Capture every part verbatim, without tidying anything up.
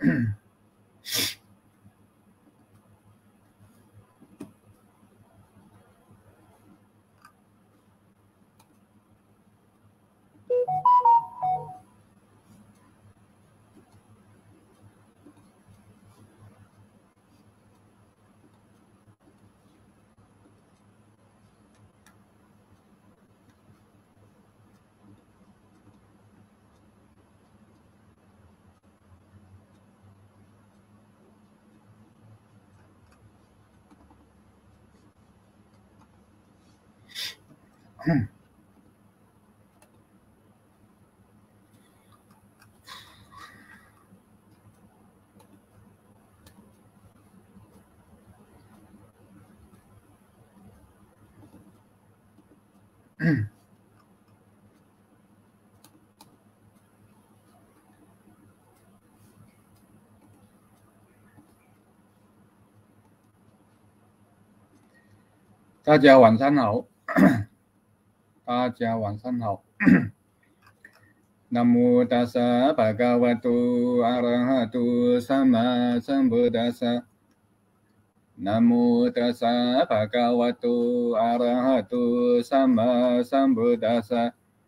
大家晚上好，大家晚上好。Namo tassa bhagavato arahato sama sambuddhassa. Namo tassa bhagavato arahato sama sambuddhassa.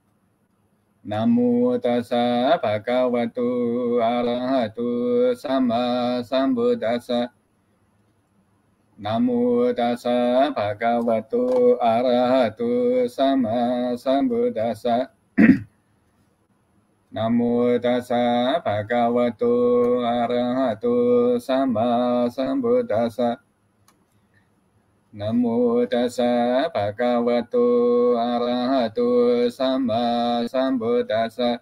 Namo tassa bhagavato arahato sama sambuddhassa. Namo tassa bhagavato arahato sama sambuddhassa. Namo tassa bhagavato arahato sama sambuddhassa. Namo tassa bhagavato arahato sama sambuddhassa.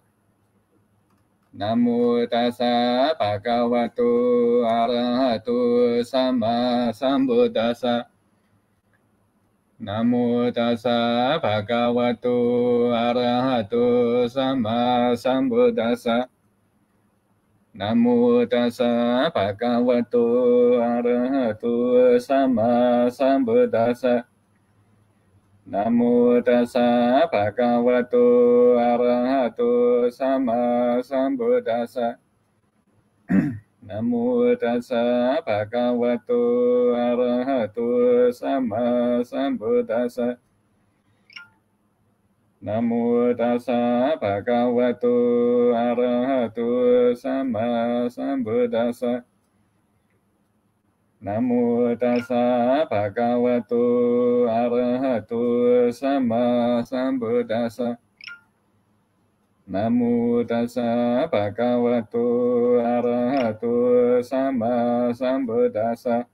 Namo tassa bhagavato arahato sama sambuddhassa. Namo tassa bhagavato arahato sama sambuddhassa. Namo tassa bhagavato arahato sama sambuddhassa. Namo tassa bhagavato arahato sama sambuddhassa. Namo tassa bhagavato arahato sama sambuddhassa. Namo tassa bhagavato arahato sama sambuddhassa. Namo tassa bhagavato arahato sama sambuddhassa. Namo tassa bhagavato arahato sama sambuddhassa.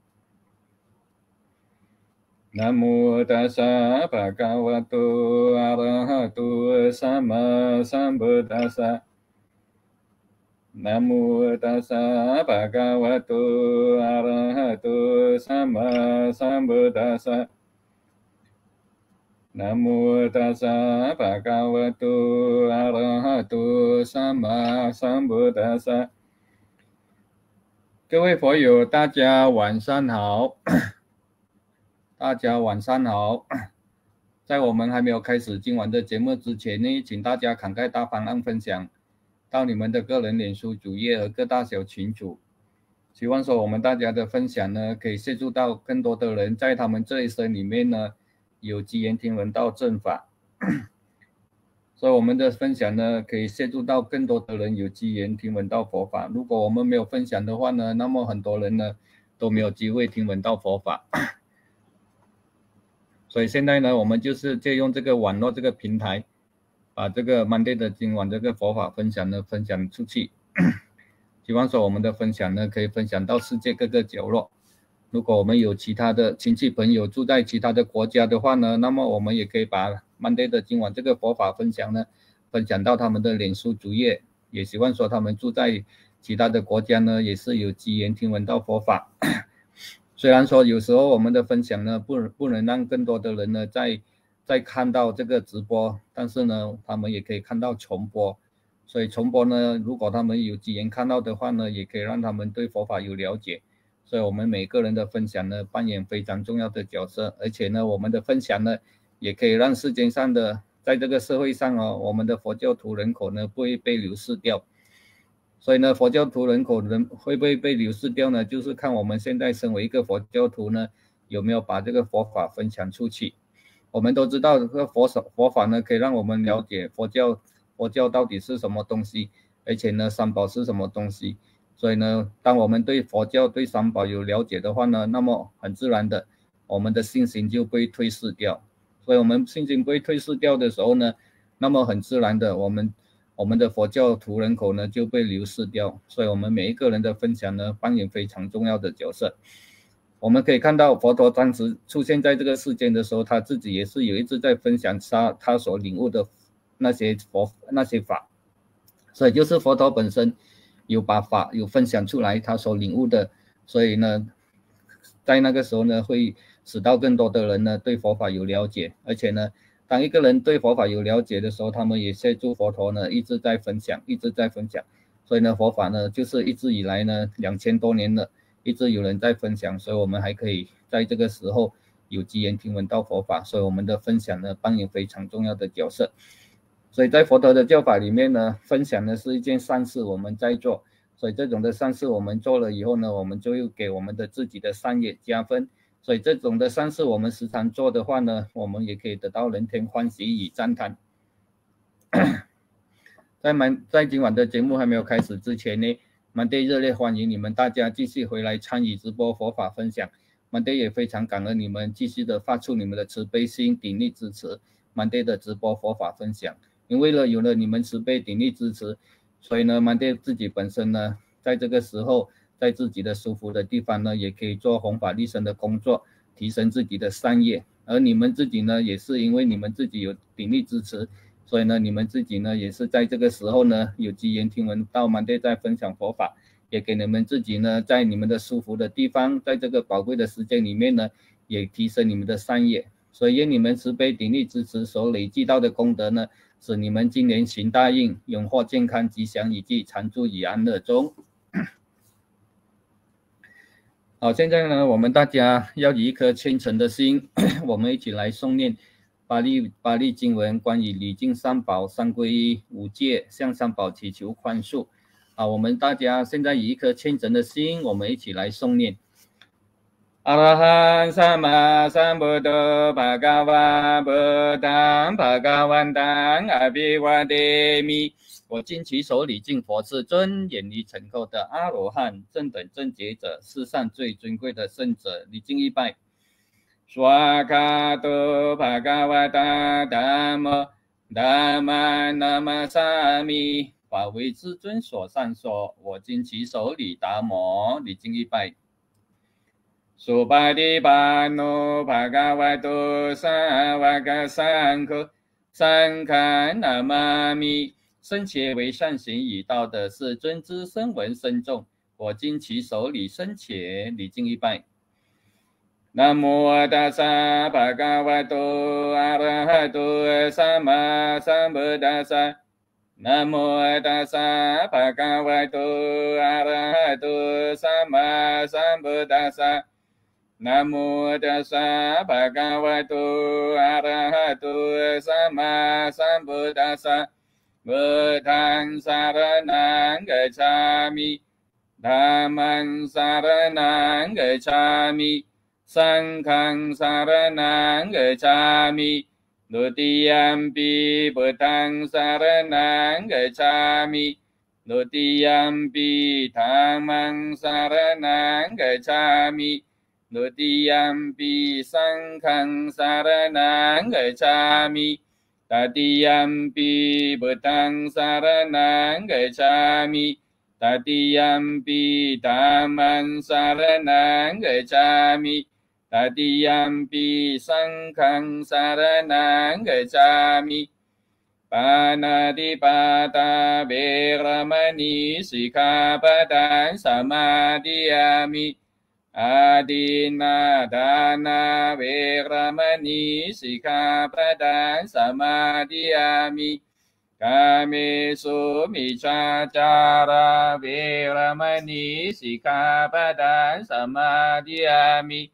Namo tassa bhagavato arahato sama sambuddhassa. Namo tassa bhagavato arahato sama sambuddhassa. Namo tassa bhagavato arahato sama sambuddhassa。各位佛友，大家晚上好，大家晚上好。在我们还没有开始今晚的节目之前呢，请大家慷慨大方按分享到你们的个人脸书主页和各大小群组，希望说我们大家的分享呢，可以协助到更多的人，在他们这一生里面呢，有机缘听闻到正法。所以我们的分享呢，可以协助到更多的人有机缘听闻到佛法。如果我们没有分享的话呢，那么很多人呢都没有机会听闻到佛法。所以现在呢，我们就是借用这个网络这个平台，把这个 Monday 的今晚这个佛法分享呢分享出去。希望说我们的分享呢可以分享到世界各个角落。如果我们有其他的亲戚朋友住在其他的国家的话呢，那么我们也可以把 Monday 的今晚这个佛法分享呢分享到他们的脸书主页，也希望说他们住在其他的国家呢也是有机缘听闻到佛法。虽然说有时候我们的分享呢不不能让更多的人呢在在看到这个直播，但是呢他们也可以看到重播，所以重播呢如果他们有机缘看到的话呢，也可以让他们对佛法有了解。所以我们每个人的分享呢扮演非常重要的角色，而且呢我们的分享呢也可以让世界上的在这个社会上哦，我们的佛教徒人口呢不会被流失掉。 所以呢，佛教徒人口人会不会被流失掉呢？就是看我们现在身为一个佛教徒呢，有没有把这个佛法分享出去。我们都知道这个佛佛法呢，可以让我们了解佛教佛教到底是什么东西，而且呢，三宝是什么东西。所以呢，当我们对佛教对三宝有了解的话呢，那么很自然的，我们的信心就被退失掉。所以我们信心被退失掉的时候呢，那么很自然的，我们我们的佛教徒人口呢就被流失掉。所以我们每一个人的分享呢，扮演非常重要的角色。我们可以看到佛陀当时出现在这个世间的时候，他自己也是有一直在分享他他所领悟的那些佛那些法，所以就是佛陀本身有把法有分享出来他所领悟的，所以呢，在那个时候呢，会使到更多的人呢对佛法有了解，而且呢，当一个人对佛法有了解的时候，他们也借助佛陀呢一直在分享，一直在分享，所以呢，佛法呢就是一直以来呢两千多年了。一直有人在分享，所以我们还可以在这个时候有机缘听闻到佛法，所以我们的分享呢扮演非常重要的角色。所以在佛陀的教法里面呢，分享呢是一件善事，我们在做，所以这种的善事我们做了以后呢，我们就又给我们的自己的善业加分，所以这种的善事我们时常做的话呢，我们也可以得到人天欢喜与赞叹。在满在今晚的节目还没有开始之前呢，Monday 热烈欢迎你们大家继续回来参与直播佛法分享。Monday 也非常感恩你们继续的发出你们的慈悲心，鼎力支持 Monday 的直播佛法分享。因为了有了你们慈悲鼎力支持，所以呢 Monday 自己本身呢，在这个时候，在自己的舒服的地方呢，也可以做弘法利生的工作，提升自己的善业。而你们自己呢，也是因为你们自己有鼎力支持。所以呢，你们自己呢，也是在这个时候呢，有机缘听闻到Monday在分享佛法，也给你们自己呢，在你们的舒服的地方，在这个宝贵的时间里面呢，也提升你们的善业。所以愿你们慈悲鼎力支持所累积到的功德呢，使你们今年行大运，永获健康吉祥以及常住于安乐中。好，现在呢，我们大家要以一颗虔诚的心，我们一起来诵念巴利巴利经文，关于礼敬三宝、三皈依、五戒，向三宝祈求宽恕。啊，我们大家现在以一颗虔诚的心，我们一起来诵念。阿拉汉萨玛萨布多巴嘎瓦布当巴嘎万当阿比瓦德米。我今其手礼敬佛世尊，远离尘垢的阿罗汉，正等正觉者，世上最尊贵的圣者，礼敬一拜。swā kā tu bhagavata dhammo dhamma namasami， 法为至尊所善说，我今其手礼达摩，礼敬一拜。Supatipanno bhagavato sāvaka sāṅkho saṅghā namami， 僧伽为善行已到的世尊之声闻僧众，我今其手礼僧伽，礼敬一拜。Namo tassa bhagavato arahato sama sambuddhassa. Namo tassa bhagavato arahato sama sambuddhassa. Namo tassa bhagavato arahato sama sambuddhassa. Buddhaṃ saraṇaṃ gacchāmi. Dhammaṃ saraṇaṃ gacchāmi. Saṅghāṃ saraṇaṃ gacchāmi. Dutiyampi Buddhaṃ saraṇaṃ gacchāmi. Dutiyampi Dhammaṃ saraṇaṃ gacchāmi. Dutiyampi Saṅghāṃ saraṇaṃ gacchāmi. Tatiyampi Buddhaṃ saraṇaṃ gacchāmi. Tatiyampi Dhammaṃ saraṇaṃ gacchāmi. Tatiyampi Saṅghāṃ saraṇaṃ gacchāmi. Panatipata veramani sikkhapadang samadhiyami. Adinādana veramani sikkhapadang samadhiyami. Kamesu miccacara veramani sikkhapadang samadhiyami.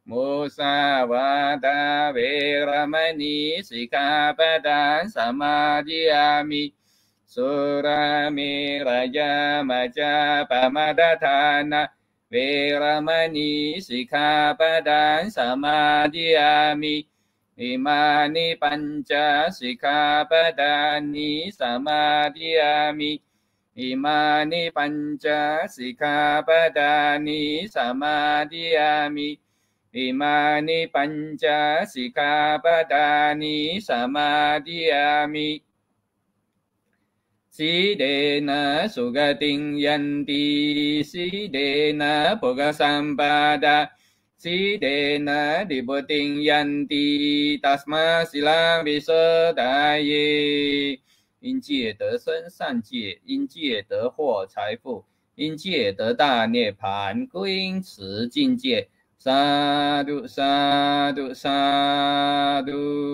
Musavada veramani sikkhapadang samadhiyami. สุราเมรยามจาปมาดาทานะเวรมณีสิกขาปดังสมาธิยามิอิมานิปัญจสิกขาปดานิสมาธิยามิอิมานิปัญจสิกขาปดานิสมาธิยามิอิมานิปัญจสิกขาปดานิสมาธิยามิสีเดนะสุกติงยันติสีเดนะภกสัมปดาสีเดนะดิบุติงยันติตัสมาสิลังวิโสดาเย因戒得生善戒，因戒得获财富，因戒得大涅盘，故应持境界。萨度萨度萨度。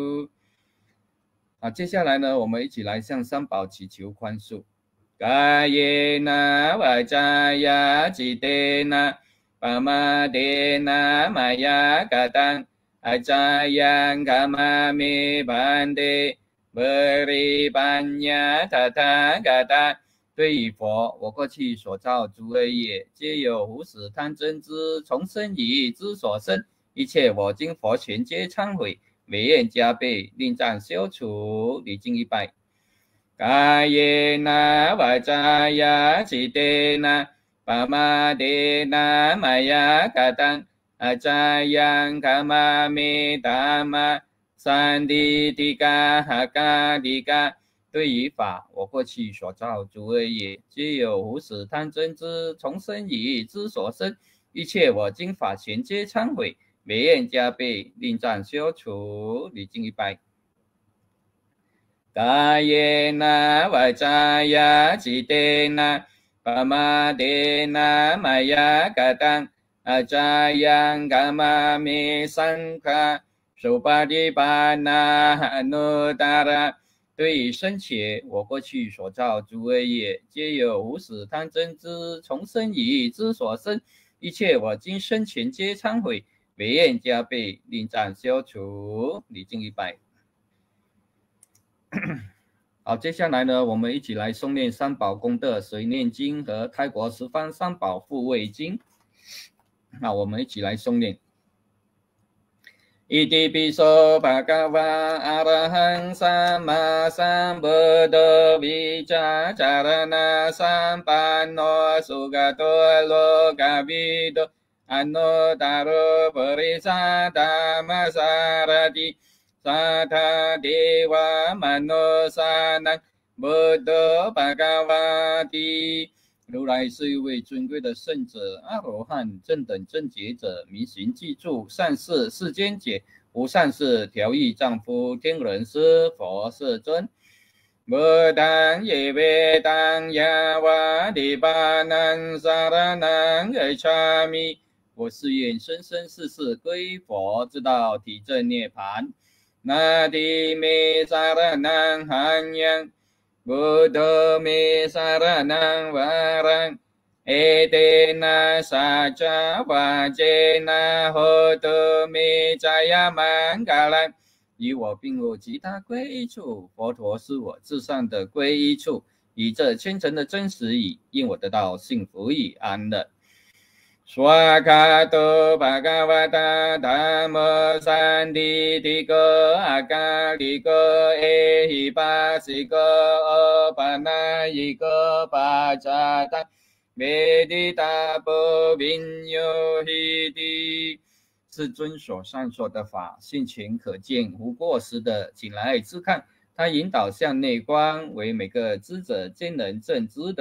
好，接下来呢，我们一起来向三宝祈求宽恕。กายนะวาจายะจิตเตนะปะมาเดนะมายากตังอาจายังกามาเมบันเตบริปัญญาทัทากตา对于佛，我过去所造诸恶业，皆有无始贪嗔之从生以之所生，一切我今佛前皆忏悔，唯愿加倍，令障消除，礼敬一拜。กายนะวาจายะจิตเตนะปะมาเดนะมายากตังอาจายังกามาเมตามะสันติติกาหากาติกา对于法，我过去所造诸恶业，皆有无始贪嗔之从生以之所生，一切我今法前皆忏悔，唯愿加倍，令障消除，礼敬一拜。กายนะวาจายะจิตเตนะปะมาเดนะมายากตังอาจายังกามาเมสังฆาสุปฏิปันนาอนุตตระ对于生前，我过去所造诸恶业，皆有无始贪嗔之从生以之所生，一切我今生前皆忏悔，唯愿加倍，令障消除，礼敬一拜。好，接下来呢，我们一起来诵念三宝功德随念经和开国十方三宝护卫经。那我们一起来诵念。อิติปิโสภะคะวะอะระหังสัมมาสัมพุทโธวิชาจารณะสัมปันโนสุขโตโลกวิทูอนุตตรปริสัทธามสารติสัทธาเทวมนุสานังพุทโธภะคะวะติ如来是一位尊贵的圣者，阿罗汉正等正觉者，明行记住善事世间解，无善事调御丈夫天人师佛世尊。摩当耶维当呀瓦迪巴南萨拉南耶查米，我誓愿生生世世归佛，直到体证涅盘。那提梅萨拉南汉yangบุตรเมสารนังวารังเอเตนะสัจวาเจนะโหตุเมจายามังกาลัง以我并无其他归依处，佛陀是我至上的归依处，以这虔诚的真实语，令我得到幸福与安乐。สวากาโตภะคะวะตาธัมโมสันติติโกอากาลิโกเอหิปัสสิโกโอปะนายิโกปัจจตังเมติตาโปวิญโยหิติ是尊所上说的法，性情可见，无过失的，请来自看。它引导向内观，为每个知者皆能正知的。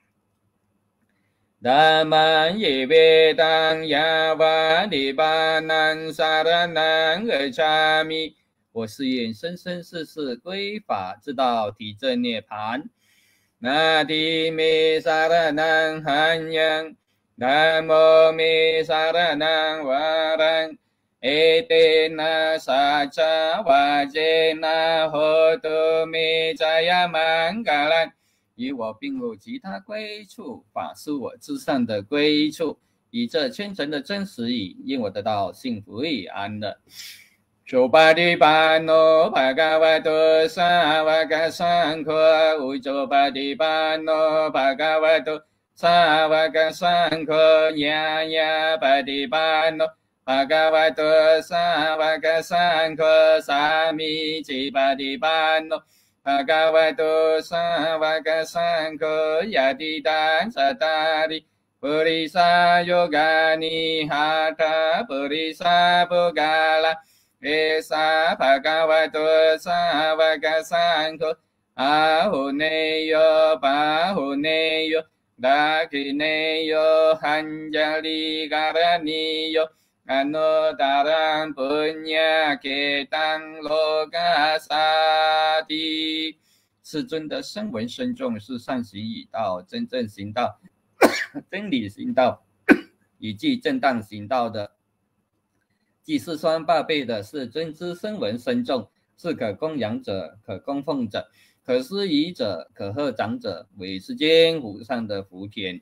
ธัมมังเยเวตังยาวาดิปานังสารนังเอชามิ我誓愿生生世世归法，直到体证涅盘。นาทิเมสารนังหันยังธัมโมเมสารนังวารังเอเตนะสัจวาเจนะโหตุเมจายามังกาลัง以我并无其他归依处，法是我至上的归依处，以这虔诚的真实语，令我得到幸福与安乐。 สุปฏิปันโนภะคะวะโตสาวกสังโฆอุจุปฏิปันโนภะคะวะโตสาวกสังโฆญาญาปฏิปันโนภะคะวะโตสาวกสังโฆสามีจิปฏิปันโนภะคะวะโตสาวกสังโฆยะติตังสัตตาริปุริสาโยกานิหัตถะปุริสาปุกาลเอสาภะคะวะโตสาวกสังโฆอาหุเนโยปาหุเนโยดาคิเนโยหันจาริการณิโยอนุตตรังปุญญาเกตังโลกาสาติ世尊的声闻身众是善行已到，真正行道，真理行道，以及正当行道的，即是双八倍的是尊之声闻身众，是可供养者、可供奉者、可施予者、可贺长者，为世间无上的福田。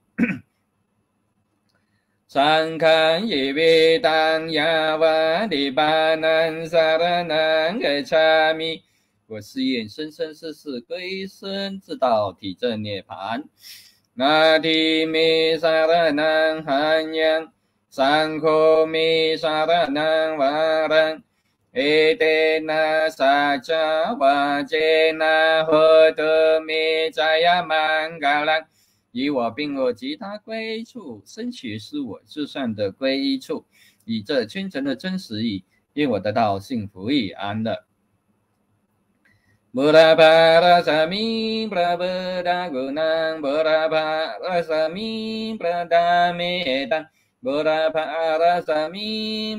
三堪耶维当亚瓦利巴南萨拉南格查米，我誓愿生生世世归生之道，体证涅槃。那提米萨拉南汉扬，三库米萨拉南瓦然。เอเตนะสัจจวาเจนะโหตุมิจายมังกาลัง以我并我其他归处，生取是我至善的归依处，以这真诚的真实意，愿我得到幸福与安乐。Buddha parasami prabhuda gunang Buddha parasami pradamitan Buddha parasami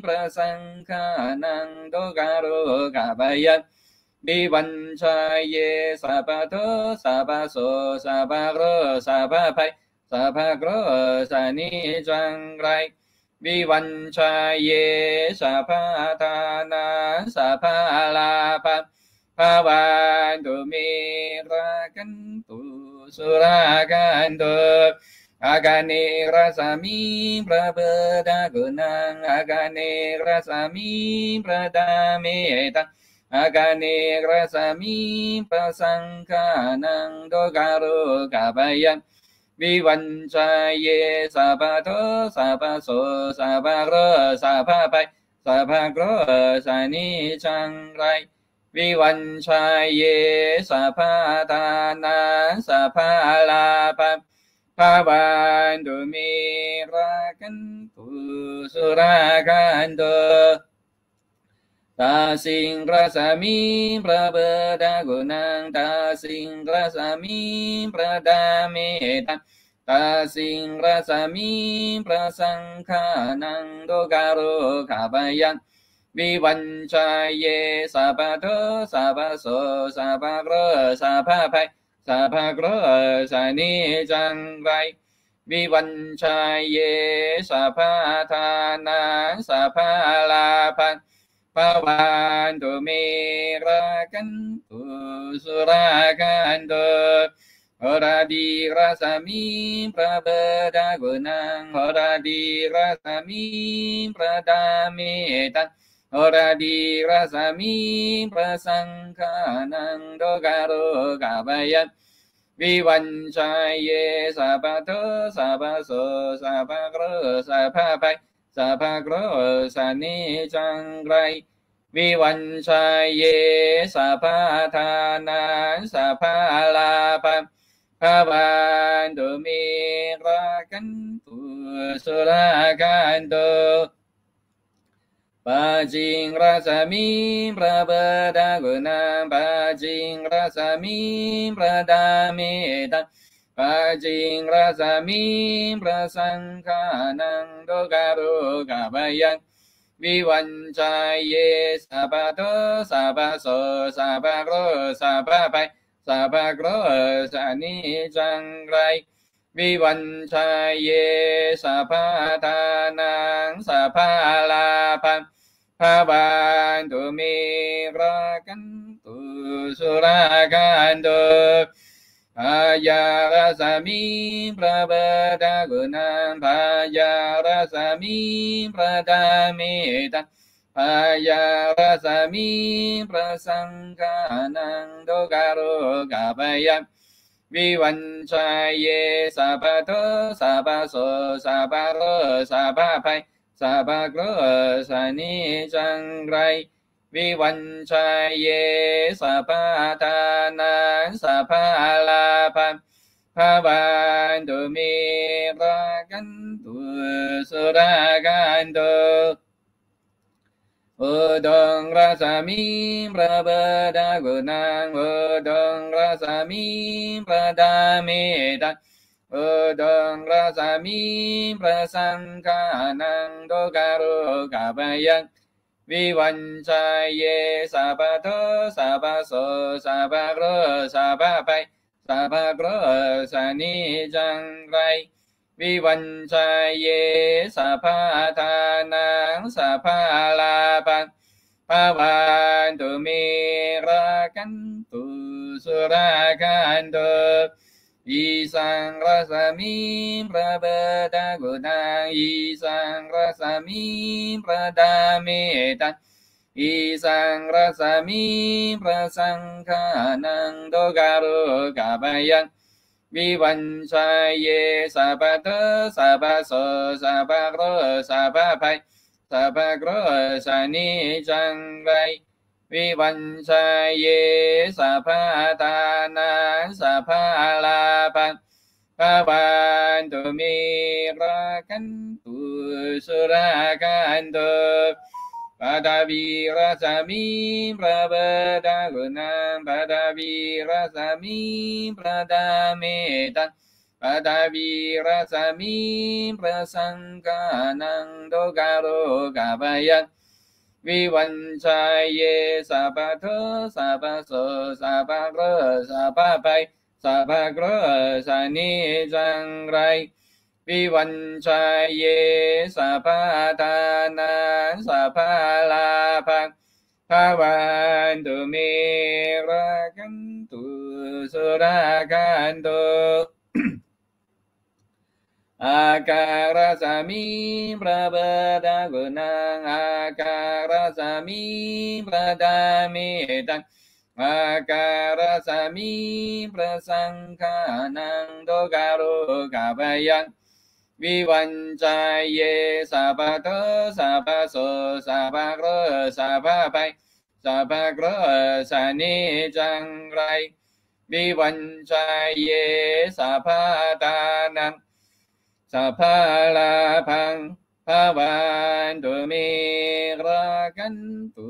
prasangkanang dogaro kabayanวิวัญชายเยสัพพะโทสัพพะโสสัพพะโรสัพพะภัยสัพพะโกรสันนิจังไรวิวัญชายเยสัพพะทานาสัพพะลาภะภาวันตุเมรากันตุสุรากันตุอาการเนรสามิพระเบดากุนังอาการเนรสามิพระดาเมตังอาการเนรสามิปะสังฆานังโดกาโรกาบายันวิวัญชายเยสัพพะโทสัพพะโสสัพพะโรสัพพะภัยสัพพะโกรสันนิจังไรวิวัญชายเยสัพพะทานาสัพพะลาภะภาวันตุเมรากันตุสุรากันตุตาสิงราสามิพระเบดากุนังตาสิงราสามิพระดาเมตังตาสิงราสามิพระสังฆานังโดกาโรคาบายันวิวัญชายเยสัพพะโทสัพพะโสสัพพะโรสัพพะภัยสัพพะโกรสันนิจังไรวิวัญชายเยสัพพะทานาสัพพะลาภะภาวันตุเมรากันตุสุรากันตุโหราดีราสามิพระเบดากุนังโหราดีราสามิพระดาเมตังโหราดีราสามิพระสังฆานังโดกาโรกาบายันวิวัญชายเยสัพพะโทสัพพะโสสัพพะโกรสัพพะภัยสัพพะโกรสันนิจังไรวิวัญชายเยสัพพะทานาสัพพะลาภะภาวันตุเมรากันตุสุรากันตุปัจจิงราสามิพระเบดากุนังปัจจิงราสามิพระดาเมตังปัจจิงราสามิพระสังฆานังโดกาโรกาบายังวิวัญชายเยสัพพะโทสัพพะโสสัพพะโกรสัพพะภัยสัพพะโกรสันนิจังไรวิวัญชายเยสัพพะทานังสัพพะลาภะภาวันตุเมรากันตุสุรากันตุพายาราสามิพระเบดากุนังพายาราสามิพระดาเมตังพ payarasami prasangkanang dokaro kapaya vivanchaye sabato sabaso sabaro sabapai sabagro sani changrai vivanchaye sabatanan sabalapan Pavandu miragantu suragantu Udong rasami prabadagunang Udong rasami pradamitan Udong rasami prasangkanang Dogaru kabayang Vivanchaye sabato sabaso sabagro sabapai Sabagro sani jangrai Vivanchaye sapatanang sapalapan Pavantu mirakantu surakantu Isang rasami prabadagunang Isang rasami pradamitan Isang rasami prasangkanang dogaru kabayang Vivanchaye sabato sabaso sabagro sabapai sabagro sani jangrai Vivanchaye sapatanang sapalapan Pavantu mirakantu surakantu Padavi rasami prabadagunam Padavi rasami pradamitan Padavi rasami prasangkanang Dogaru kabayang Vivanchaye sabato sabaso sabagro sabapai sabagro sani jangrai Vivanchaye sapatanang sapalapan Pavantu mirakantu surakantu Akarasami prabadagunang Akarasami pradamitan Akarasami prasangkanang Dogaru kabayang Vivanchaye sabato sabaso sabagro sabapai sabagro sani jangrai Vivanchaye sapatanang sapalapang Pavantu mirakantu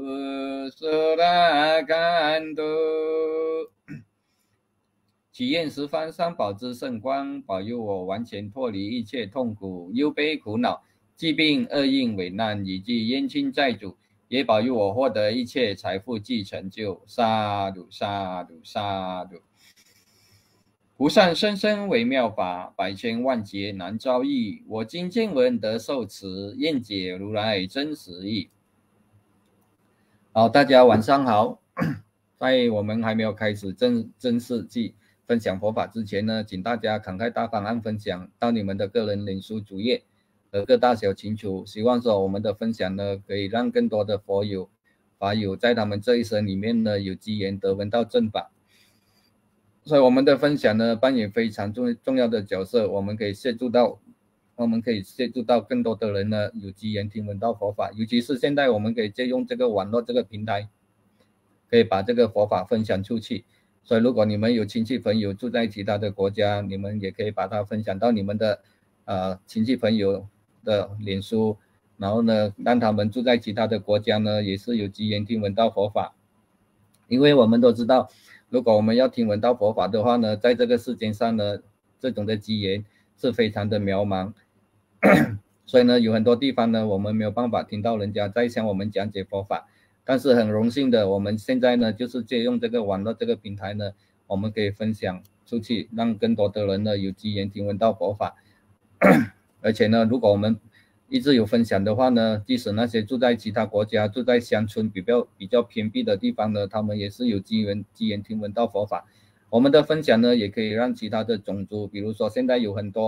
surakantu 祈愿十方三宝之圣光，保佑我完全脱离一切痛苦、忧悲、苦恼、疾病、厄运、危难以及冤亲债主，也保佑我获得一切财富及成就。萨埵萨埵萨埵。无上甚深微妙法，百千万劫难遭遇。我今见闻得受持，愿解如来真实义。好，大家晚上好。在我们还没有开始正正式去分享佛法之前呢，请大家慷慨大方按分享到你们的个人脸书主页和各大小群组，希望说我们的分享呢，可以让更多的佛友、法友在他们这一生里面呢，有机缘得闻到正法。所以我们的分享呢，扮演非常重重要的角色，我们可以协助到，我们可以协助到更多的人呢，有机缘听闻到佛法，尤其是现在我们可以借用这个网络这个平台，可以把这个佛法分享出去。所以如果你们有亲戚朋友住在其他的国家，你们也可以把它分享到你们的呃亲戚朋友的脸书，然后呢，让他们住在其他的国家呢，也是有机缘听闻到佛法。因为我们都知道，如果我们要听闻到佛法的话呢，在这个世间上呢，这种的机缘是非常的渺茫。所以呢，有很多地方呢，我们没有办法听到人家在向我们讲解佛法。但是很荣幸的，我们现在呢，就是借用这个网络这个平台呢，我们可以分享出去，让更多的人呢有机缘听闻到佛法。而且呢，如果我们一直有分享的话呢，即使那些住在其他国家、住在乡村比较比较偏僻的地方呢，他们也是有机缘机缘听闻到佛法。我们的分享呢，也可以让其他的种族，比如说现在有很多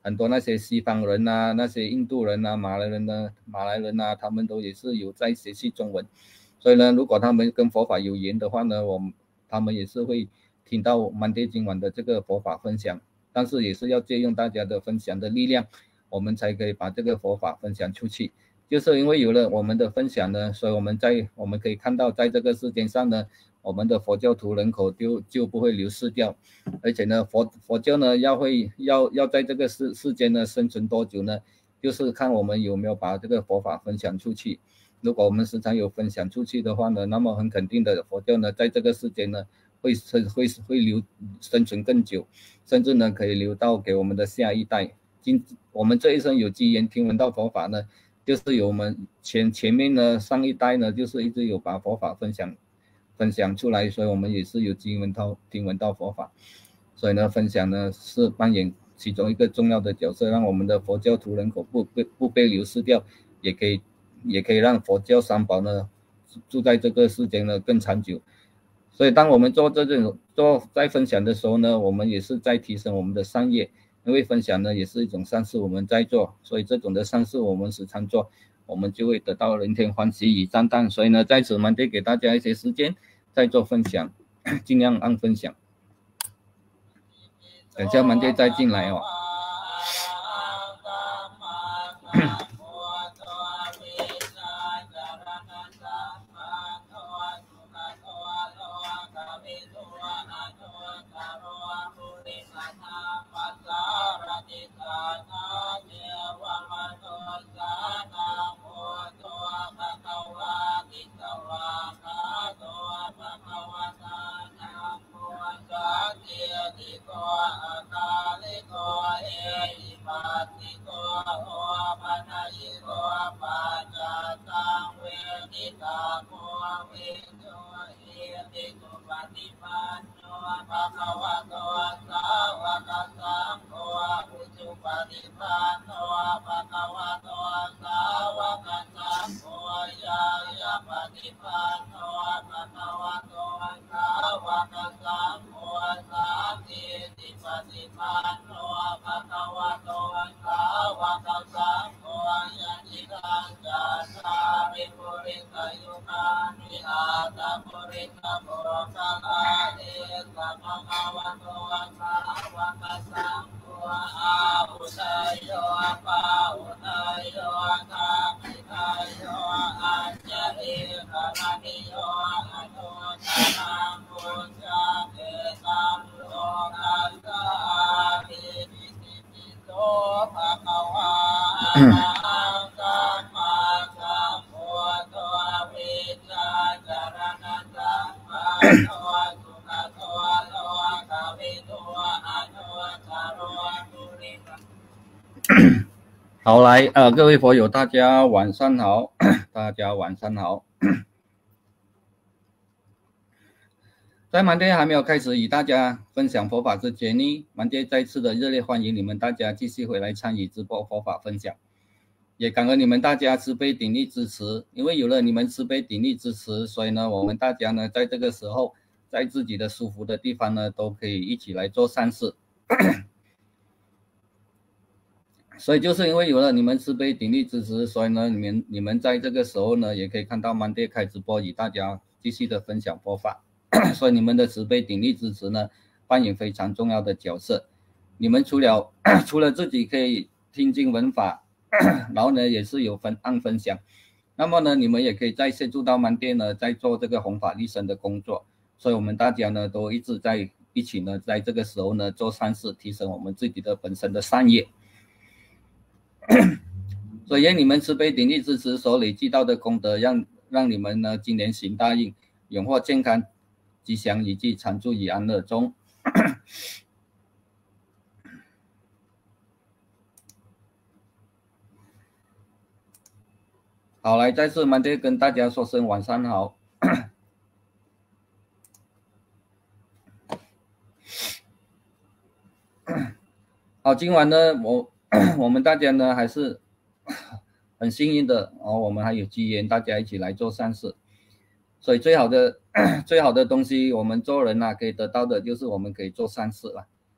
很多那些西方人啊，那些印度人啊、马来人呢、马来人啊，他们都也是有在学习中文，所以呢，如果他们跟佛法有缘的话呢，我们他们也是会听到满爹今晚的这个佛法分享，但是也是要借用大家的分享的力量，我们才可以把这个佛法分享出去。就是因为有了我们的分享呢，所以我们在我们可以看到，在这个世界上呢，我们的佛教徒人口就就不会流失掉，而且呢，佛佛教呢要会要要在这个世世间呢生存多久呢？就是看我们有没有把这个佛法分享出去。如果我们时常有分享出去的话呢，那么很肯定的，佛教呢在这个世间呢会会会留生存更久，甚至呢可以留到给我们的下一代。今我们这一生有机缘听闻到佛法呢，就是有我们前前面呢上一代呢，就是一直有把佛法分享分享出来，所以我们也是有机闻到听闻到佛法，所以呢分享呢是扮演其中一个重要的角色，让我们的佛教徒人口不被不被流失掉，也可以也可以让佛教三宝呢住在这个世间呢更长久。所以当我们做这种做在分享的时候呢，我们也是在提升我们的善业。因为分享呢也是一种善事，我们在做，所以这种的善事我们时常做，我们就会得到人天欢喜与赞叹。所以呢，在此满爹给大家一些时间再做分享，尽量按分享。等下满爹再进来哦。好，来，呃，各位佛友，大家晚上好，大家晚上好。在满爹还没有开始与大家分享佛法之前呢，满爹再次的热烈欢迎你们大家继续回来参与直播佛法分享，也感恩你们大家慈悲鼎力支持。因为有了你们慈悲鼎力支持，所以呢，我们大家呢在这个时候，在自己的舒服的地方呢，都可以一起来做善事。所以就是因为有了你们慈悲鼎力支持，所以呢，你们你们在这个时候呢，也可以看到满爹开直播与大家继续的分享佛法。所以你们的慈悲鼎力支持呢，扮演非常重要的角色。你们除了除了自己可以听经闻法，然后呢也是有分按分享，那么呢你们也可以再协助到满爹呢，在做这个弘法利生的工作。所以我们大家呢都一直在一起呢，在这个时候呢做善事，提升我们自己的本身的善业。所以愿你们慈悲鼎力支持所累积到的功德，让让你们呢今年行大运，永获健康、吉祥以及常住于安乐中。好，来再次满爹跟大家说声晚上好。好，今晚呢，我我们大家呢还是很幸运的哦，我们还有机缘，大家一起来做善事。所以最好的最好的东西，我们做人啊可以得到的就是我们可以做善事了。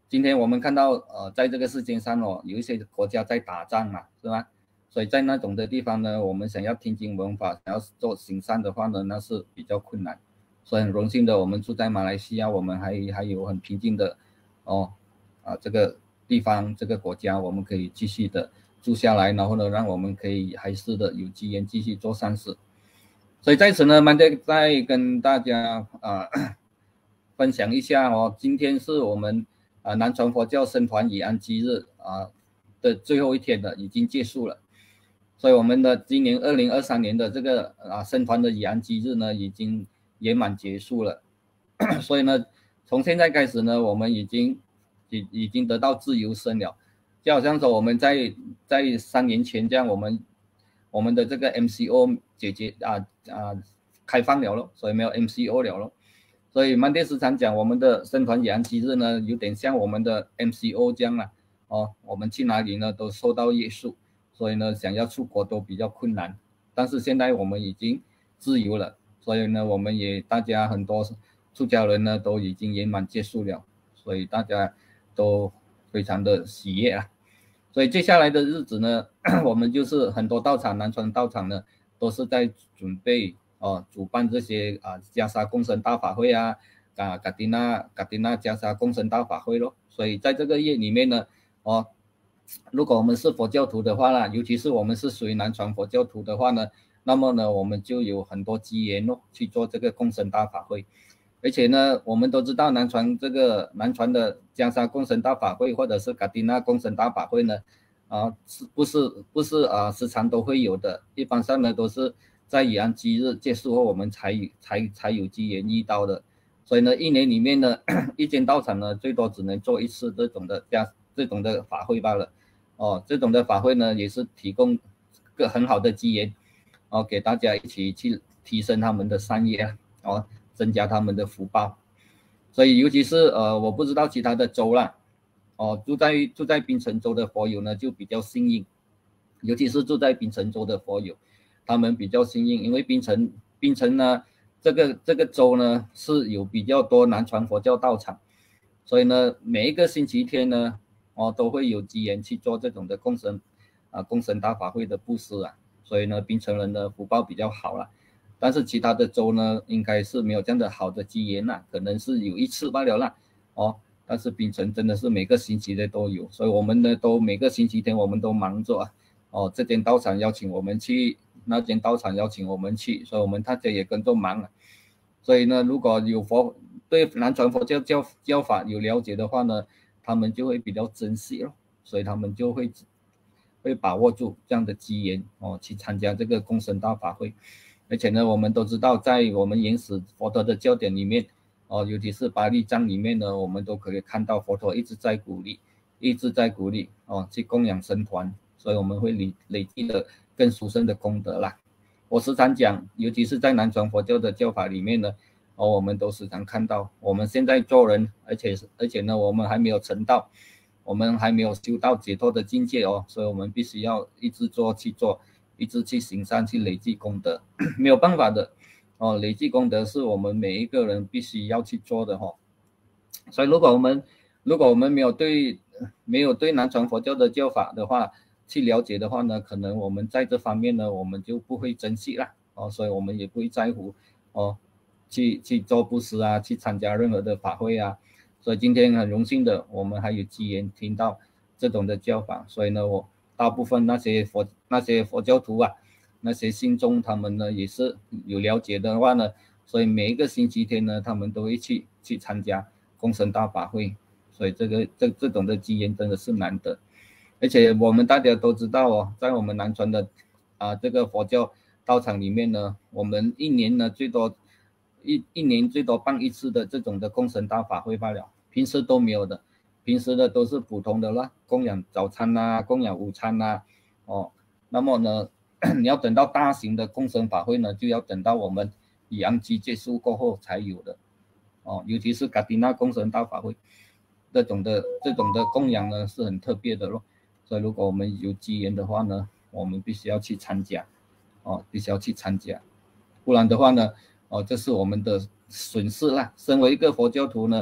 今天我们看到呃，在这个世界上哦，有一些国家在打仗嘛，是吧？所以在那种的地方呢，我们想要听经闻法，想要做行善的话呢，那是比较困难。所以很荣幸的，我们住在马来西亚，我们还还有很平静的哦啊这个地方这个国家，我们可以继续的住下来，然后呢，让我们可以还是的有机缘继续做善事。所以在此呢，Monday再跟大家啊分享一下哦，今天是我们啊南传佛教僧团以安基日啊的最后一天了，已经结束了。所以我们的今年二零二三年的这个啊僧团的以安基日呢，已经圆满结束了。所以呢，从现在开始呢，我们已经已已经得到自由身了，就好像说我们在在三年前这样，我们我们的这个 M C O 解决啊啊开放了咯，所以没有 M C O 了咯。所以曼电时常讲，我们的僧团以安基日呢，有点像我们的 M C O 这样啊。哦，我们去哪里呢都受到约束，所以呢，想要出国都比较困难。但是现在我们已经自由了，所以呢，我们也大家很多出家人呢都已经圆满结束了，所以大家都非常的喜悦啊。所以接下来的日子呢，我们就是很多道场，南传道场呢都是在准备哦，主办这些啊袈裟共生大法会啊，啊嘎丁纳嘎丁纳袈裟共生大法会咯。所以在这个月里面呢，哦，如果我们是佛教徒的话呢，尤其是我们是属于南传佛教徒的话呢，那么呢，我们就有很多机缘咯，去做这个共生大法会。而且呢，我们都知道南传这个南传的袈裟共生大法会，或者是嘎丁纳共生大法会呢，啊，是不是不是啊，时常都会有的，一般上呢都是在以安基日结束后，我们才才才有机缘遇到的。所以呢，一年里面呢，一间道场呢，最多只能做一次这种的加这种的法会罢了。哦，这种的法会呢，也是提供个很好的机缘，哦，给大家一起去提升他们的善业啊，哦，增加他们的福报。所以尤其是呃，我不知道其他的州啦，哦，住在住在槟城州的佛友呢，就比较幸运，尤其是住在槟城州的佛友，他们比较幸运，因为槟城槟城呢，这个这个州呢是有比较多南传佛教道场，所以呢，每一个星期天呢，哦，都会有机缘去做这种的共生啊共生大法会的布施啊，所以呢，槟城人的福报比较好了。但是其他的州呢，应该是没有这样的好的机缘啦，可能是有一次罢了啦，哦。但是槟城真的是每个星期的都有，所以我们呢都每个星期天我们都忙着啊，哦，这间道场邀请我们去，那间道场邀请我们去，所以我们大家也跟着忙了。所以呢，如果有佛对南传佛教教教法有了解的话呢，他们就会比较珍惜咯，所以他们就会会把握住这样的机缘哦，去参加这个共生大法会。而且呢，我们都知道，在我们原始佛陀的教典里面。哦，尤其是巴利藏里面呢，我们都可以看到佛陀一直在鼓励，一直在鼓励哦，去供养僧团，所以我们会累累积的更殊胜的功德啦。我时常讲，尤其是在南传佛教的教法里面呢，哦，我们都时常看到，我们现在做人，而且而且呢，我们还没有成道，我们还没有修到解脱的境界哦，所以我们必须要一直做去做，一直去行善，去累积功德，没有办法的。哦，累积功德是我们每一个人必须要去做的哈、哦。所以如果我们如果我们没有对没有对南传佛教的教法的话去了解的话呢，可能我们在这方面呢，我们就不会珍惜啦哦，所以我们也不会在乎哦，去去做布施啊，去参加任何的法会啊。所以今天很荣幸的，我们还有机缘听到这种的教法，所以呢，我大部分那些佛那些佛教徒啊。那些信众他们呢也是有了解的话呢，所以每一个星期天呢，他们都会去去参加共生大法会，所以这个这这种的机缘真的是难得，而且我们大家都知道哦，在我们南传的啊这个佛教道场里面呢，我们一年呢最多一一年最多办一次的这种的共生大法会罢了，平时都没有的，平时的都是普通的啦，供养早餐呐、啊，供养午餐呐、啊，哦，那么呢。你要等到大型的共生法会呢，就要等到我们以安基结束过后才有的哦。尤其是嘎丁纳共生大法会这种的这种的供养呢，是很特别的咯。所以如果我们有机缘的话呢，我们必须要去参加哦，必须要去参加，不然的话呢，哦，这是我们的损失啦。身为一个佛教徒呢，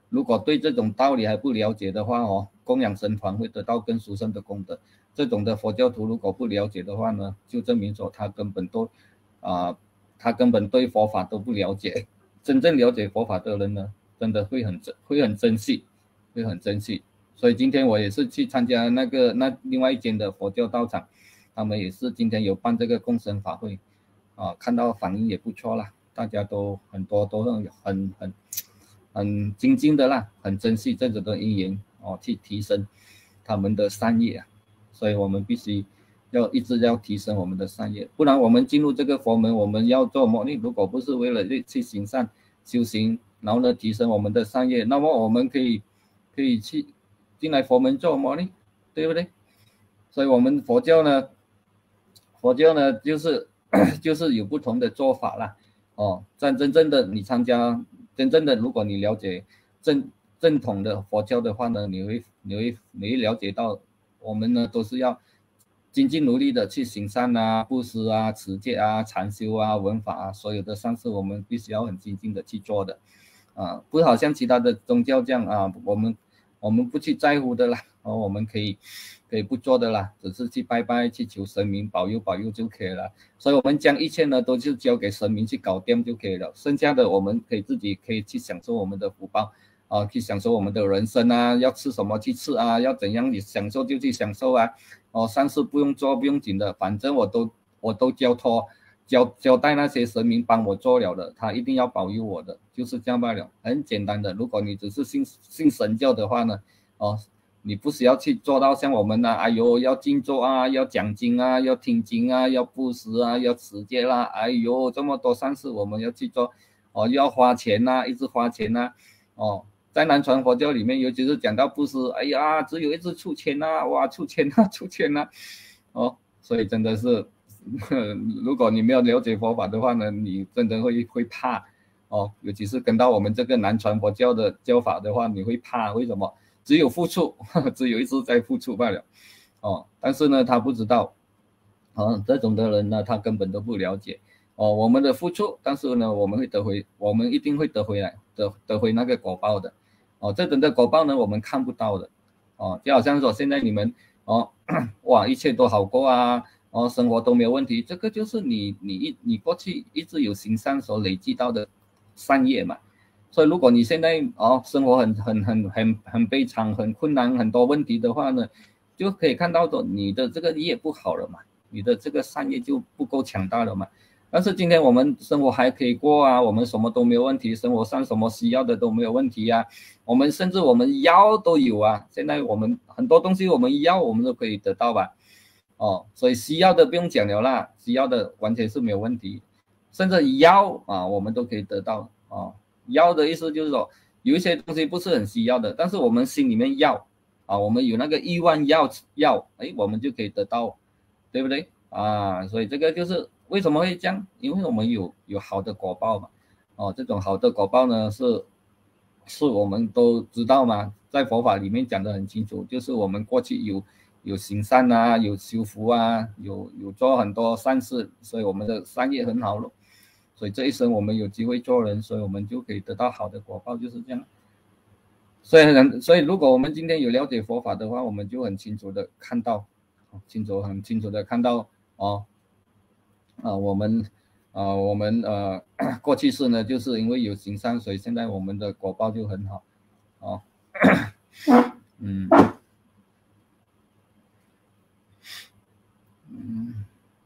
如果对这种道理还不了解的话哦，供养僧团会得到更殊胜的功德。这种的佛教徒如果不了解的话呢，就证明说他根本都啊、呃，他根本对佛法都不了解。真正了解佛法的人呢，真的会很会很珍惜，会很珍惜。所以今天我也是去参加那个那另外一间的佛教道场，他们也是今天有办这个共生法会啊，看到反应也不错啦，大家都很多都很很很很精进的啦，很珍惜这种的因缘哦，去提升他们的善业啊。所以我们必须要一直要提升我们的善业，不然我们进入这个佛门，我们要做魔力，如果不是为了去行善修行，然后呢提升我们的善业，那么我们可以可以去进来佛门做魔力，对不对？所以我们佛教呢，佛教呢就是就是有不同的做法啦。哦，但真正的你参加，真正的如果你了解正正统的佛教的话呢，你会你会你会了解到。我们呢都是要精进努力的去行善啊、布施啊、持戒啊、禅修啊、闻法啊，所有的善事我们必须要很精进的去做的，啊，不好像其他的宗教这样啊，我们我们不去在乎的啦，哦，我们可以可以不做的啦，只是去拜拜去求神明保佑保佑就可以了。所以我们将一切呢都是交给神明去搞定就可以了，剩下的我们可以自己可以去享受我们的福报。啊，去享受我们的人生啊，要吃什么去吃啊，要怎样你享受就去享受啊，哦，善事不用做不用紧的，反正我都我都交托交交代那些神明帮我做了的，他一定要保佑我的，就是这样罢了，很简单的。如果你只是信信神教的话呢，哦，你不需要去做到像我们啊，哎呦要静坐啊，要讲经啊，要听经啊，要布施啊，要持戒啦，哎呦这么多善事我们要去做，哦，要花钱呐、啊，一直花钱呐、啊，哦。在南传佛教里面，尤其是讲到布施，哎呀，只有一直出钱呐、啊，哇，出钱呐、啊，出钱呐、啊，哦，所以真的是，如果你没有了解佛法的话呢，你真的会会怕，哦，尤其是跟到我们这个南传佛教的教法的话，你会怕，为什么？只有付出，只有一直在付出罢了，哦，但是呢，他不知道，哦，这种的人呢，他根本都不了解。哦，我们的付出，但是呢，我们会得回，我们一定会得回来，得得回那个果报的。哦，这种的果报呢，我们看不到的。哦，就好像说现在你们哦，哇，一切都好过啊，哦，生活都没有问题，这个就是你你一你过去一直有行善所累积到的善业嘛。所以如果你现在哦生活很很很很很悲惨、很困难、很多问题的话呢，就可以看到的你的这个业不好了嘛，你的这个善业就不够强大了嘛。但是今天我们生活还可以过啊，我们什么都没有问题，生活上什么需要的都没有问题啊，我们甚至我们要都有啊，现在我们很多东西我们要我们都可以得到吧，哦，所以需要的不用讲了啦，需要的完全是没有问题，甚至要啊我们都可以得到哦，要的意思就是说有一些东西不是很需要的，但是我们心里面要啊，我们有那个欲望要要，哎，我们就可以得到，对不对啊？所以这个就是。为什么会这样？因为我们有有好的果报嘛，哦，这种好的果报呢是是我们都知道嘛，在佛法里面讲得很清楚，就是我们过去有有行善啊，有修福啊，有有做很多善事，所以我们的善业很好咯。所以这一生我们有机会做人，所以我们就可以得到好的果报，就是这样。所以所以如果我们今天有了解佛法的话，我们就很清楚的看到，清楚很清楚的看到哦。啊，我们，啊，我们呃，过去世呢，就是因为有行善，所以现在我们的果报就很好，哦，嗯，嗯，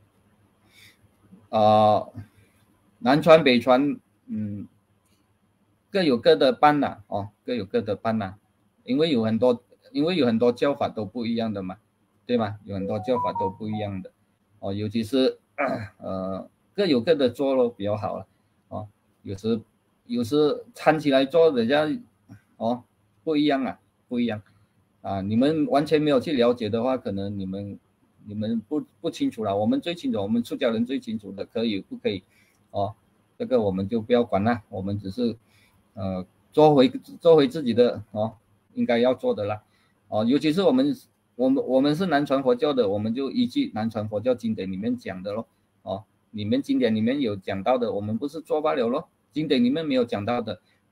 啊，南传北传，嗯，各有各的班呐，哦，各有各的班呐，因为有很多，因为有很多教法都不一样的嘛，对吗？有很多教法都不一样的，哦，尤其是呃。各有各的做咯比较好了，哦，有时有时掺起来做，人家哦不一样啊，不一样啊，你们完全没有去了解的话，可能你们你们不不清楚了，我们最清楚，我们出家人最清楚的可以不可以，哦，这个我们就不要管了，我们只是呃做回做回自己的哦应该要做的啦，哦，尤其是我们我们我们是南传佛教的，我们就依据南传佛教经典里面讲的咯，哦。你们经典里面有讲到的，我们不是做罢了咯？经典里面没有讲到的，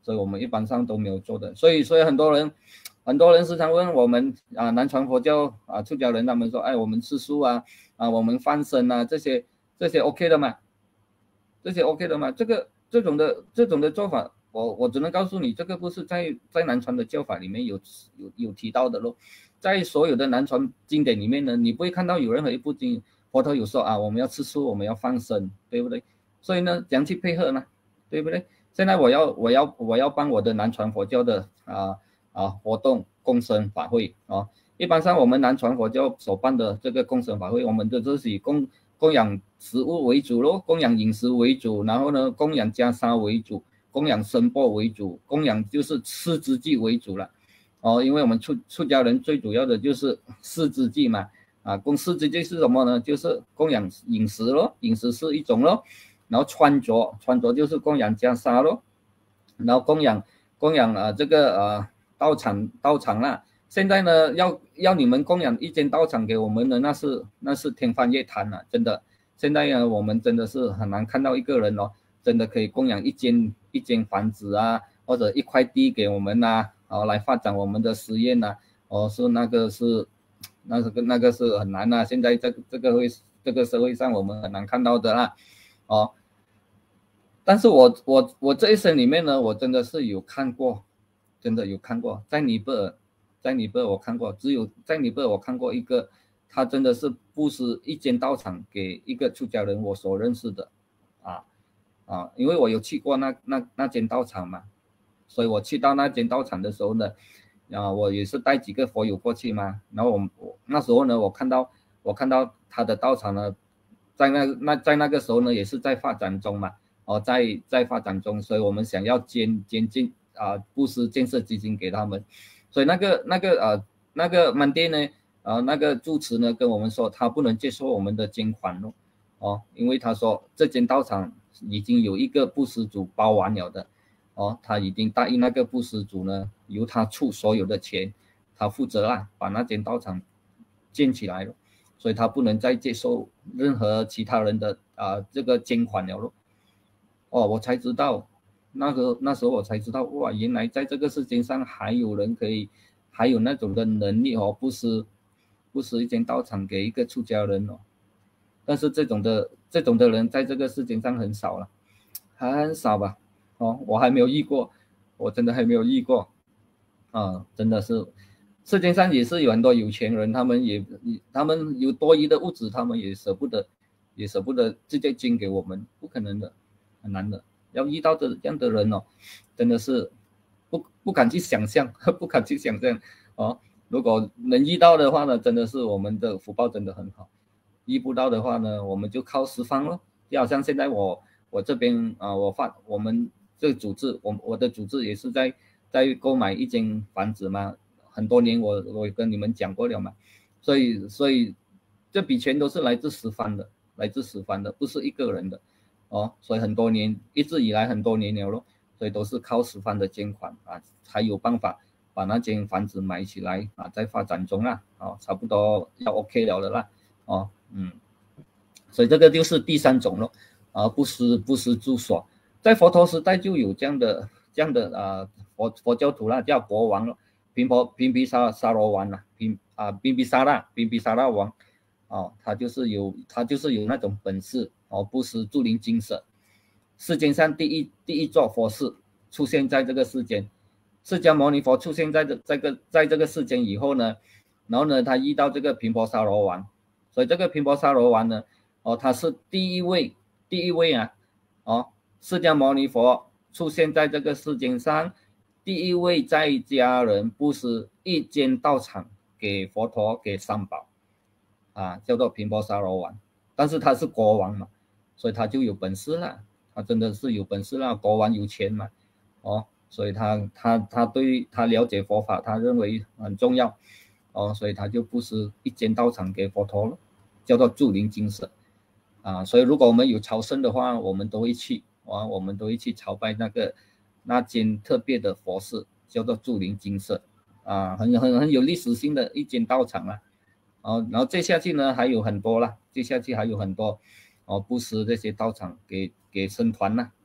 所以我们一般上都没有做的。所以所以很多人很多人时常问我们啊，南传佛教啊出家人，他们说，哎，我们吃素啊啊，我们放生啊，这些这些 OK 的吗？这些 OK 的吗？这个这种的这种的做法，我我只能告诉你，这个不是在在南传的教法里面有有有提到的咯。在所有的南传经典里面呢，你不会看到有任何一部经佛陀有说啊，我们要吃素，我们要放生，对不对？所以呢，怎样去配合呢？对不对？现在我要我要我要帮我的南传佛教的啊啊活动共生法会啊，一般上我们南传佛教所办的这个共生法会，我们的就是以供供养食物为主咯，供养饮食为主，然后呢，供养袈裟为主，供养僧钵为主，供养就是四支祭为主了。哦，因为我们出出家人最主要的就是四支祭嘛，啊，供四支祭是什么呢？就是供养饮食咯，饮食是一种咯，然后穿着穿着就是供养袈裟咯，然后供养供养啊、呃、这个呃道场道场啦。现在呢，要要你们供养一间道场给我们的，那是那是天方夜谭了，真的。现在呢，我们真的是很难看到一个人哦，真的可以供养一间一间房子啊，或者一块地给我们呐、啊。哦，来发展我们的实验呐、啊，哦，是那个是，那个那个是很难呐、啊。现在这这个会这个社会上我们很难看到的啦，哦。但是我我我这一生里面呢，我真的是有看过，真的有看过，在尼泊尔，在尼泊尔我看过，只有在尼泊尔我看过一个，他真的是布施一间道场给一个出家人，我所认识的，啊啊，因为我有去过那那那间道场嘛。所以我去到那间道场的时候呢，啊，我也是带几个佛友过去嘛。然后我我那时候呢，我看到我看到他的道场呢，在那那在那个时候呢，也是在发展中嘛，哦，在在发展中，所以我们想要捐捐进啊布施建设基金给他们。所以那个那个呃那个门店呢，啊那个住持呢跟我们说，他不能接受我们的捐款咯，哦，因为他说这间道场已经有一个布施组包完了的。哦，他已经答应那个布施主呢，由他出所有的钱，他负责啊，把那间道场建起来了，所以他不能再接受任何其他人的啊、呃、这个捐款了咯。哦，我才知道，那个那时候我才知道，哇，原来在这个世界上还有人可以，还有那种的能力哦，布施布施一间道场给一个出家人哦。但是这种的这种的人在这个世界上很少了，很少吧。哦，我还没有遇过，我真的还没有遇过，啊，真的是，世界上也是有很多有钱人，他们也，他们有多余的物质，他们也舍不得，也舍不得直接捐给我们，不可能的，很难的，要遇到这样的人哦，真的是不不敢去想象，不敢去想象哦，如果能遇到的话呢，真的是我们的福报真的很好，遇不到的话呢，我们就靠十方咯，就好像现在我我这边啊、呃，我发我们。这个组织，我我的组织也是在在购买一间房子嘛，很多年我我跟你们讲过了嘛，所以所以这笔钱都是来自十方的，来自十方的，不是一个人的，哦，所以很多年一直以来很多年了咯，所以都是靠十方的捐款啊，才有办法把那间房子买起来啊，在发展中啦，哦，差不多要 OK 了的啦，哦，嗯，所以这个就是第三种咯，啊，布施布施住所。在佛陀时代就有这样的这样的啊佛佛教徒啦，叫国王了，频婆频毗沙沙罗王啦，频啊频毗沙拉频毗沙拉王，哦，他就是有他就是有那种本事哦，布施住临精舍，世间上第一第一座佛寺出现在这个世间，释迦牟尼佛出现在这这个在这个世间以后呢，然后呢他遇到这个频婆沙罗王，所以这个频婆沙罗王呢，哦他是第一位第一位啊，哦。释迦牟尼佛出现在这个世间上，第一位在家人布施一间道场给佛陀给三宝，啊，叫做频婆沙罗王，但是他是国王嘛，所以他就有本事了，他真的是有本事了，国王有钱嘛，哦，所以他他他对他了解佛法，他认为很重要，哦，所以他就布施一间道场给佛陀了，叫做住临精舍，啊，所以如果我们有朝圣的话，我们都会去。啊，我们都会去朝拜那个那间特别的佛寺，叫做住临精舍，啊，很很很有历史性的一间道场啊。哦，然后接下去呢还有很多啦，接下去还有很多哦，布施这些道场给给僧团啦，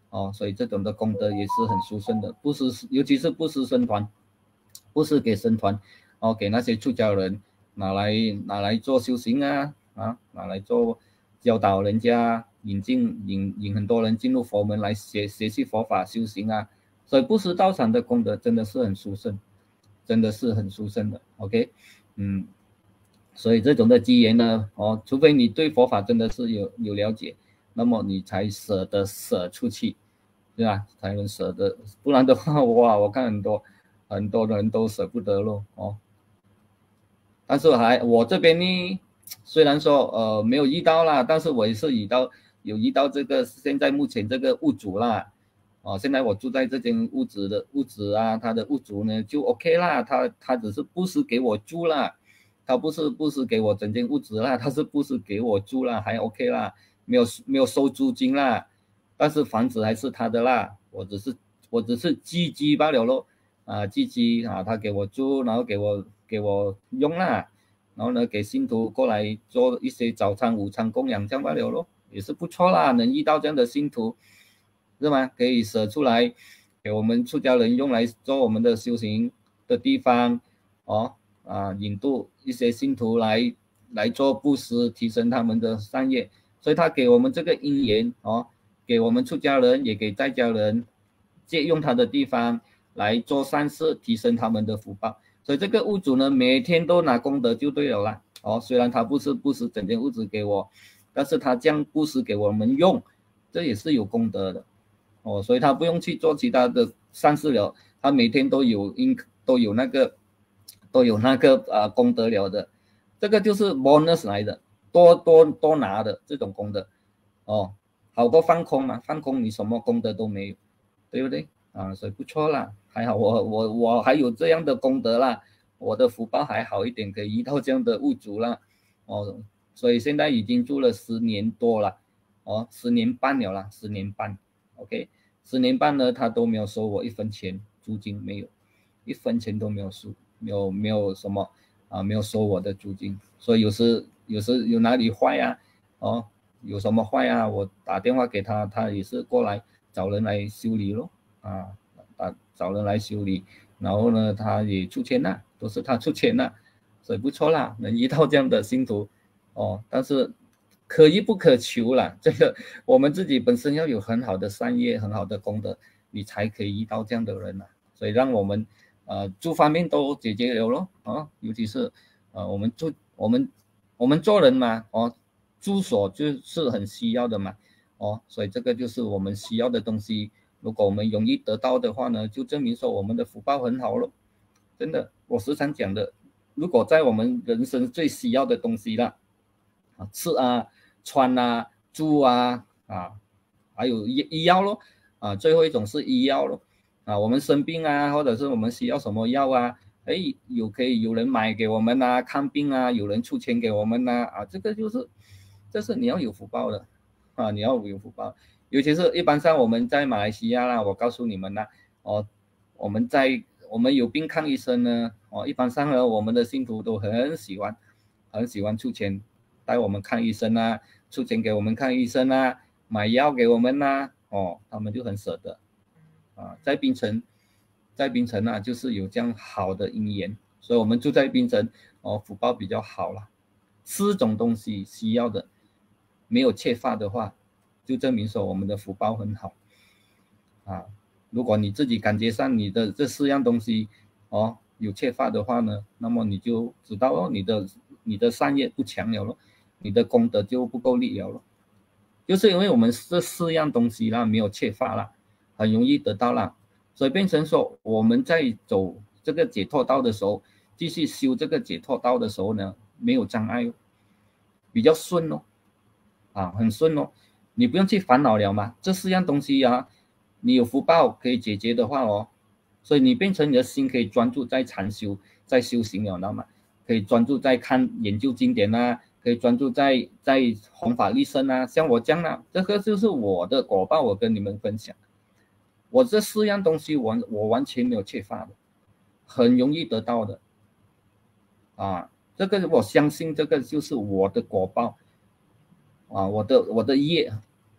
哦，所以这种的功德也是很殊胜的，布施尤其是布施僧团，布施给僧团，哦，给那些出家人拿来拿来做修行啊啊，拿来做教导人家，引进引引很多人进入佛门来学学习佛法修行啊，所以布施道场的功德真的是很殊胜，真的是很殊胜的。OK， 嗯。所以这种的机缘呢，哦，除非你对佛法真的是有有了解，那么你才舍得舍出去，对吧？才能舍得，不然的话，哇，我看很多很多人都舍不得咯，哦。但是还我这边呢，虽然说呃没有遇到啦，但是我也是遇到有遇到这个现在目前这个屋主啦，哦，现在我住在这间屋子的屋子啊，他的屋主呢就 OK 啦，他他只是布施给我住啦。他不是布施给我整间屋子啦，他是布施给我住啦，还 OK 啦，没有没有收租金啦，但是房子还是他的啦，我只是我只是寄居罢了咯，啊，寄居啊，他给我住，然后给我给我用啦，然后呢给信徒过来做一些早餐、午餐供养这样罢了咯，也是不错啦，能遇到这样的信徒，是吗？可以舍出来给我们出家人用来做我们的修行的地方，哦。啊，引渡一些信徒来来做布施，提升他们的善业，所以他给我们这个因缘哦，给我们出家人也给在家人借用他的地方来做善事，提升他们的福报。所以这个屋主呢，每天都拿功德就对了啦。哦，虽然他不是布施整间屋子给我，但是他这样布施给我们用，这也是有功德的。哦，所以他不用去做其他的善事了，他每天都有应都有那个。都有那个啊、呃、功德了的，这个就是 bonus 来的，多多多拿的这种功德，哦，好多放空嘛，放空你什么功德都没有，对不对啊？所以不错啦，还好我我我还有这样的功德啦，我的福报还好一点，可以遇到这样的物主啦，哦，所以现在已经住了十年多了，哦，十年半了啦，十年半 ，OK， 十年半呢，他都没有收我一分钱租金，没有，一分钱都没有收。没有没有什么啊，没有收我的租金，所以有时有时有哪里坏啊，哦，有什么坏啊，我打电话给他，他也是过来找人来修理咯，啊，打找人来修理，然后呢，他也出钱啦，都是他出钱啦，所以不错啦，能遇到这样的信徒，哦，但是可遇不可求啦，这个我们自己本身要有很好的善业，很好的功德，你才可以遇到这样的人啦，所以让我们。呃，诸方面都解决了咯，啊，尤其是，呃，我们住我们我们做人嘛，哦，住所就是很需要的嘛，哦，所以这个就是我们需要的东西。如果我们容易得到的话呢，就证明说我们的福报很好咯。真的，我时常讲的，如果在我们人生最需要的东西啦，啊，吃啊、穿啊、住啊，啊，还有医医药咯，啊，最后一种是医药咯。啊，我们生病啊，或者是我们需要什么药啊，哎，有可以有人买给我们啊，看病啊，有人出钱给我们啊，啊，这个就是，这是你要有福报的，啊，你要有福报，尤其是一般上我们在马来西亚啦，我告诉你们啦，哦，我们在我们有病看医生呢，哦，一般上呢，我们的信徒都很喜欢，很喜欢出钱带我们看医生啊，出钱给我们看医生啊，买药给我们啊，哦，他们就很舍得。啊，在槟城，在槟城啊，就是有这样好的因缘，所以我们住在槟城，哦，福报比较好了。四种东西需要的，没有缺乏的话，就证明说我们的福报很好。啊，如果你自己感觉上你的这四样东西，哦，有缺乏的话呢，那么你就知道哦，你的你的善业不强了咯，你的功德就不够力了咯。就是因为我们这四样东西啦，没有缺乏啦。很容易得到了，所以变成说我们在走这个解脱道的时候，继续修这个解脱道的时候呢，没有障碍，比较顺哦，啊，很顺哦，你不用去烦恼了嘛，这四样东西啊，你有福报可以解决的话哦，所以你变成你的心可以专注在禅修，在修行了，知道吗？可以专注在看研究经典啊，可以专注在在弘法利生啊，像我这样啊，这个就是我的果报，我跟你们分享。我这四样东西完我完全没有缺乏的，很容易得到的，啊，这个我相信这个就是我的果报，啊，我的我的业，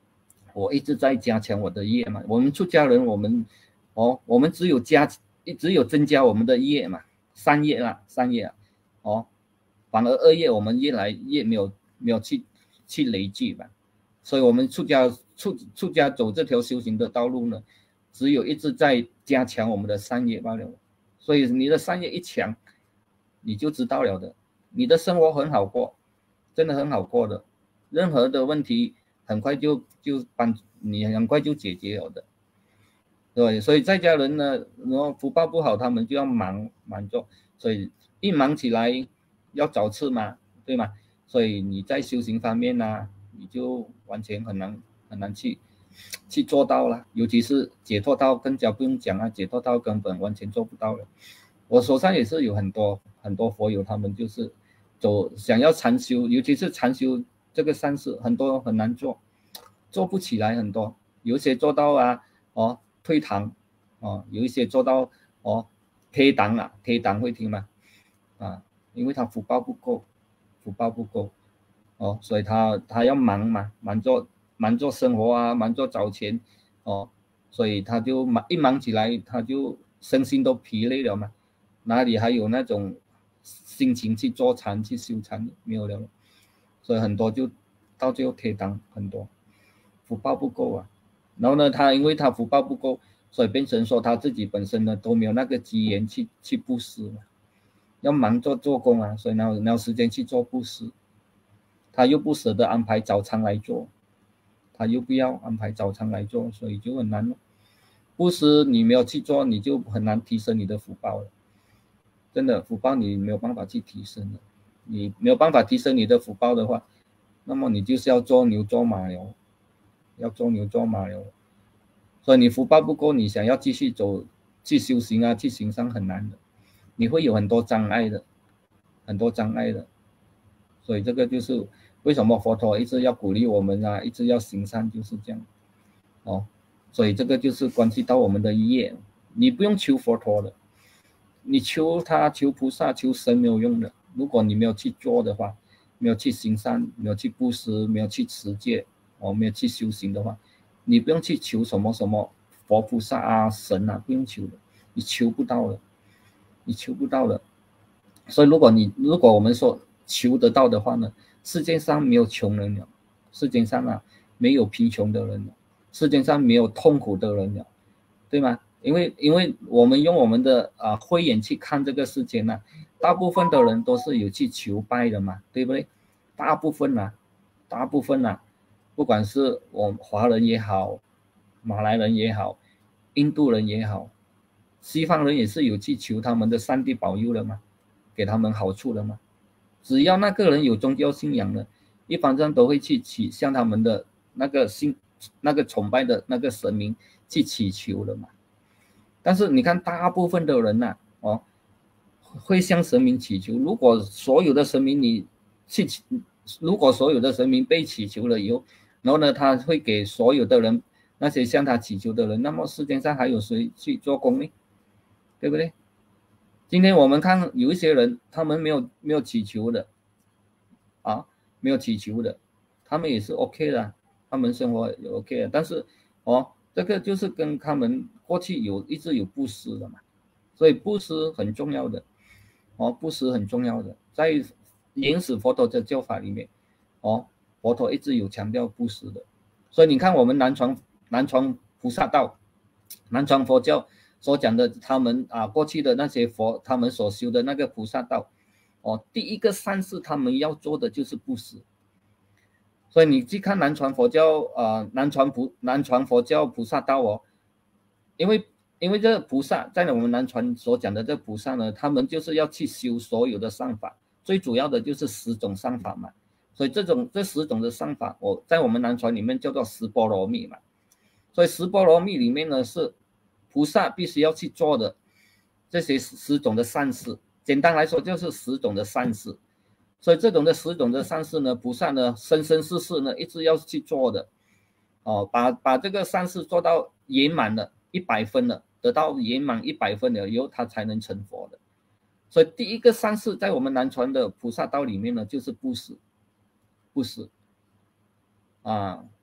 我一直在加强我的业嘛。我们出家人，我们哦，我们只有加，只有增加我们的业嘛，善业啦，善业啊，哦，反而恶业我们越来越没有没有去去累积吧。所以我们出家出出家走这条修行的道路呢，只有一直在加强我们的善业罢了。所以你的善业一强，你就知道了的，你的生活很好过，真的很好过的，任何的问题很快就就帮你很快就解决了的。对，所以在家人呢，然后福报不好，他们就要忙忙做，所以一忙起来要找吃嘛，对吗？所以你在修行方面呢、啊，你就完全很难很难去去做到了，尤其是解脱道更加不用讲啊，解脱道根本完全做不到了。我手上也是有很多很多佛友，他们就是走想要禅修，尤其是禅修这个善事，很多很难做，做不起来很多，有些做到啊，哦。退堂，哦，有一些做到哦，退档啊，退档会听吗？啊，因为他福报不够，福报不够，哦，所以他他要忙嘛，忙做忙做生活啊，忙做找钱，哦，所以他就忙一忙起来，他就身心都疲累了嘛，哪里还有那种心情去做禅去修禅没有了，所以很多就到最后退档，很多福报不够啊。然后呢，他因为他福报不够，所以变成说他自己本身呢都没有那个机缘去去布施嘛，要忙做做工啊，所以哪有哪有时间去做布施？他又不舍得安排早餐来做，他又不要安排早餐来做，所以就很难了。布施你没有去做，你就很难提升你的福报了。真的福报你没有办法去提升的，你没有办法提升你的福报的话，那么你就是要做牛做马了。要做牛做马了，所以你福报不够，你想要继续走去修行啊，去行善很难的，你会有很多障碍的，很多障碍的。所以这个就是为什么佛陀一直要鼓励我们啊，一直要行善，就是这样哦。所以这个就是关系到我们的业，你不用求佛陀的，你求他、求菩萨、求神没有用的。如果你没有去做的话，没有去行善，没有去布施，没有去持戒。我没有去修行的话，你不用去求什么什么佛菩萨啊神啊，不用求的，你求不到的，你求不到的。所以如果你如果我们说求得到的话呢，世界上没有穷人了，世界上啊没有贫穷的人了，世界上没有痛苦的人了，对吗？因为因为我们用我们的啊慧眼去看这个世界呢、啊，大部分的人都是有去求拜的嘛，对不对？大部分啊，大部分啊。不管是我华人也好，马来人也好，印度人也好，西方人也是有去求他们的上帝保佑的嘛，给他们好处的嘛。只要那个人有宗教信仰的，一般上都会去祈向他们的那个信、那个崇拜的那个神明去祈求的嘛。但是你看，大部分的人呐、啊，哦，会向神明祈求。如果所有的神明你去，如果所有的神明被祈求了以后，然后呢，他会给所有的人，那些向他祈求的人，那么世界上还有谁去做工呢？对不对？今天我们看有一些人，他们没有没有祈求的，啊，没有祈求的，他们也是 OK 的，他们生活也 OK 的，但是哦，这个就是跟他们过去有一直有布施的嘛，所以布施很重要的，哦，布施很重要的，在原始佛陀的教法里面，哦。佛陀一直有强调布施的，所以你看我们南传南传菩萨道，南传佛教所讲的，他们啊过去的那些佛，他们所修的那个菩萨道，哦，第一个善事他们要做的就是布施。所以你去看南传佛教啊、呃，南传菩南传佛教菩萨道哦，因为因为这菩萨在我们南传所讲的这菩萨呢，他们就是要去修所有的善法，最主要的就是十种善法嘛。所以这种这十种的善法，我在我们南传里面叫做十波罗蜜嘛。所以十波罗蜜里面呢，是菩萨必须要去做的这些十种的善事。简单来说，就是十种的善事。所以这种的十种的善事呢，菩萨呢生生世世呢一直要去做的，哦，把把这个善事做到圆满了，一百分了，得到圆满一百分了以后，他才能成佛的。所以第一个善事在我们南传的菩萨道里面呢，就是布施。布施啊，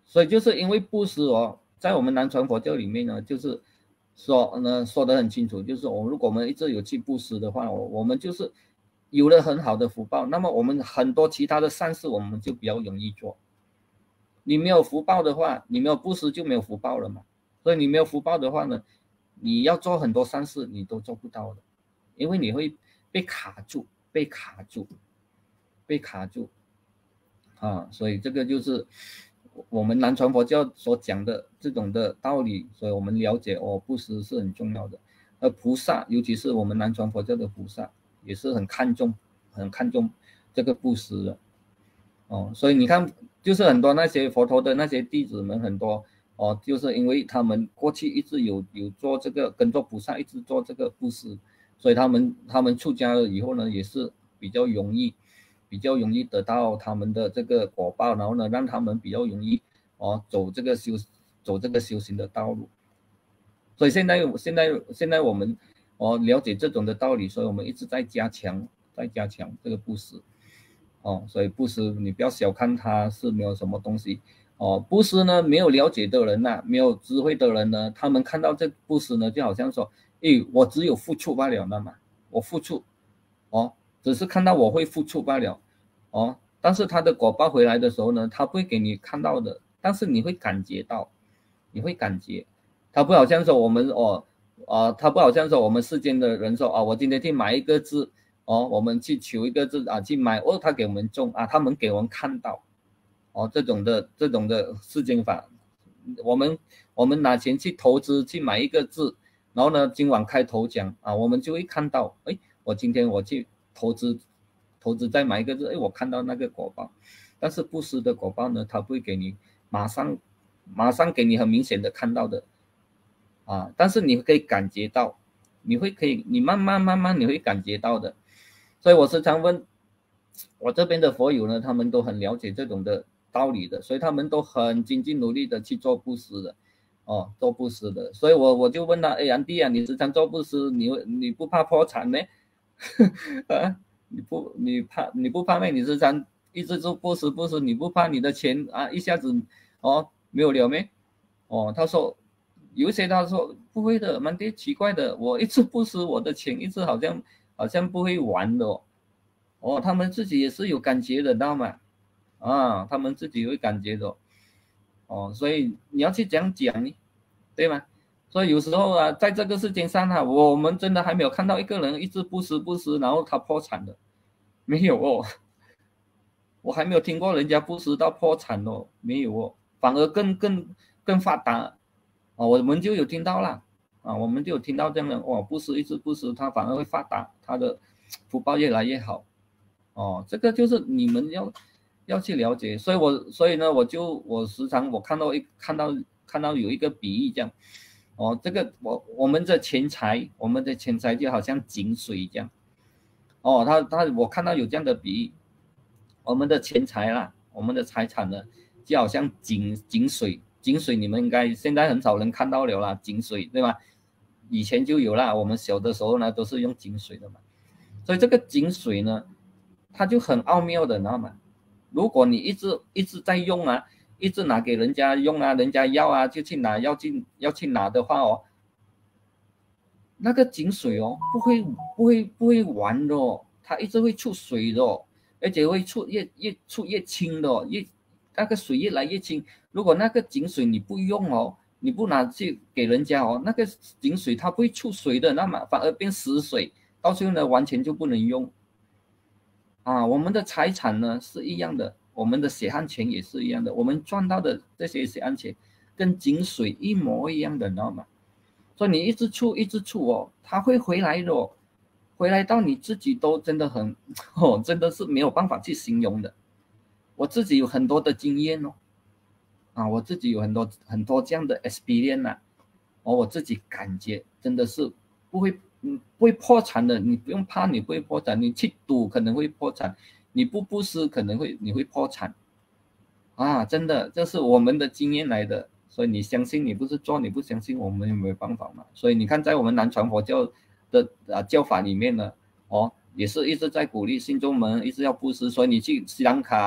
所以就是因为布施哦，在我们南传佛教里面呢，就是说呢说得很清楚，就是我们如果我们一直有去布施的话，我我们就是有了很好的福报，那么我们很多其他的善事我们就比较容易做。你没有福报的话，你没有布施就没有福报了嘛。所以你没有福报的话呢，你要做很多善事你都做不到的，因为你会被卡住，被卡住，被卡住啊。所以这个就是我们南传佛教所讲的这种的道理，所以我们了解哦，布施是很重要的。而菩萨，尤其是我们南传佛教的菩萨，也是很看重、很看重这个布施的。哦，所以你看，就是很多那些佛陀的那些弟子们，很多哦，就是因为他们过去一直有有做这个，跟着菩萨一直做这个布施，所以他们他们出家了以后呢，也是比较容易，比较容易得到他们的这个果报，然后呢，让他们比较容易哦走这个修走这个修行的道路。所以现在现在现在我们哦了解这种的道理，所以我们一直在加强，在加强这个布施。哦，所以布施你不要小看它是没有什么东西哦。布施呢，没有了解的人呐、啊，没有智慧的人呢，他们看到这布施呢，就好像说，诶，我只有付出罢了，那么我付出，哦，只是看到我会付出罢了，哦，但是他的果报回来的时候呢，他不会给你看到的，但是你会感觉到，你会感觉，他不好像说我们哦，啊，他不好像说我们世间的人说啊，我今天去买一个字。哦，我们去求一个字啊，去买哦，他给我们中啊，他们给我们看到，哦，这种的这种的世间法，我们我们拿钱去投资去买一个字，然后呢，今晚开头奖啊，我们就会看到，哎，我今天我去投资投资再买一个字，哎，我看到那个果报，但是布施的果报呢，他不会给你马上马上给你很明显的看到的啊，但是你可以感觉到，你会可以你慢慢慢慢你会感觉到的。所以我时常问我这边的佛友呢，他们都很了解这种的道理的，所以他们都很精进努力的去做布施的，哦，做布施的。所以我我就问他，哎，安迪啊，你时常做布施，你你不怕破产呢？啊，你不你怕你不怕咩？你时常一直做布施布施，你不怕你的钱啊一下子哦没有了没？哦，他说有些他说不会的，蛮多奇怪的，我一直布施我的钱一直好像。好像不会玩的哦，哦，他们自己也是有感觉的，知道吗？啊，他们自己会感觉的，哦，所以你要去讲讲呢，对吗？所以有时候啊，在这个世界上啊，我们真的还没有看到一个人一直不施不施，然后他破产的，没有哦，我还没有听过人家不施到破产哦，没有哦，反而更更更发达，啊，我们就有听到啦。啊，我们就有听到这样的哇，布施一直布施，他反而会发达，他的福报越来越好。哦，这个就是你们要要去了解，所以我所以呢，我就我时常我看到一看到看到有一个比喻这样，哦，这个我我们的钱财，我们的钱财就好像井水这样，哦，他他我看到有这样的比喻，我们的钱财啦，我们的财产呢，就好像井井水，井水你们应该现在很少人看到了啦，井水对吧？以前就有啦，我们小的时候呢都是用井水的嘛，所以这个井水呢，它就很奥妙的，你知道吗？如果你一直一直在用啊，一直拿给人家用啊，人家要啊就去拿，要去要去拿的话哦，那个井水哦不会不会不会完的哦，它一直会出水的哦，而且会出越越出越清的哦，越那个水越来越清。如果那个井水你不用哦。你不拿去给人家哦，那个井水它不会出水的，那么反而变死水，到最后呢完全就不能用啊。我们的财产呢是一样的，我们的血汗钱也是一样的，我们赚到的这些血汗钱跟井水一模一样的，你知道吗？所以你一直出一直出哦，它会回来的哦，回来到你自己都真的很哦，真的是没有办法去形容的。我自己有很多的经验哦。啊，我自己有很多很多这样的 experience 啊，哦，我自己感觉真的是不会，嗯，不会破产的，你不用怕你不会破产，你去赌可能会破产，你不布施可能会你会破产，啊，真的，这是我们的经验来的，所以你相信你不是做，你不相信我们有没有办法嘛？所以你看，在我们南传佛教的啊教法里面呢，哦，也是一直在鼓励信众们一直要布施，所以你去斯里兰卡。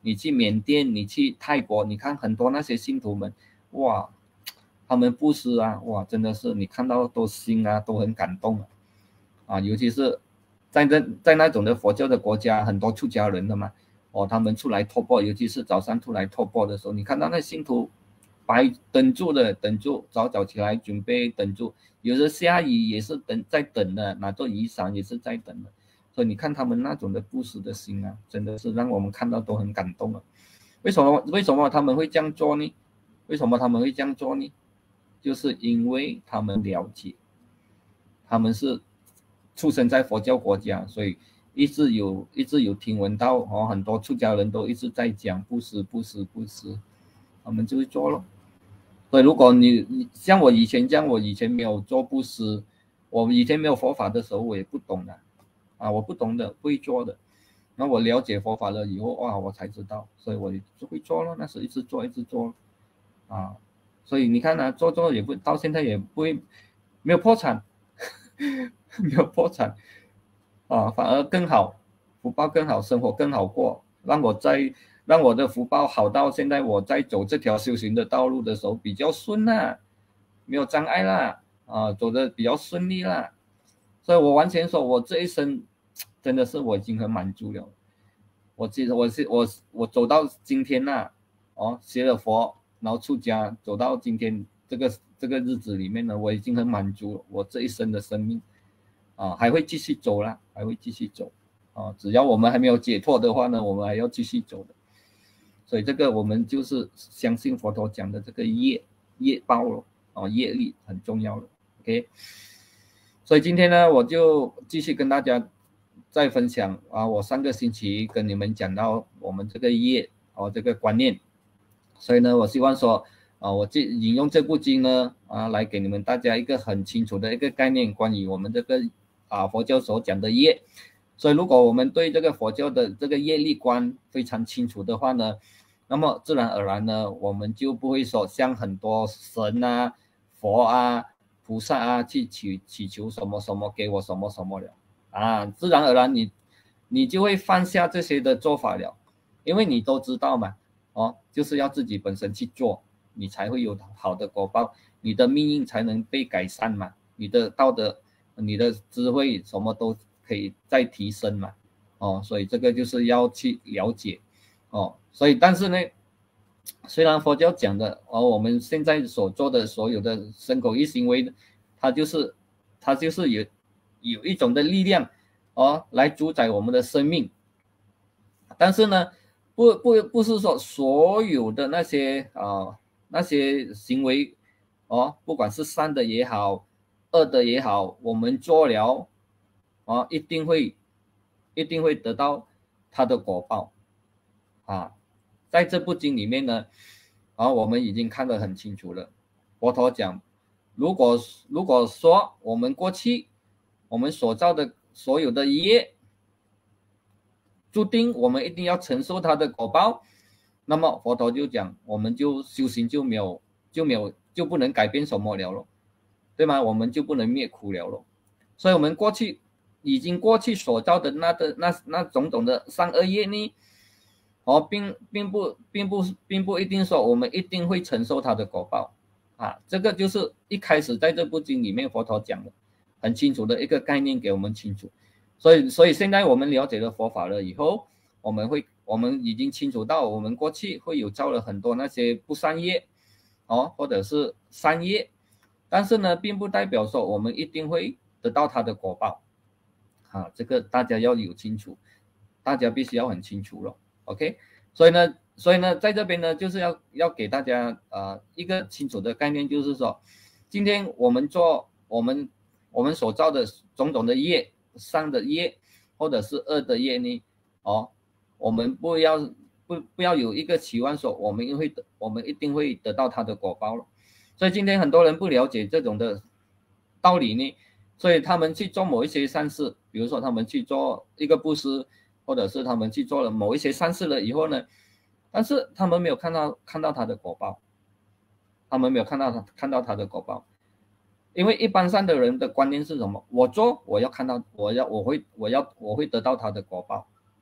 你去缅甸，你去泰国，你看很多那些信徒们，哇，他们布施啊，哇，真的是你看到都心啊都很感动啊，啊，尤其是在那在那种的佛教的国家，很多出家人的嘛，哦，他们出来托钵，尤其是早上出来托钵的时候，你看到那信徒白等住的，等住，早早起来准备等住，有的下雨也是等在等的，拿着雨伞也是在等的。所以你看他们那种的布施的心啊，真的是让我们看到都很感动啊。为什么为什么他们会这样做呢？为什么他们会这样做呢？就是因为他们了解，他们是出生在佛教国家，所以一直有一直有听闻到哦，很多出家人都一直在讲布施布施布施，他们就会做咯。所以如果你像我以前这样，我以前没有做布施，我以前没有佛法的时候，我也不懂的。啊，我不懂的，不会做的。那我了解佛法了以后，哇，我才知道，所以我就会做了。那时一直做，一直做，啊，所以你看呢、啊，做做也不到现在也不会没有破产，没有破产，啊，反而更好，福报更好，生活更好过，让我在让我的福报好到现在，我在走这条修行的道路的时候比较顺啦，没有障碍啦，啊，走的比较顺利啦，所以我完全说，我这一生。真的是我已经很满足了，我记得我是我我走到今天呐、啊，哦，学了佛，然后出家，走到今天这个这个日子里面呢，我已经很满足了，我这一生的生命，啊，还会继续走啦，还会继续走，啊，只要我们还没有解脱的话呢，我们还要继续走的，所以这个我们就是相信佛陀讲的这个业业报了，啊，业力很重要了 ，OK， 所以今天呢，我就继续跟大家。再分享啊，我上个星期跟你们讲到我们这个业哦，这个观念，所以呢，我希望说啊，我这引用这部经呢啊，来给你们大家一个很清楚的一个概念，关于我们这个啊佛教所讲的业。所以，如果我们对这个佛教的这个业力观非常清楚的话呢，那么自然而然呢，我们就不会说像很多神啊、佛啊、菩萨啊去祈祈求什么什么给我什么什么了。啊，自然而然你你就会放下这些的做法了，因为你都知道嘛，哦，就是要自己本身去做，你才会有好的果报，你的命运才能被改善嘛，你的道德、你的智慧什么都可以再提升嘛，哦，所以这个就是要去了解，哦，所以但是呢，虽然佛教讲的，哦，我们现在所做的所有的身口意行为，它就是它就是有。有一种的力量哦，来主宰我们的生命，但是呢，不不不是说所有的那些啊、呃、那些行为哦，不管是善的也好，恶的也好，我们做了哦，一定会一定会得到他的果报啊。在这部经里面呢，啊，我们已经看得很清楚了。佛陀讲，如果如果说我们过去我们所造的所有的业，注定我们一定要承受它的果报。那么佛陀就讲，我们就修行就没有就没有就不能改变什么了咯，对吗？我们就不能灭苦了咯。所以我们过去已经过去所造的那的那那种种的善恶业呢，哦，并并不并不并不一定说我们一定会承受它的果报啊。这个就是一开始在这部经里面佛陀讲的很清楚的一个概念给我们清楚。所以所以现在我们了解了佛法了以后，我们会我们已经清楚到我们过去会有造了很多那些不善业哦，或者是善业，但是呢并不代表说我们一定会得到它的果报啊，这个大家要有清楚，大家必须要很清楚了 OK。 所以呢所以呢在这边呢就是要要给大家呃一个清楚的概念，就是说今天我们做我们我们所造的种种的业，善的业或者是恶的业呢，哦，我们不要不不要有一个期望说我们会得我们一定会得到它的果报了。所以今天很多人不了解这种的道理呢，所以他们去做某一些善事，比如说他们去做一个布施，或者是他们去做了某一些善事了以后呢，但是他们没有看到看到他的果报，他们没有看到他看到他的果报。因为一般上的人的观念是什么？我做我要看到，我要我会我要我会得到他的果报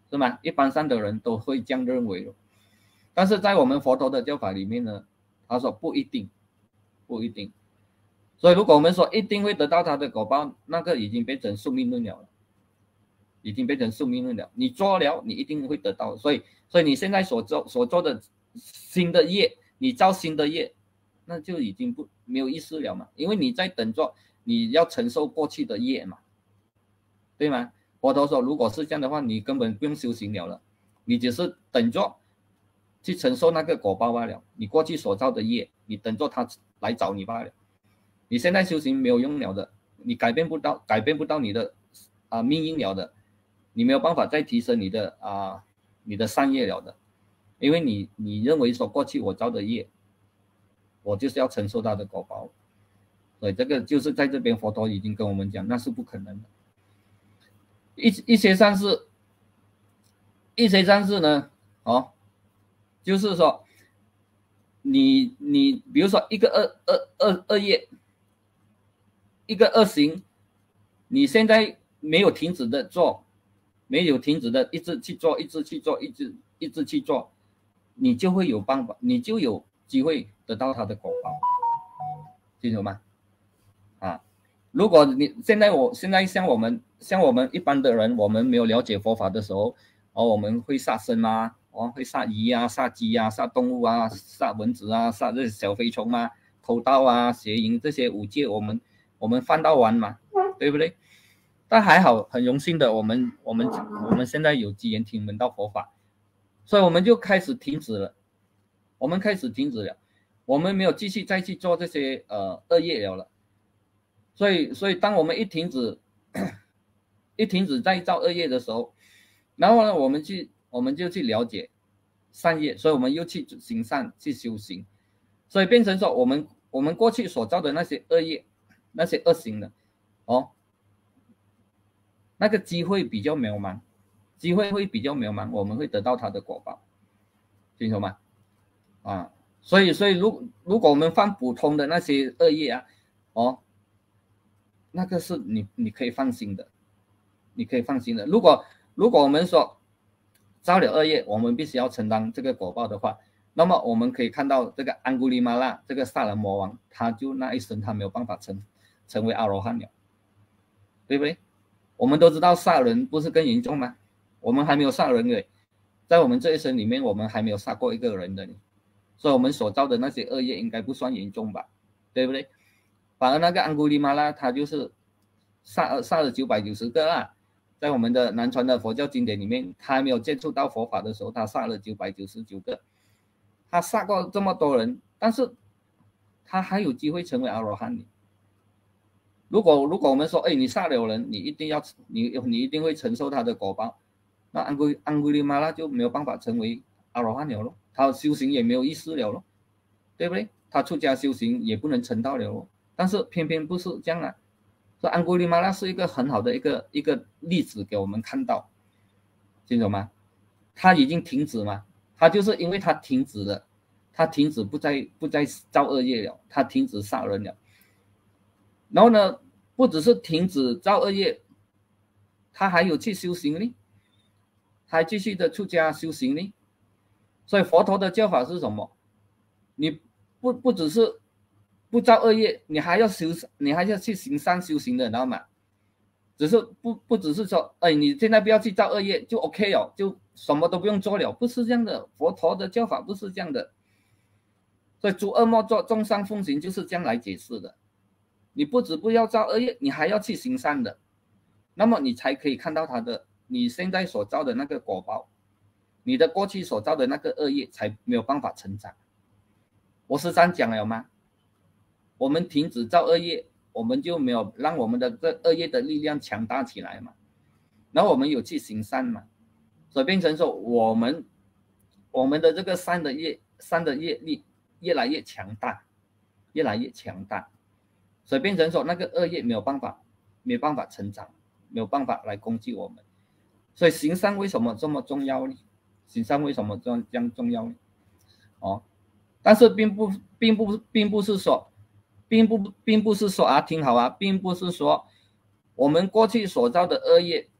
是吗？一般上的人都会这样认为。但是在我们佛陀的教法里面呢，他说不一定，不一定。所以如果我们说一定会得到他的果报，那个已经变成宿命论了，已经变成宿命论了。你做了，你一定会得到。所以，所以你现在所做所做的新的业，你造新的业，那就已经不没有意思了嘛，因为你在等着你要承受过去的业嘛，对吗？佛陀说，如果是这样的话，你根本不用修行了了，你只是等着去承受那个果报罢了。你过去所造的业，你等着他来找你罢了。你现在修行没有用了的，你改变不到，改变不到你的啊、呃、命运了的，你没有办法再提升你的啊、呃、你的善业了的，因为你你认为说过去我造的业，我就是要承受他的果报，所以这个就是在这边佛陀已经跟我们讲，那是不可能的。一一些善事，一些善事呢，哦，就是说，你你比如说一个恶恶恶恶业，一个恶行，你现在没有停止的做，没有停止的一直去做，一直去做，一直一直去做，你就会有办法，你就有机会得到他的果报，清楚吗？啊，如果你现在我现在像我们像我们一般的人，我们没有了解佛法的时候，哦，我们会杀生吗？哦，会杀鱼啊，杀鸡啊，杀动物啊，杀蚊子啊，杀这些小飞虫啊，偷盗啊，邪淫这些五戒，我们我们犯到完嘛，对不对？但还好，很荣幸的，我们我们我们现在有机缘听闻到佛法，所以我们就开始停止了，我们开始停止了，我们没有继续再去做这些呃恶业了了。所以，所以当我们一停止，一停止再造恶业的时候，然后呢，我们去，我们就去了解善业，所以我们又去行善，去修行，所以变成说，我们我们过去所造的那些恶业，那些恶行的，哦，那个机会比较渺茫，机会会比较渺茫，我们会得到它的果报，清楚吗？啊，所以，所以如如果我们犯普通的那些恶业啊，哦。那个是你你可以放心的，你可以放心的。如果如果我们说造了恶业，我们必须要承担这个果报的话，那么我们可以看到这个安古利玛拉这个杀人魔王，他就那一生他没有办法成成为阿罗汉了，对不对？我们都知道杀人不是更严重吗？我们还没有杀人的，在我们这一生里面，我们还没有杀过一个人的，所以我们所造的那些恶业应该不算严重吧，对不对？反而那个安古利玛拉他就是杀杀了九百九十个啦，在我们的南传的佛教经典里面，他还没有接触到佛法的时候，他杀了九百九十九个，他杀过这么多人，但是他还有机会成为阿罗汉。如果如果我们说，哎，你杀了人，你一定要你你一定会承受他的果报，那安古安古利玛拉就没有办法成为阿罗汉了咯，他修行也没有意思了咯，对不对？他出家修行也不能成道了咯。但是偏偏不是这样啊，所以安古利玛拉是一个很好的一个一个例子给我们看到，清楚吗？他已经停止嘛，他就是因为他停止了，他停止不再不再造恶业了，他停止杀人了，然后呢，不只是停止造恶业，他还有去修行呢，还继续的出家修行呢，所以佛陀的教法是什么？你不不只是不造恶业，你还要修，你还要去行善修行的，知道吗？只是不不只是说，哎，你现在不要去造恶业就 OK 了，就什么都不用做了，不是这样的。佛陀的教法不是这样的，所以诸恶莫作，众善奉行就是这样来解释的。你不只不要造恶业，你还要去行善的，那么你才可以看到他的你现在所造的那个果报，你的过去所造的那个恶业才没有办法成长。我是这样讲了吗？我们停止造恶业，我们就没有让我们的这恶业的力量强大起来嘛，然后我们有去行善嘛，所以变成说我们我们的这个善的业善的业力越来越强大，越来越强大，所以变成说那个恶业没有办法没有办法成长，没有办法来攻击我们。所以行善为什么这么重要呢？行善为什么这样重要呢？哦，但是并不并不并不是说并不并不是说啊，听好啊，并不是说我们过去所造的恶业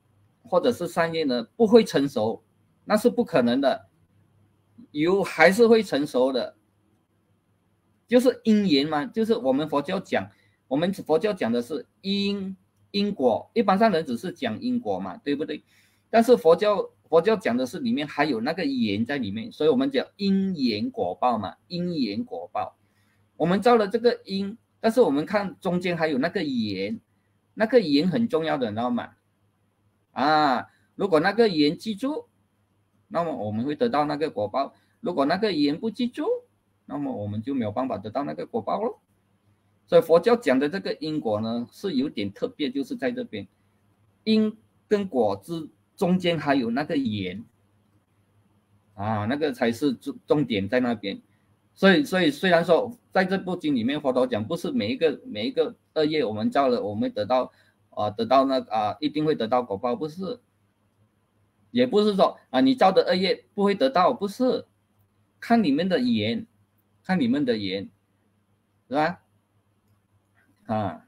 或者是善业呢不会成熟，那是不可能的，有还是会成熟的，就是因缘嘛，就是我们佛教讲，我们佛教讲的是因因果，一般上人只是讲因果嘛，对不对？但是佛教佛教讲的是里面还有那个缘在里面，所以我们讲因缘果报嘛，因缘果报，我们造了这个因，但是我们看中间还有那个缘，那个缘很重要的，你知道吗？啊，如果那个缘记住，那么我们会得到那个果报；如果那个缘不记住，那么我们就没有办法得到那个果报咯。所以佛教讲的这个因果呢，是有点特别，就是在这边，因跟果之中间还有那个缘，啊，那个才是重点在那边。所以，所以虽然说在这部经里面，佛陀讲不是每一个每一个恶业我们造了，我们得到啊、呃、得到那啊、呃、一定会得到果报，不是，也不是说啊你造的恶业不会得到，不是，看你们的缘，看你们的缘，是吧？啊，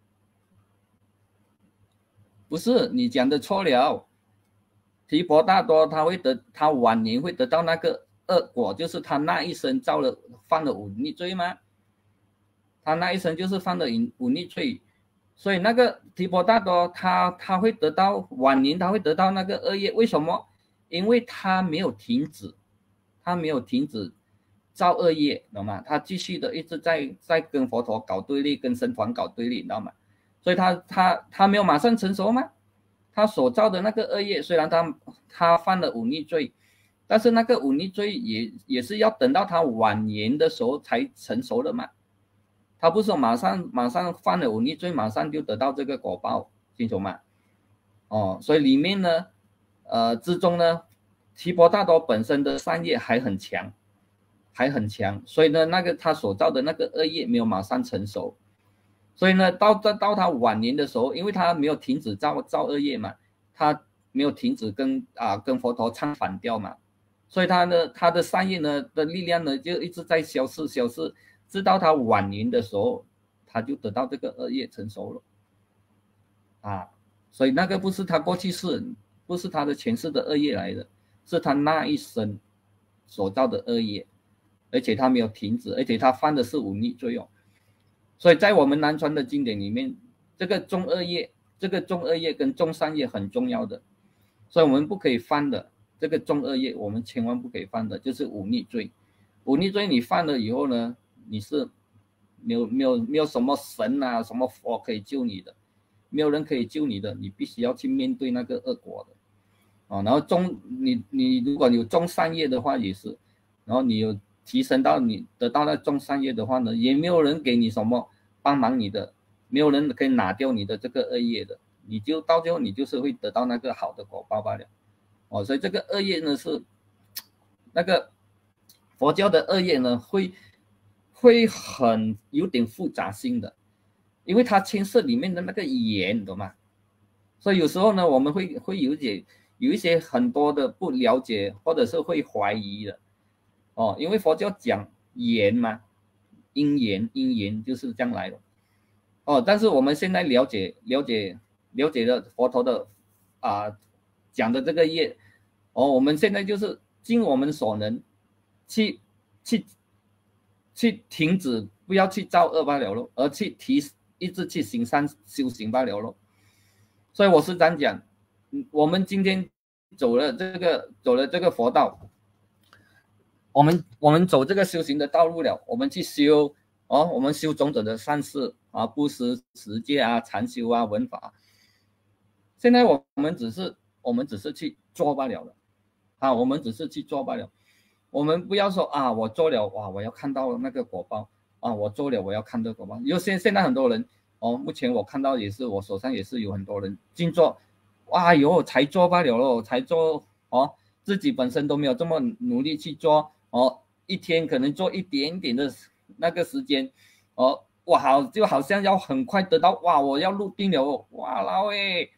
不是，你讲的错了。提婆达多他会得，他晚年会得到那个恶果，就是他那一生造了犯了忤逆罪吗？他那一生就是犯了忤逆罪，所以那个提婆达多他他会得到晚年他会得到那个恶业，为什么？因为他没有停止，他没有停止造恶业，懂吗？他继续的一直在在跟佛陀搞对立，跟僧团搞对立，知道吗？所以他他他没有马上成熟吗？他所造的那个恶业，虽然他他犯了忤逆罪，但是那个忤逆罪也也是要等到他晚年的时候才成熟的嘛。他不是马上马上犯了忤逆罪，马上就得到这个果报，清楚吗？哦，所以里面呢，呃之中呢，提婆达多本身的善业还很强，还很强，所以呢，那个他所造的那个恶业没有马上成熟。所以呢，到到他晚年的时候，因为他没有停止造造恶业嘛，他没有停止跟啊跟佛陀唱反调嘛，所以他呢他的善业呢的力量呢就一直在消失消失，直到他晚年的时候，他就得到这个恶业成熟了，啊，所以那个不是他过去世，不是他的前世的恶业来的，是他那一生所造的恶业，而且他没有停止，而且他犯的是忤逆罪哦。所以在我们南传的经典里面，这个种恶业，这个种恶业跟种善业很重要的，所以我们不可以犯的。这个种恶业我们千万不可以犯的，就是忤逆罪。忤逆罪你犯了以后呢，你是没有没有没有什么神啊，什么佛可以救你的，没有人可以救你的，你必须要去面对那个恶果的。啊，然后种你你如果有种善业的话也是，然后你有提升到你得到那种善业的话呢，也没有人给你什么帮忙你的，没有人可以拿掉你的这个恶业的，你就到最后你就是会得到那个好的果报罢了。哦，所以这个恶业呢是那个佛教的恶业呢会会很有点复杂性的，因为它牵涉里面的那个缘，懂吗？所以有时候呢我们会会有点有一些很多的不了解，或者是会怀疑的。哦，因为佛教讲缘嘛，因缘因缘就是这样来的。哦，但是我们现在了解了解了解了佛陀的啊、呃、讲的这个业，哦，我们现在就是尽我们所能去去去停止，不要去造恶罢了咯，而去提一直去行善修行罢了咯。所以我是这样讲，我们今天走了这个走了这个佛道。我们我们走这个修行的道路了，我们去修哦，我们修种种的善事啊，布施、持戒啊、禅修啊、闻法。现在我们只是我们只是去做罢了了，啊，我们只是去做罢了。我们不要说啊，我做了哇，我要看到那个果报啊，我做了我要看到果报。有些现在很多人哦，目前我看到也是，我手上也是有很多人静坐，哇哟，才做罢了咯，才做哦，自己本身都没有这么努力去做。哦，一天可能做一点点的那个时间，哦，哇，好就好像要很快得到，哇，我要入定了哦，哇老诶，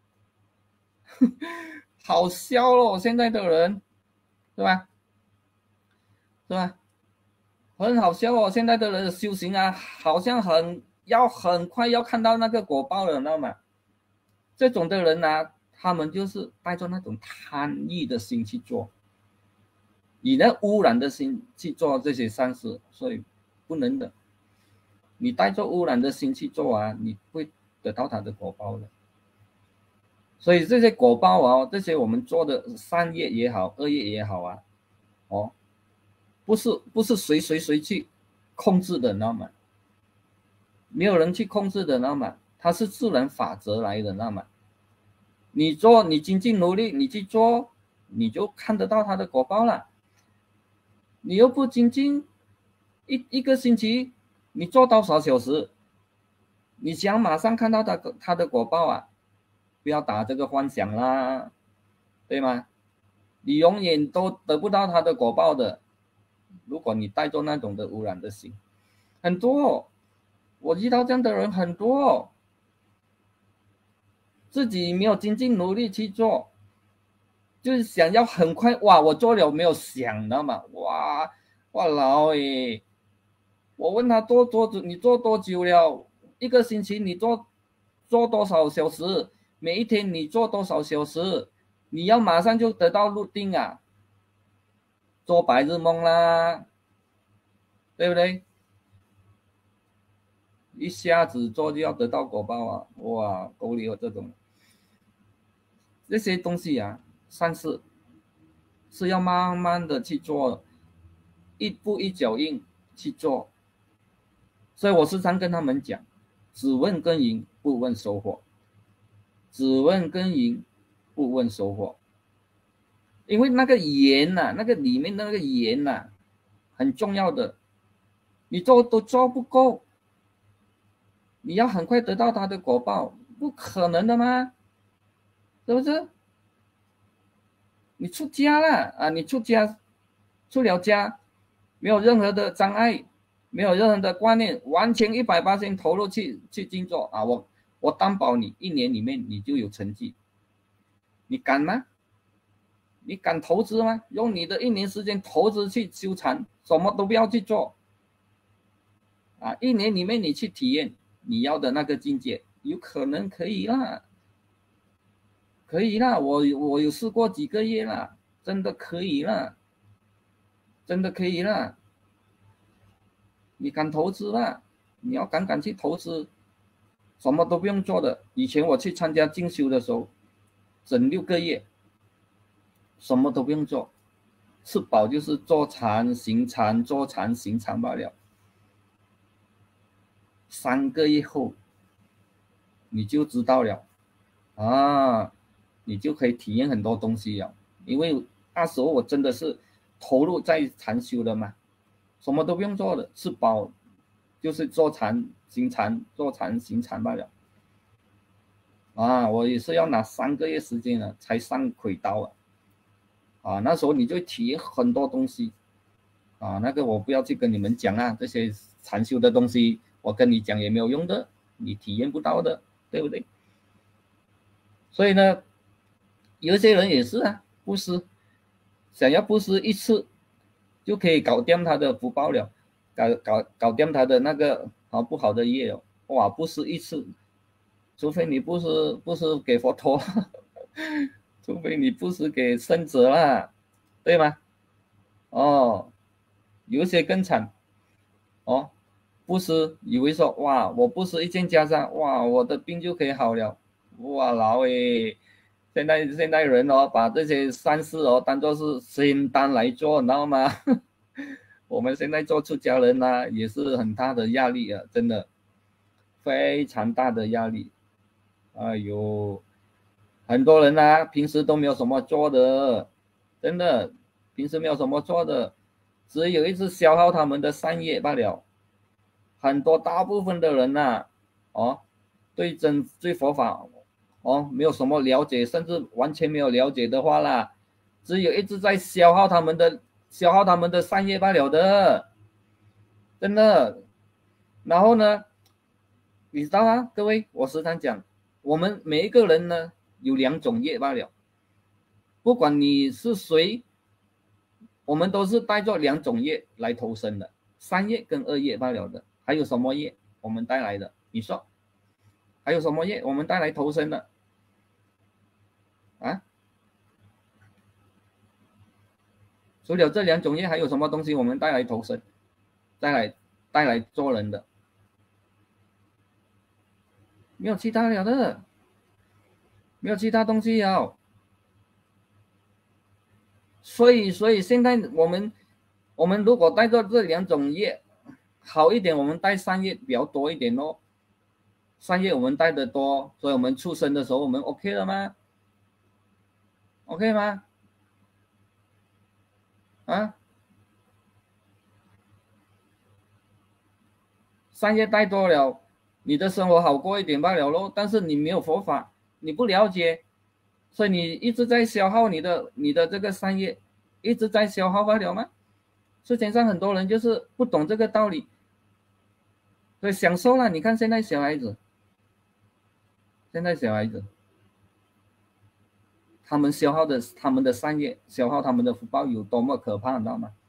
好笑咯，现在的人，是吧？是吧？很好笑哦，现在的人修行啊，好像很要很快要看到那个果报了，知道吗？这种的人啊， 他们就是带着那种贪欲的心去做，以那污染的心去做这些善事，所以不能的。你带着污染的心去做啊，你会得到他的果报的。所以这些果报啊，这些我们做的善业也好，恶业也好啊，哦，不是不是谁谁谁去控制的，知道吗？没有人去控制的，知道吗？它是自然法则来的，知道吗？你做，你精进努力，你去做，你就看得到它的果报了。你又不精进，一一个星期你做多少小时，你想马上看到它它的果报啊？不要打这个幻想啦，对吗？你永远都得不到它的果报的。如果你带着那种的污染的心，很多，我遇到这样的人很多，自己没有精进努力去做，就是想要很快，哇，我做了没有想的嘛，哇，哇老诶，我问他做多久，你做多久了？一个星期你做做多少小时？每一天你做多少小时？你要马上就得到入定啊，做白日梦啦，对不对？一下子做就要得到果报啊，哇，够力哦这种。这些东西啊，善事是要慢慢的去做，一步一脚印去做。所以我时常跟他们讲，只问耕耘不问收获，只问耕耘不问收获。因为那个盐呐、啊，那个里面的那个盐呐、啊，很重要的，你做都做不够，你要很快得到它的果报，不可能的吗？是不是？你出家了啊，你出家出了家，没有任何的障碍，没有任何的观念，完全一百八十投入去去工作啊！我我担保你一年里面你就有成绩，你敢吗？你敢投资吗？用你的一年时间投资去修禅，什么都不要去做啊！一年里面你去体验你要的那个境界，有可能可以啦，可以啦，我我有试过几个月啦，真的可以啦，真的可以啦。你敢投资啦，你要敢敢去投资，什么都不用做的。以前我去参加进修的时候，整六个月，什么都不用做，吃饱就是坐禅行禅，坐禅行禅罢了。三个月后，你就知道了啊，你就可以体验很多东西了。因为那时候我真的是投入在禅修的嘛，什么都不用做的，吃饱就是坐禅行禅，坐禅行禅罢了。啊，我也是要拿三个月时间了才上轨道啊。啊，那时候你就体验很多东西啊，那个我不要去跟你们讲啊，这些禅修的东西我跟你讲也没有用的，你体验不到的，对不对？所以呢，有些人也是啊，布施，想要布施一次就可以搞定他的福报了，搞搞搞定他的那个好不好的业哦，哇，布施一次，除非你布施布施给佛陀，除非你布施给圣者啦，对吗？哦，有一些更惨哦，布施以为说哇，我布施一件袈裟，哇，我的病就可以好了，哇老诶，现在现在人哦，把这些善事哦当做是仙丹来做，你知道吗？我们现在做出家人呢、啊，也是很大的压力啊，真的非常大的压力。哎呦，很多人啊，平时都没有什么做的，真的，平时没有什么做的，只有一直消耗他们的善业罢了。很多大部分的人呐、啊，哦，对真对佛法哦没有什么了解，甚至完全没有了解的话啦，只有一直在消耗他们的消耗他们的善业罢了的，真的。然后呢，你知道吗？各位，我时常讲，我们每一个人呢有两种业罢了，不管你是谁，我们都是带着两种业来投生的，善业跟恶业罢了的。还有什么业我们带来的？你说还有什么业我们带来投生的？ 除了这两种业，还有什么东西我们带来投生，带来带来做人的？没有其他了的，没有其他东西了。所以，所以现在我们我们如果带着这两种业好一点，我们带三业比较多一点哦。三业我们带的多，所以我们出生的时候我们 OK 了吗 ？OK 吗？啊？三业带多了，你的生活好过一点罢了咯。但是你没有佛法，你不了解，所以你一直在消耗你的你的这个三业，一直在消耗罢了吗？世界上很多人就是不懂这个道理，所以享受了。你看现在小孩子，现在小孩子，他们消耗的他们的善业，消耗他们的福报有多么可怕，你知道吗？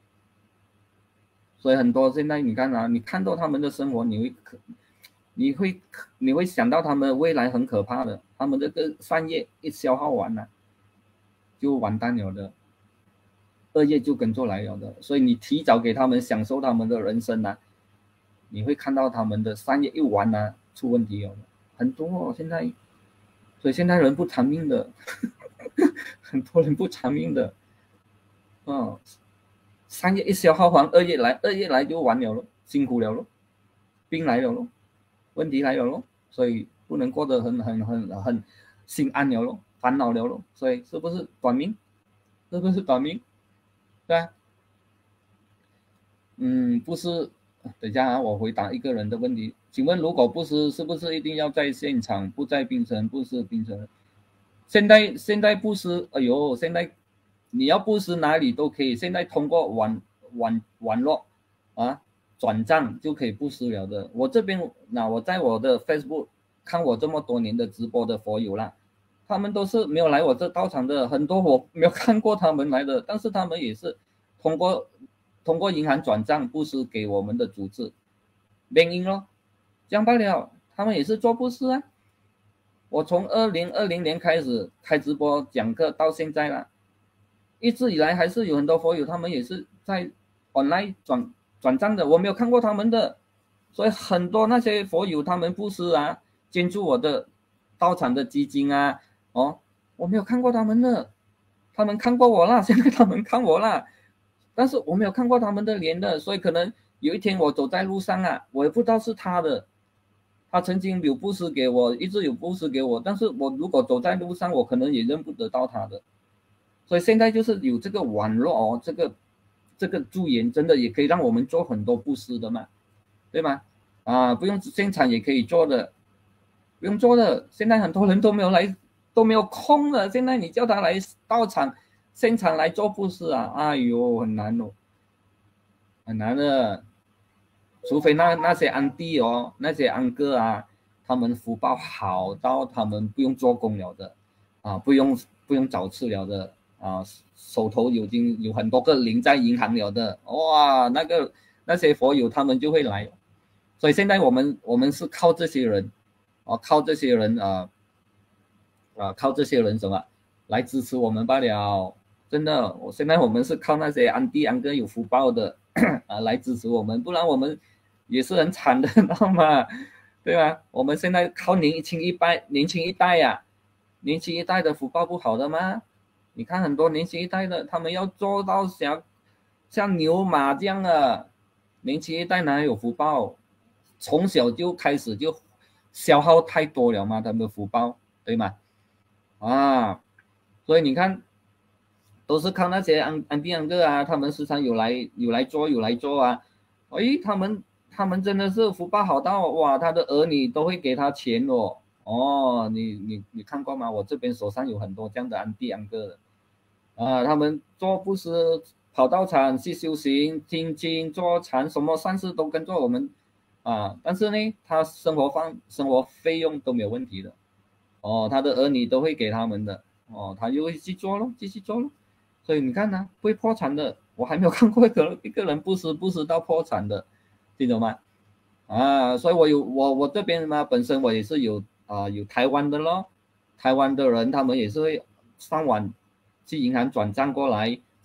所以很多现在你看啊，你看到他们的生活，你会你会你会想到他们未来很可怕的，他们这个善业一消耗完了，就完蛋了的，恶业就跟着来了的。所以你提早给他们享受他们的人生啊，你会看到他们的善业一完啊，出问题了很多哦。现在，所以现在人不长命的，很多人不长命的，哦。三业一消耗完，二业来，二业来就完了咯，辛苦了咯，病来了咯，问题来了咯，所以不能过得很很很很心安了咯，烦恼了咯，所以是不是短命？是不是短命？对吧？嗯，不是。等一下啊，我回答一个人的问题，请问如果不是，是不是一定要在现场，不在槟城？不是槟城。现在现在不是，哎呦，现在你要布施哪里都可以，现在通过网网网络啊转账就可以布施了的。我这边那我在我的 Facebook 看我这么多年的直播的佛友啦，他们都是没有来我这道场的，很多我没有看过他们来的，但是他们也是通过通过银行转账布施给我们的组织，原因咯，这样罢了，他们也是做布施啊。我从二零二零年开始开直播讲课到现在了，一直以来还是有很多佛友，他们也是在 online 转转账的，我没有看过他们的，所以很多那些佛友他们布施啊，捐助我的道场的基金啊，哦，我没有看过他们的，他们看过我啦，现在他们看我啦，但是我没有看过他们的脸的，所以可能有一天我走在路上啊，我也不知道是他的。他曾经有布施给我，一直有布施给我，但是我如果走在路上，我可能也认不得到他的。所以现在就是有这个网络哦，这个这个助缘真的也可以让我们做很多布施的嘛，对吗？啊，不用现场也可以做的，不用做的。现在很多人都没有来，都没有空了。现在你叫他来到场现场来做布施啊，哎呦，很难哦，很难的。除非那那些安弟哦，那些安哥啊，他们福报好到他们不用做工了的，啊，不用不用找吃了的啊，手头已经有很多个零在银行了的，哇，那个那些佛友他们就会来，所以现在我们我们是靠这些人，啊，靠这些人啊啊，靠这些人什么来支持我们罢了，真的，我现在我们是靠那些安弟安哥有福报的啊来支持我们，不然我们也是很惨的，知道吗？对吧？我们现在靠年轻一代，年轻一代呀、啊，年轻一代的福报不好的吗？你看很多年轻一代的，他们要做到像像牛马这样的，年轻一代哪有福报？从小就开始就消耗太多了嘛，他们的福报，对吗？啊，所以你看，都是靠那些安安迪安哥啊，他们时常有来有来做有来做啊，哎，他们他们真的是福报好到哇，他的儿女都会给他钱哦。哦，你你你看过吗？我这边手上有很多这样的安迪安哥的啊，他们做布施、跑道场去修行、听经、做禅，什么善事都跟着我们啊。但是呢，他生活方生活费用都没有问题的。哦，他的儿女都会给他们的，哦，他就会去做咯，继续做咯。所以你看呢、啊，会破产的，我还没有看过一个一个人不施不施到破产的，听懂吗？啊，所以我有我我这边嘛，本身我也是有啊、呃、有台湾的咯，台湾的人他们也是会上网去银行转账过来，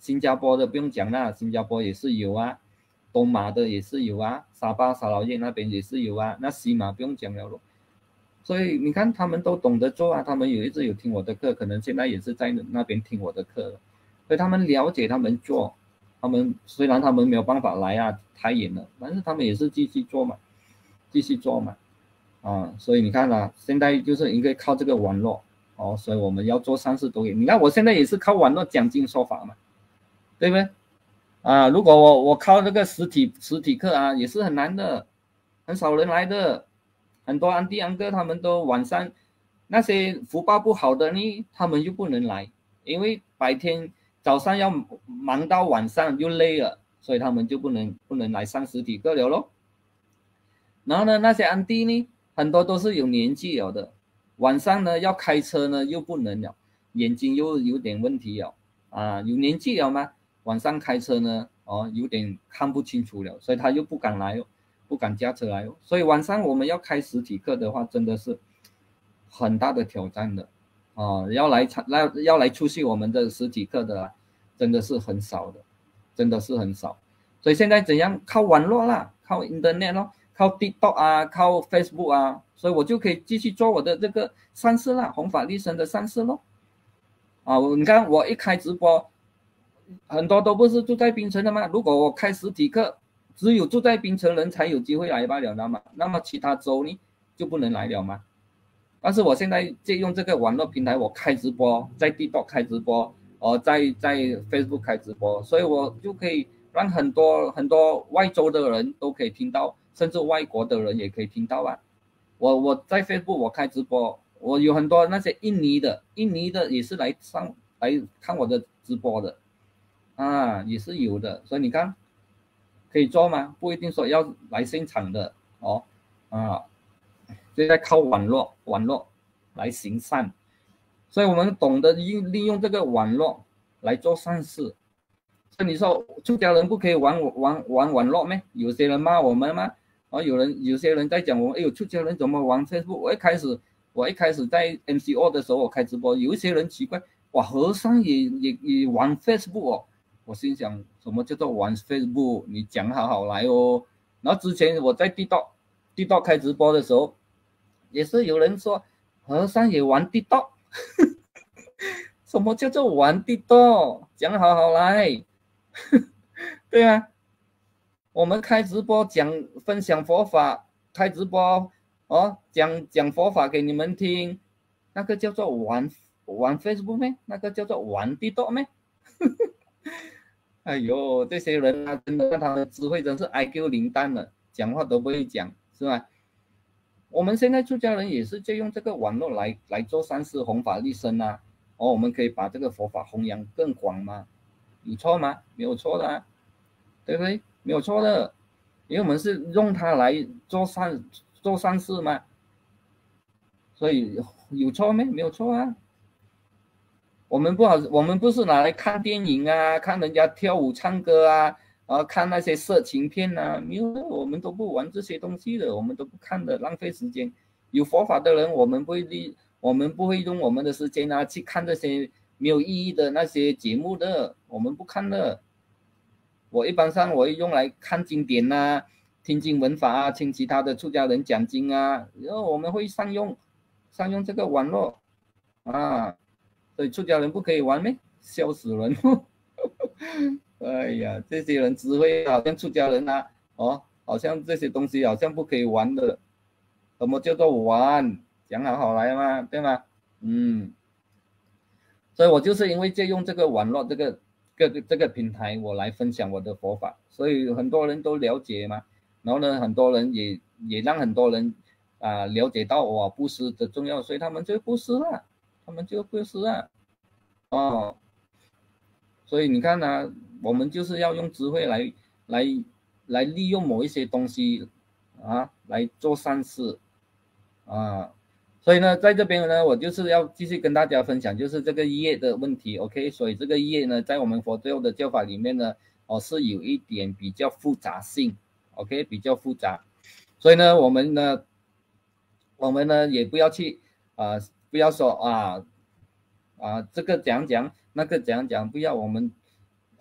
新加坡的不用讲啦，新加坡也是有啊，东马的也是有啊，沙巴沙劳越那边也是有啊，那西马不用讲了咯。所以你看他们都懂得做啊，他们有一直有听我的课，可能现在也是在那边听我的课了，所以他们了解，他们做，他们虽然他们没有办法来啊，太远了，但是他们也是继续做嘛，继续做嘛，啊，所以你看啊，现在就是应该靠这个网络哦，所以我们要做善事多一点。你看我现在也是靠网络讲经说法嘛，对不对？啊，如果我我靠这个实体实体课啊，也是很难的，很少人来的。很多安迪安哥他们都晚上那些福报不好的呢，他们就不能来，因为白天早上要忙到晚上就累了，所以他们就不能不能来上实体课了咯。然后呢，那些安迪呢，很多都是有年纪了的，晚上呢要开车呢又不能了，眼睛又有点问题了啊，有年纪了吗？晚上开车呢，哦，有点看不清楚了，所以他又不敢来哦。不敢驾车来，所以晚上我们要开实体课的话，真的是很大的挑战的啊！要来要要来出席我们的实体课的，真的是很少的，真的是很少。所以现在怎样靠网络啦，靠 internet 咯，靠 TikTok 啊，靠 Facebook 啊，所以我就可以继续做我的这个善事啦，弘法利生的善事咯。啊，你看我一开直播，很多都不是住在槟城的嘛，如果我开实体课。只有住在槟城人才有机会来罢了，那么那么其他州呢就不能来了吗？但是我现在借用这个网络平台，我开直播，在 TikTok 开直播，哦，在在 Facebook 开直播，所以我就可以让很多很多外州的人都可以听到，甚至外国的人也可以听到啊。我我在 Facebook 我开直播，我有很多那些印尼的，印尼的也是来上来看我的直播的，啊，也是有的，所以你看。可以做吗？不一定说要来现场的哦，啊，现在靠网络网络来行善，所以我们懂得利利用这个网络来做善事。所以你说出家人不可以玩玩玩网络吗？有些人骂我们吗？哦，有人有些人在讲我们，哎呦，出家人怎么玩 Facebook？我一开始我一开始在 M C O 的时候我开直播，有一些人奇怪，哇，和尚也也也玩 Facebook 哦。我心想，什么叫做玩 Facebook？ 你讲好好来哦。然后之前我在地道地道开直播的时候，也是有人说和尚也玩地道，什么叫做玩地道？讲好好来，对啊，我们开直播讲分享佛法，开直播哦，讲讲佛法给你们听，那个叫做玩玩 Facebook 咩？那个叫做玩地道咩？哎呦，这些人啊，真的他的智慧真是 I Q 零蛋了，讲话都不会讲，是吧？我们现在出家人也是借用这个网络来来做善事，弘法利生啊。哦，我们可以把这个佛法弘扬更广吗？有错吗？没有错的、啊，对不对？没有错的，因为我们是用它来做善做善事嘛，所以有错没？没有错啊。我们不好，我们不是拿来看电影啊，看人家跳舞唱歌啊，啊，看那些色情片啊，没有，我们都不玩这些东西的，我们都不看的，浪费时间。有佛法的人，我们不会利，我们不会用我们的时间啊去看这些没有意义的那些节目的，我们不看的。我一般上我会用来看经典啊，听经闻法啊，听其他的出家人讲经啊，然后我们会善用善用这个网络啊。所以出家人不可以玩咩？笑死人！哎呀，这些人只会好像出家人啊，哦，好像这些东西好像不可以玩的，什么叫做玩？讲好好来嘛，对吗？嗯，所以我就是因为借用这个网络这个这个这个平台，我来分享我的佛法，所以很多人都了解嘛。然后呢，很多人也也让很多人啊了解到哇布施的重要，所以他们就布施了。他们就不是啊，哦，所以你看呢、啊，我们就是要用智慧来来来利用某一些东西啊，来做善事啊。所以呢，在这边呢，我就是要继续跟大家分享，就是这个业的问题 ，OK？ 所以这个业呢，在我们佛教的教法里面呢，哦，是有一点比较复杂性 ，OK？ 比较复杂，所以呢，我们呢，我们呢也不要去啊。呃不要说啊啊，这个讲讲，那个讲讲，不要我们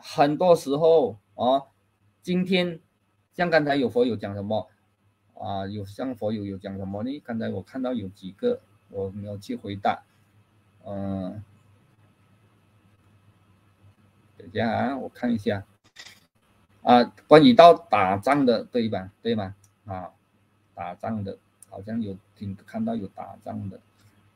很多时候哦，今天像刚才有佛友讲什么啊？有像佛友有讲什么呢？刚才我看到有几个我没有去回答，嗯、呃，等一下啊，我看一下啊，关于到打仗的对吧？对吗？啊，打仗的，好像有听看到有打仗的，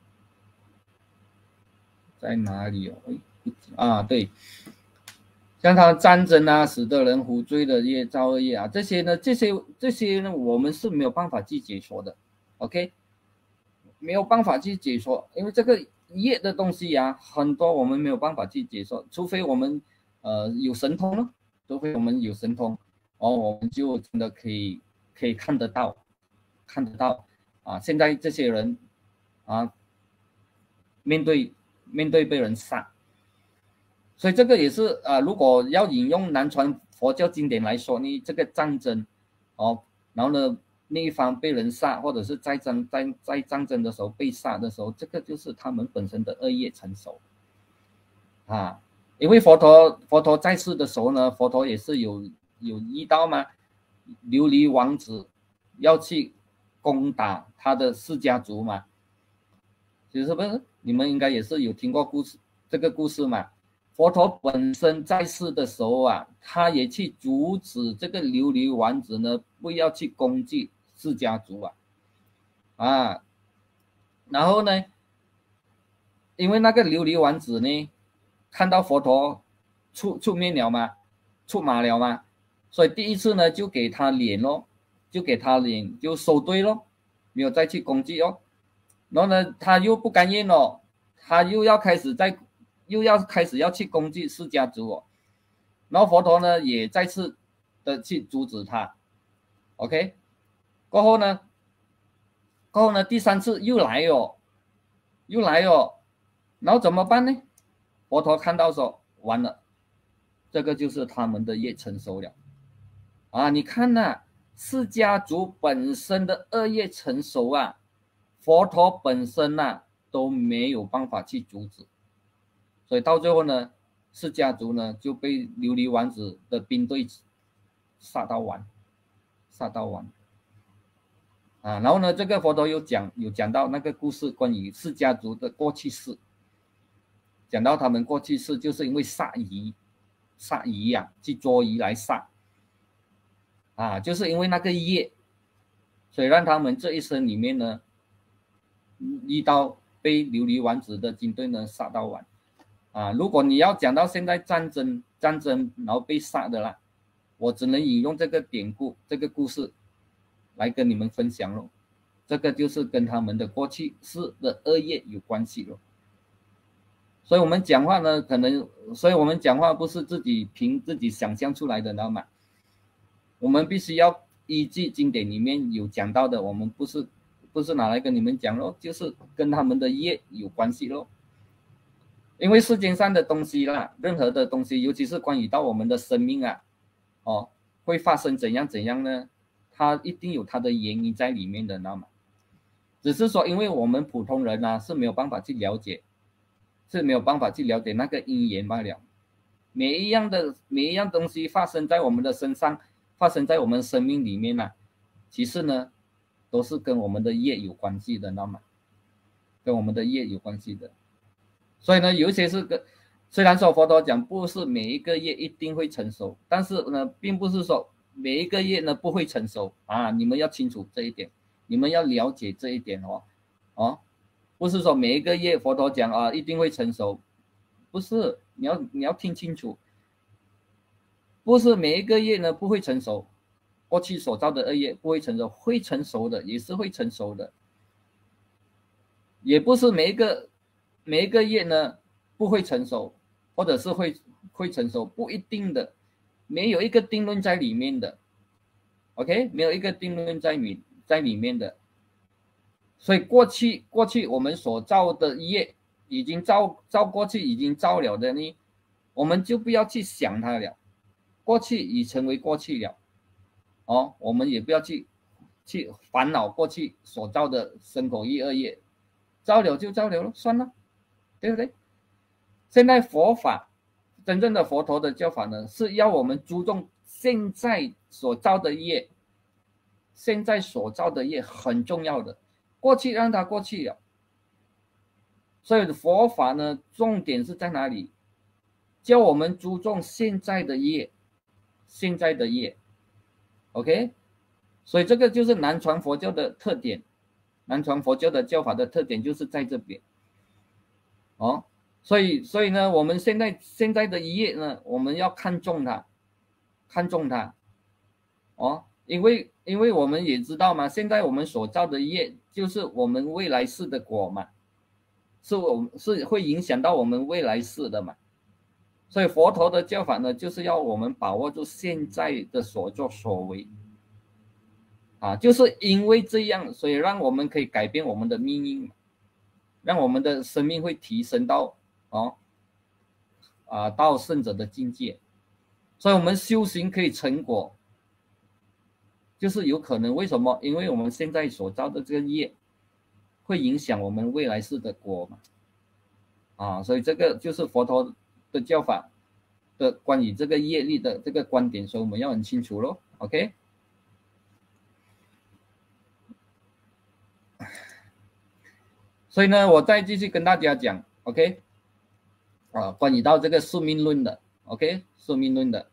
在哪里哦？啊，对。像他战争啊，使得人胡罪的业、造恶业啊，这些呢，这些这些呢，我们是没有办法去解说的 ，OK， 没有办法去解说，因为这个业的东西啊，很多我们没有办法去解说，除非我们呃有神通了，除非我们有神通，哦，我们就真的可以可以看得到，看得到啊，现在这些人啊，面对面对被人杀。所以这个也是啊、呃，如果要引用南传佛教经典来说呢，这个战争，哦，然后呢，那一方被人杀，或者是在战在在战争的时候被杀的时候，这个就是他们本身的恶业成熟啊。因为佛陀佛陀在世的时候呢，佛陀也是有有遇到嘛，琉璃王子要去攻打他的释迦族嘛，其实不是，你们应该也是有听过故事这个故事嘛。佛陀本身在世的时候啊，他也去阻止这个琉璃王子呢，不要去攻击释迦族啊，啊，然后呢，因为那个琉璃王子呢，看到佛陀出出面了嘛，出马了嘛，所以第一次呢就给他脸咯，就给他脸就收队咯，没有再去攻击哦，然后呢他又不甘愿哦，他又要开始在。又要开始要去攻击释迦族哦，然后佛陀呢也再次的去阻止他 ，OK， 过后呢，过后呢第三次又来哦，又来哦，然后怎么办呢？佛陀看到说完了，这个就是他们的业成熟了啊！你看呐、啊，释迦族本身的恶业成熟啊，佛陀本身呐、啊、都没有办法去阻止。所以到最后呢，释迦族呢就被琉璃王子的兵队杀到完，杀到完啊！然后呢，这个佛陀有讲有讲到那个故事，关于释迦族的过去式，讲到他们过去式就是因为杀鱼，杀鱼呀、啊，去捉鱼来杀啊，就是因为那个业，所以让他们这一生里面呢，遇到被琉璃王子的军队呢杀到完。啊，如果你要讲到现在战争战争然后被杀的啦，我只能引用这个典故这个故事来跟你们分享咯。这个就是跟他们的过去世的恶业有关系咯。所以我们讲话呢，可能，所以我们讲话不是自己凭自己想象出来的，知道吗？我们必须要依据经典里面有讲到的，我们不是不是拿来跟你们讲咯，就是跟他们的业有关系咯。因为世间上的东西啦，任何的东西，尤其是关于到我们的生命啊，哦，会发生怎样怎样呢？它一定有它的原因在里面的，知道吗？只是说，因为我们普通人啊是没有办法去了解，是没有办法去了解那个因缘罢了。每一样的每一样东西发生在我们的身上，发生在我们生命里面啊，其实呢，都是跟我们的业有关系的，知道吗？跟我们的业有关系的。所以呢，有一些是个，虽然说佛陀讲不是每一个业一定会成熟，但是呢，并不是说每一个业呢不会成熟啊，你们要清楚这一点，你们要了解这一点哦，哦，不是说每一个业佛陀讲啊一定会成熟，不是，你要你要听清楚，不是每一个业呢不会成熟，过去所造的恶业不会成熟，会成熟的，也是会成熟的，也不是每一个。每一个业呢不会成熟，或者是会会成熟，不一定的，没有一个定论在里面的 ，OK， 没有一个定论在里在里面的，所以过去过去我们所造的业已经造造过去已经造了的呢，我们就不要去想它了，过去已成为过去了，哦，我们也不要去去烦恼过去所造的身口意恶业，造了就造了了，算了。对不对？现在佛法真正的佛陀的教法呢，是要我们注重现在所造的业，现在所造的业很重要的，过去让它过去了。所以佛法呢，重点是在哪里？教我们注重现在的业，现在的业 ，OK？ 所以这个就是南传佛教的特点，南传佛教的教法的特点就是在这边，哦。所以，所以呢，我们现在现在的业呢，我们要看重它，看重它，哦，因为因为我们也知道嘛，现在我们所造的业，就是我们未来世的果嘛，是我们是会影响到我们未来世的嘛。所以佛陀的教法呢，就是要我们把握住现在的所作所为，啊，就是因为这样，所以让我们可以改变我们的命运，让我们的生命会提升到。哦，啊，到圣者的境界，所以我们修行可以成果，就是有可能。为什么？因为我们现在所造的这个业，会影响我们未来世的果嘛。啊，所以这个就是佛陀的教法的关于这个业力的这个观点，所以我们要很清楚咯。OK， 所以呢，我再继续跟大家讲 ，OK。啊，关于到这个宿命论的 ，OK， 宿命论的，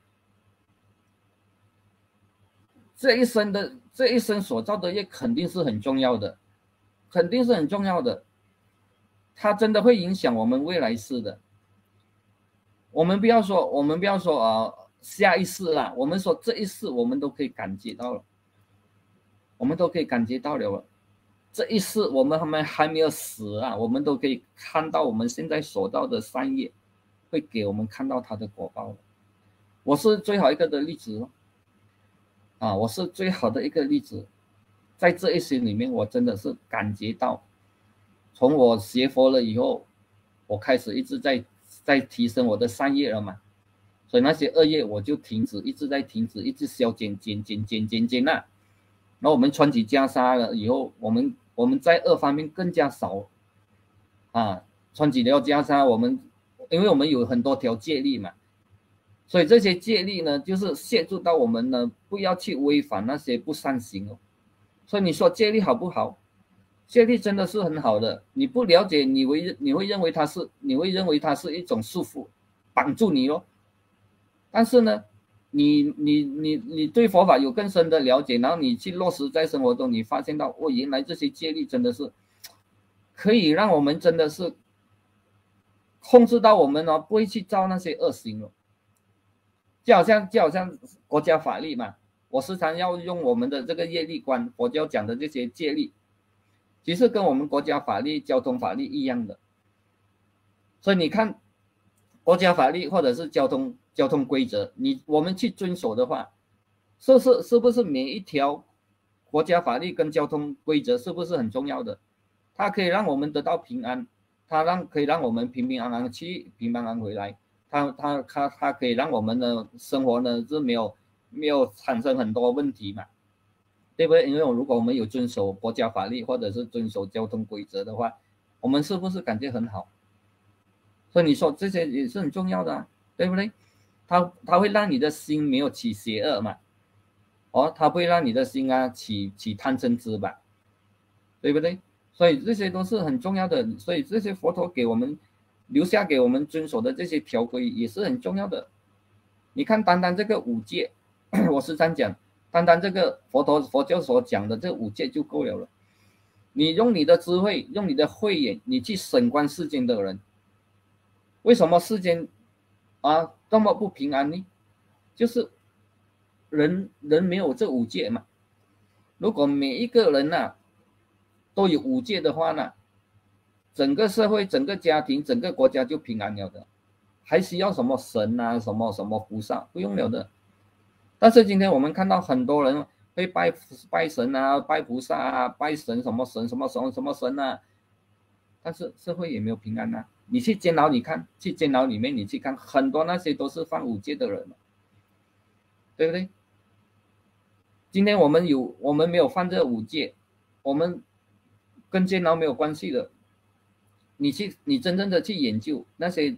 这一生的这一生所造的业肯定是很重要的，肯定是很重要的，它真的会影响我们未来世的。我们不要说，我们不要说啊、呃，下一世啦，我们说这一世我们都可以感觉到了，我们都可以感觉到了。这一世我们还没还没有死啊，我们都可以看到我们现在所到的善业，会给我们看到它的果报。我是最好一个的例子啊，我是最好的一个例子，在这一些里面，我真的是感觉到，从我学佛了以后，我开始一直在在提升我的善业了嘛，所以那些恶业我就停止，一直在停止，一直消减减减减减减啊。然后我们穿起袈裟了以后，我们我们在恶方面更加少啊。穿起了袈裟，我们因为我们有很多条戒律嘛，所以这些戒律呢，就是协助到我们呢，不要去违反那些不善行哦。所以你说戒律好不好？戒律真的是很好的。你不了解，你会你会认为它是你会认为它是一种束缚，绑住你哦。但是呢，你你你你对佛法有更深的了解，然后你去落实在生活中，你发现到哦，原来这些戒律真的是可以让我们真的是控制到我们哦，不会去造那些恶行了。就好像就好像国家法律嘛，我时常要用我们的这个业力观，佛教讲的这些戒律，其实跟我们国家法律、交通法律一样的。所以你看，国家法律或者是交通交通规则，你我们去遵守的话，是不是是不是每一条国家法律跟交通规则是不是很重要的？它可以让我们得到平安，它让可以让我们平平安安去，平平安安回来。它它它它可以让我们的生活呢是没有没有产生很多问题嘛，对不对？因为如果我们有遵守国家法律或者是遵守交通规则的话，我们是不是感觉很好？所以你说这些也是很重要的啊，对不对？它它会让你的心没有起邪恶嘛，哦，它不会让你的心啊起起贪嗔痴吧，对不对？所以这些都是很重要的，所以这些佛陀给我们留下给我们遵守的这些条规也是很重要的。你看，单单这个五戒，我时常讲，单单这个佛陀佛教所讲的这五戒就够了了。你用你的智慧，用你的慧眼，你去审观世间的人，为什么世间啊这么不平安呢？就是人人没有这五戒嘛。如果每一个人啊都有五戒的话呢，整个社会、整个家庭、整个国家就平安了的，还需要什么神啊、什么什么菩萨？不用了的。但是今天我们看到很多人会拜拜神啊、拜菩萨啊、拜神什么神什么神什么神啊，但是社会也没有平安啊。你去监牢，你看，去监牢里面你去看，很多那些都是犯五戒的人，对不对？今天我们有，我们没有犯这五戒，我们跟监牢没有关系的。你去，你真正的去研究那些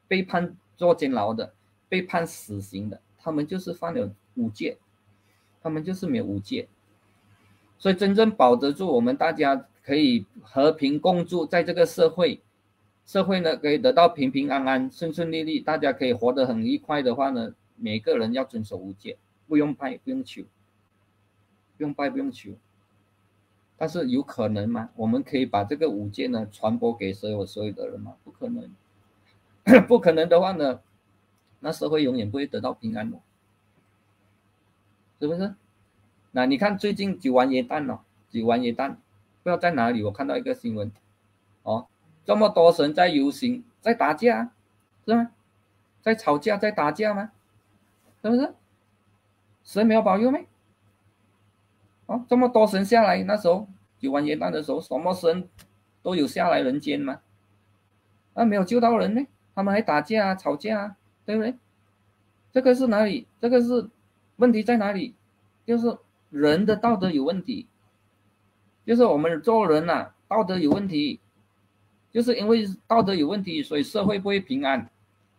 被判坐监牢的，被判死刑的，他们就是犯了五戒，他们就是没有五戒。所以真正保得住我们大家可以和平共住在这个社会，社会呢可以得到平平安安、顺顺利利，大家可以活得很愉快的话呢，每个人要遵守五戒，不用拜，不用求，不用拜，不用求。但是有可能吗？我们可以把这个五戒呢传播给所有所有的人吗？不可能，不可能的话呢，那社会永远不会得到平安的，是不是？那你看最近九完耶诞哦，九完耶诞，不知道在哪里，我看到一个新闻，哦，这么多神在游行，在打架，是吗？在吵架，在打架吗？是不是？神没有保佑吗？哦，这么多神下来，那时候九完耶诞的时候，什么神都有下来人间嘛，啊，没有救到人呢，他们还打架啊，吵架啊，对不对？这个是哪里？这个是问题在哪里？就是人的道德有问题，就是我们做人呐、啊，道德有问题，就是因为道德有问题，所以社会不会平安。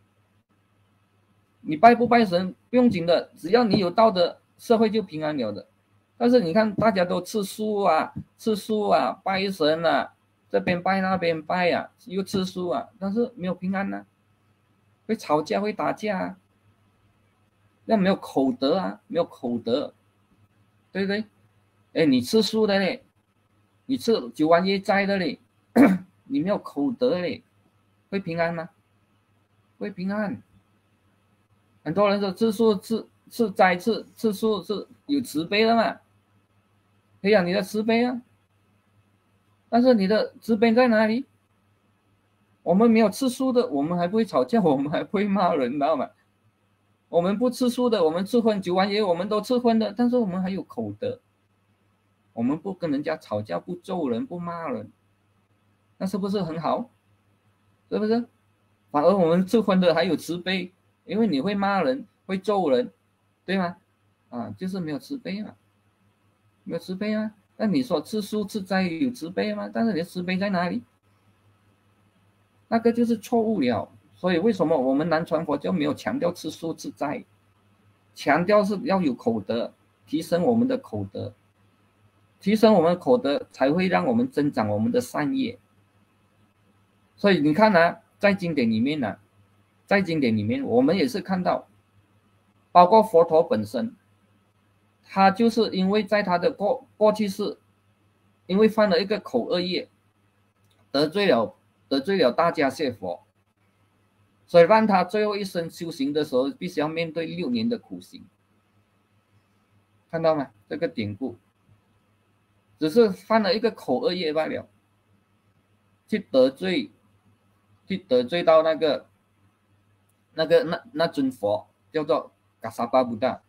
你拜不拜神不用紧的，只要你有道德，社会就平安了的。但是你看大家都吃素啊，吃素啊，拜神啊，这边拜那边拜啊，又吃素啊，但是没有平安啊，会吵架会打架啊，那没有口德啊，没有口德，对不对？哎，你吃素的嘞，你吃九完耶斋的嘞，你没有口德嘞，会平安吗？会平安。很多人说吃素吃吃斋吃吃素是有慈悲的嘛，培养你的慈悲啊。但是你的慈悲在哪里？我们没有吃素的，我们还不会吵架，我们还不会骂人，知道吗？我们不吃素的，我们吃荤九完耶，我们都吃荤的，但是我们还有口德，我们不跟人家吵架，不揍人，不骂人，那是不是很好？是不是？反而我们吃荤的还有慈悲，因为你会骂人，会揍人，对吗？啊，就是没有慈悲嘛，没有慈悲啊。那你说吃素吃斋有慈悲吗？但是你的慈悲在哪里？那个就是错误了。所以为什么我们南传佛教没有强调吃素吃斋，强调是要有口德，提升我们的口德，提升我们的口德才会让我们增长我们的善业。所以你看啊，在经典里面呢、啊，在经典里面我们也是看到，包括佛陀本身，他就是因为在他的过过去世，因为犯了一个口恶业，得罪了得罪了大迦叶佛，所以让他最后一生修行的时候，必须要面对六年的苦行。看到吗？这个典故，只是犯了一个口恶业罢了，去得罪，去得罪到那个那个那那尊佛，叫做嘎萨巴布达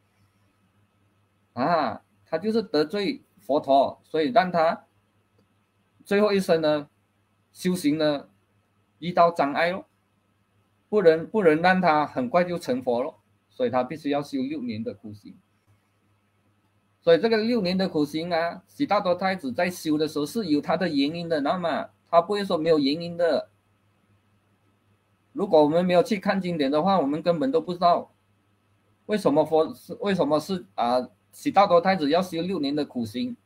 啊，他就是得罪佛陀，所以让他最后一生呢，修行呢遇到障碍咯。不能不能让他很快就成佛了，所以他必须要修六年的苦行。所以这个六年的苦行啊，悉达多太子在修的时候是有他的原因的，那么他不会说没有原因的。如果我们没有去看经典的话，我们根本都不知道为什么佛是为什么是啊悉达多太子要修六年的苦行。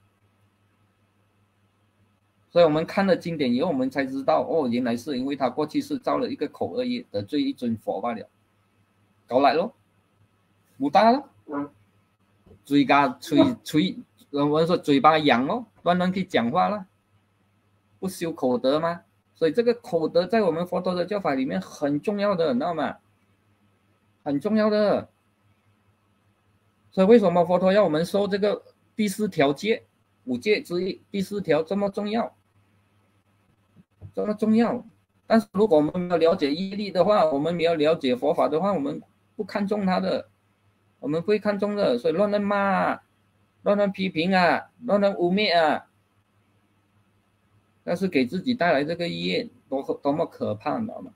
所以我们看了经典以后，我们才知道哦，原来是因为他过去是造了一个口恶业，得罪一尊佛罢了，搞来咯，不大咯，嘴巴嘴嘴，我们说嘴巴痒咯，乱乱去讲话了，不修口德吗？所以这个口德在我们佛陀的教法里面很重要的，你知道吗？很重要的。所以为什么佛陀要我们受这个第四条戒，五戒之一第四条这么重要？这么重要，但是如果我们没有了解业力的话，我们没有了解佛法的话，我们不看重它的，我们不会看重的，所以乱乱骂啊，乱乱批评啊，乱乱污蔑啊，但是给自己带来这个业多多么可怕，你知道吗？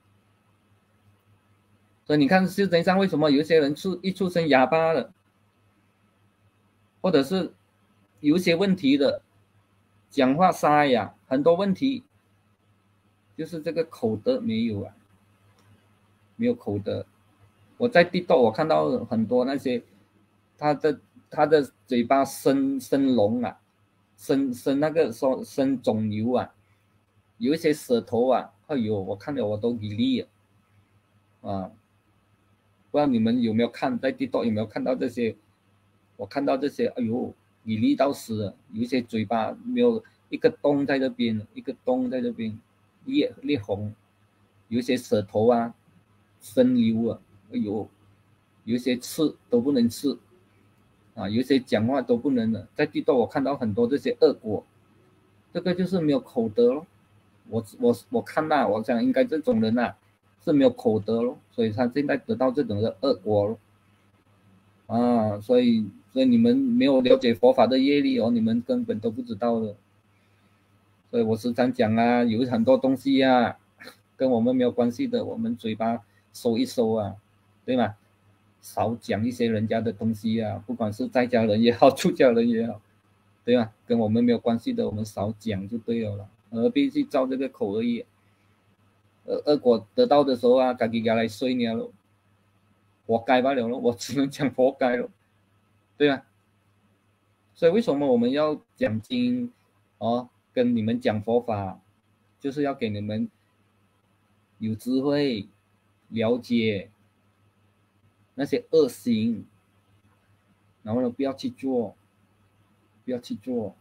所以你看世界上为什么有些人出一出生哑巴了，或者是有一些问题的，讲话沙哑，很多问题。就是这个口德没有啊， 没有口德。我在地道我看到很多那些，他的他的嘴巴生生龙啊，生生那个说生肿瘤啊，有一些舌头啊，哎呦，我看了我都给力了啊！不知道你们有没有看，在地道有没有看到这些？我看到这些，哎呦，给力到死了，有一些嘴巴没有一个洞在这边，一个洞在这边，裂裂红，有一些舌头啊生瘤啊，哎呦，有一些吃都不能吃啊，有一些讲话都不能了。在地道我看到很多这些恶果，这个就是没有口德咯。我我我看到，我想应该这种人啊是没有口德咯，所以他现在得到这种的恶果咯。啊，所以所以你们没有了解佛法的业力哦，你们根本都不知道的。所以我时常讲啊，有很多东西啊，跟我们没有关系的，我们嘴巴收一收啊，对吗？少讲一些人家的东西啊，不管是在家人也好，出家人也好，对吧？跟我们没有关系的，我们少讲就对了，何必去造这个口而已。呃，恶果得到的时候啊，自己家来睡呢咯，活该罢了咯，我只能讲活该咯，对吧？所以为什么我们要讲经哦，跟你们讲佛法，就是要给你们有智慧，了解那些恶行，然后呢，不要去做，不要去做，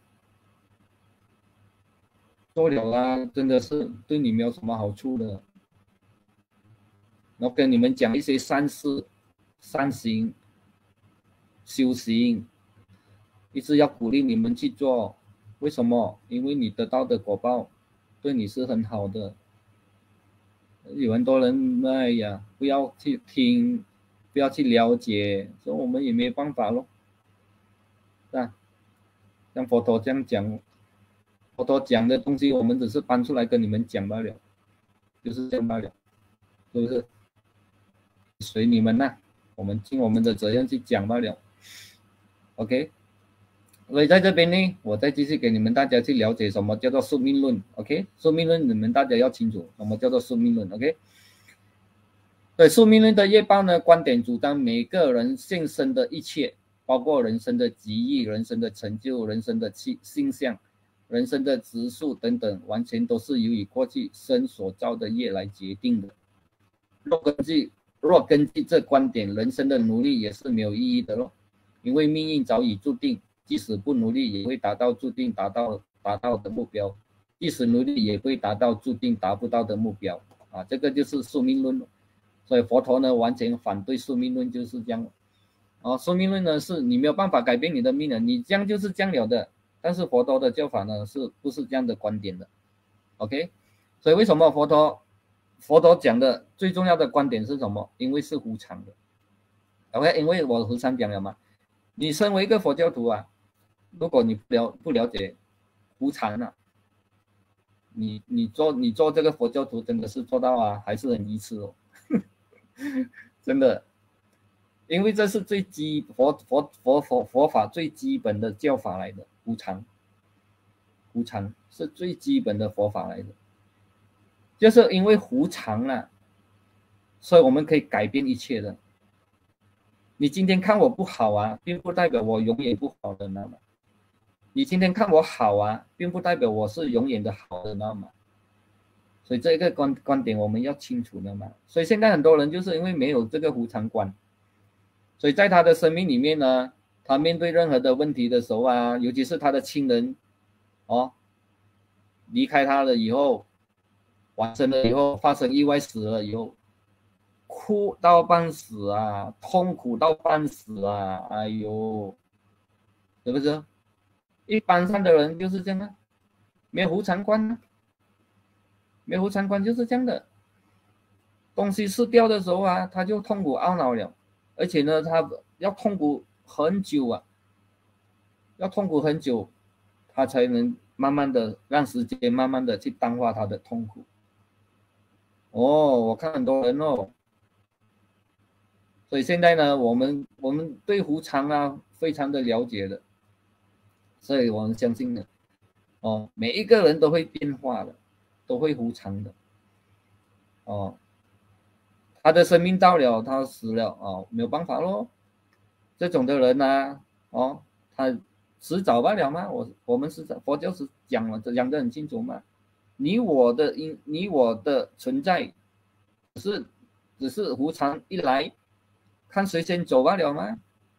做了啦，真的是对你没有什么好处的。然后跟你们讲一些善事、善行、修行，一直要鼓励你们去做。为什么？因为你得到的果报对你是很好的。有很多人，哎呀，不要去听，不要去了解，所以我们也没办法咯。是吧？像佛陀这样讲，佛陀讲的东西，我们只是搬出来跟你们讲罢了，就是这样罢了，是不是？随你们呐、啊，我们尽我们的责任去讲罢了。OK， 所以在这边呢，我再继续给你们大家去了解什么叫做宿命论。OK， 宿命论你们大家要清楚什么叫做宿命论。OK。对宿命论的业报呢，观点主张每个人现生的一切，包括人生的机遇、人生的成就、人生的性象、人生的质数等等，完全都是由于过去生所造的业来决定的。若根据若根据这观点，人生的努力也是没有意义的咯，因为命运早已注定，即使不努力也会达到注定达到达到的目标，即使努力也会达到注定达不到的目标啊，这个就是宿命论。所以佛陀呢，完全反对宿命论，就是这样。哦，宿命论呢，是你没有办法改变你的命的，你这样就是这样了的。但是佛陀的教法呢，是不是这样的观点的 ？OK， 所以为什么佛陀佛陀讲的最重要的观点是什么？因为是无常的。OK， 因为我时常讲了嘛，你身为一个佛教徒啊，如果你不了不了解无常啊，你你做你做这个佛教徒真的是做到啊，还是很愚痴哦。真的，因为这是最基佛佛佛佛佛法最基本的教法来的，无常，无常是最基本的佛法来的，就是因为无常啊，所以我们可以改变一切的。你今天看我不好啊，并不代表我永远不好的，那么你今天看我好啊，并不代表我是永远的好的，那么。所以这个观观点我们要清楚的嘛。所以现在很多人就是因为没有这个无常观，所以在他的生命里面呢，他面对任何的问题的时候啊，尤其是他的亲人哦离开他了以后，完生了以后，发生意外死了以后，哭到半死啊，痛苦到半死啊，哎呦，是不是？一般上的人就是这样啊，没有无常观啊。没有无常观就是这样的，东西失掉的时候啊，他就痛苦懊恼了，而且呢，他要痛苦很久啊，要痛苦很久，他才能慢慢的让时间慢慢的去淡化他的痛苦。哦，我看很多人哦，所以现在呢，我们我们对无常啊非常的了解的，所以我们相信呢，哦，每一个人都会变化的，都会无常的，哦。 他的生命到了，他死了哦，没有办法咯。这种的人呢、啊，哦，他迟早罢了吗？我我们是佛教是讲了讲得很清楚嘛，你我的因，你我的存在，只是只是无常一来，看谁先走罢了吗？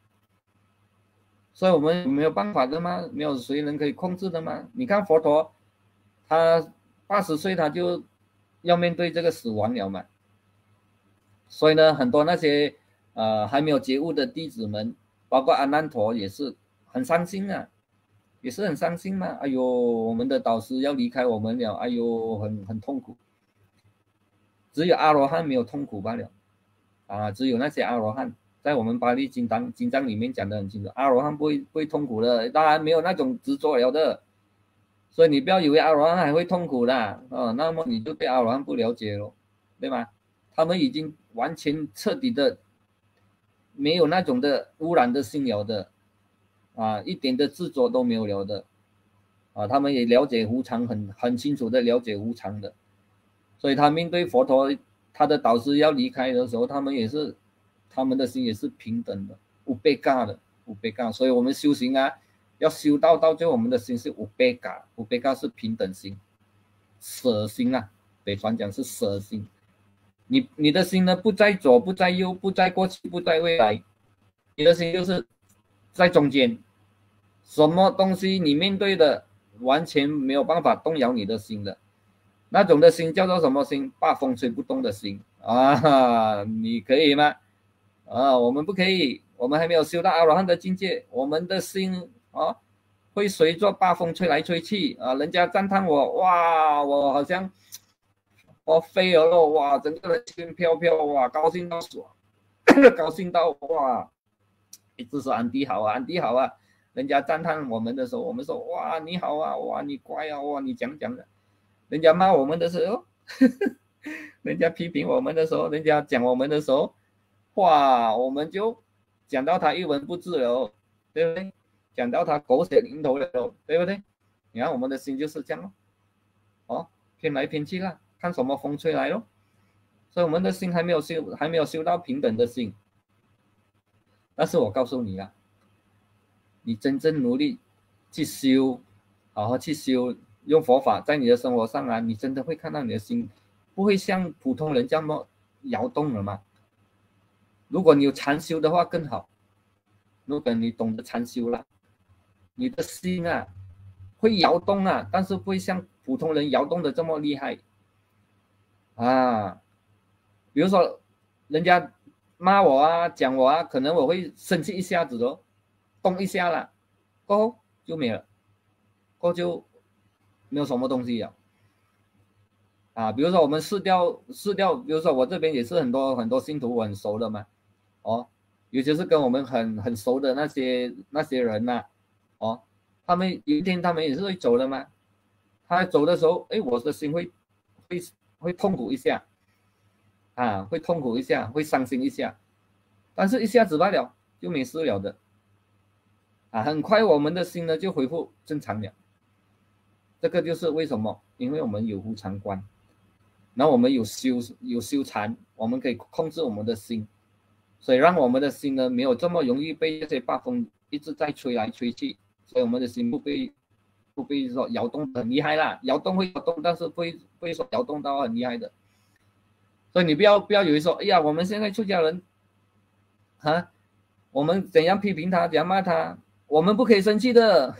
所以我们没有办法的吗？没有谁能可以控制的吗？你看佛陀，他八十岁他就要面对这个死亡了嘛。所以呢，很多那些呃还没有觉悟的弟子们，包括阿难陀也是很伤心啊，也是很伤心嘛。哎呦，我们的导师要离开我们了，哎呦，很很痛苦。只有阿罗汉没有痛苦罢了啊，只有那些阿罗汉，在我们巴利经章经章里面讲得很清楚，阿罗汉不会不会痛苦的，当然没有那种执着了的。所以你不要以为阿罗汉还会痛苦啦，哦，那么你就对阿罗汉不了解了，对吗？他们已经完全彻底的没有那种的污染的心了的，啊，一点的执着都没有了的，啊，他们也了解无常，很很清楚的了解无常的，所以他面对佛陀，他的导师要离开的时候，他们也是，他们的心也是平等的，无被尬的，无被尬。所以我们修行啊，要修到到最后，我们的心是无被尬，无被尬是平等心，舍心啊，北传讲是舍心。你你的心呢，不在左，不在右，不在过去，不在未来，你的心就是在中间，什么东西你面对的完全没有办法动摇你的心的，那种的心叫做什么心？大风吹不动的心啊！你可以吗？啊，我们不可以，我们还没有修到阿罗汉的境界，我们的心啊会随着大风吹来吹去啊，人家赞叹我，哇，我好像。我飞了咯，哇，整个人轻飘飘，哇，高兴到爽，高兴到哇，一直说安迪好啊，安迪好啊，人家赞叹我们的时候，我们说哇你好啊，哇你乖啊，哇你讲讲的，人家骂我们的时候，人家批评我们的时候，人家讲我们的时候，哇，我们就讲到他一文不值了，对不对？讲到他狗血淋头了，对不对？你看我们的心就是这样哦，偏来偏去啦。看什么风吹来咯，所以我们的心还没有修，还没有修到平等的心。但是我告诉你啦，你真正努力去修，好好去修，用佛法在你的生活上啊，你真的会看到你的心不会像普通人这么摇动了吗？如果你有禅修的话更好，如果你懂得禅修了，你的心啊会摇动啊，但是不会像普通人摇动的这么厉害。啊，比如说人家骂我啊，讲我啊，可能我会生气一下子哦，动一下了，过后就没了，过后就没有什么东西了。啊，比如说我们试掉试掉，比如说我这边也是很多很多信徒我很熟的嘛，哦，尤其是跟我们很很熟的那些那些人呐、啊，哦，他们有一天他们也是会走的嘛，他走的时候，哎，我的心会会。会痛苦一下，啊，会痛苦一下，会伤心一下，但是一下子罢了，就没事了的，啊，很快我们的心呢就恢复正常了。这个就是为什么，因为我们有无常观，然后我们有修有修禅，我们可以控制我们的心，所以让我们的心呢没有这么容易被这些暴风一直在吹来吹去，所以我们的心不被。不会说摇动很厉害啦，摇动会摇动，但是不会不会说摇动到很厉害的。所以你不要不要以为说，哎呀，我们现在出家人，啊，我们怎样批评他，怎样骂他，我们不可以生气的，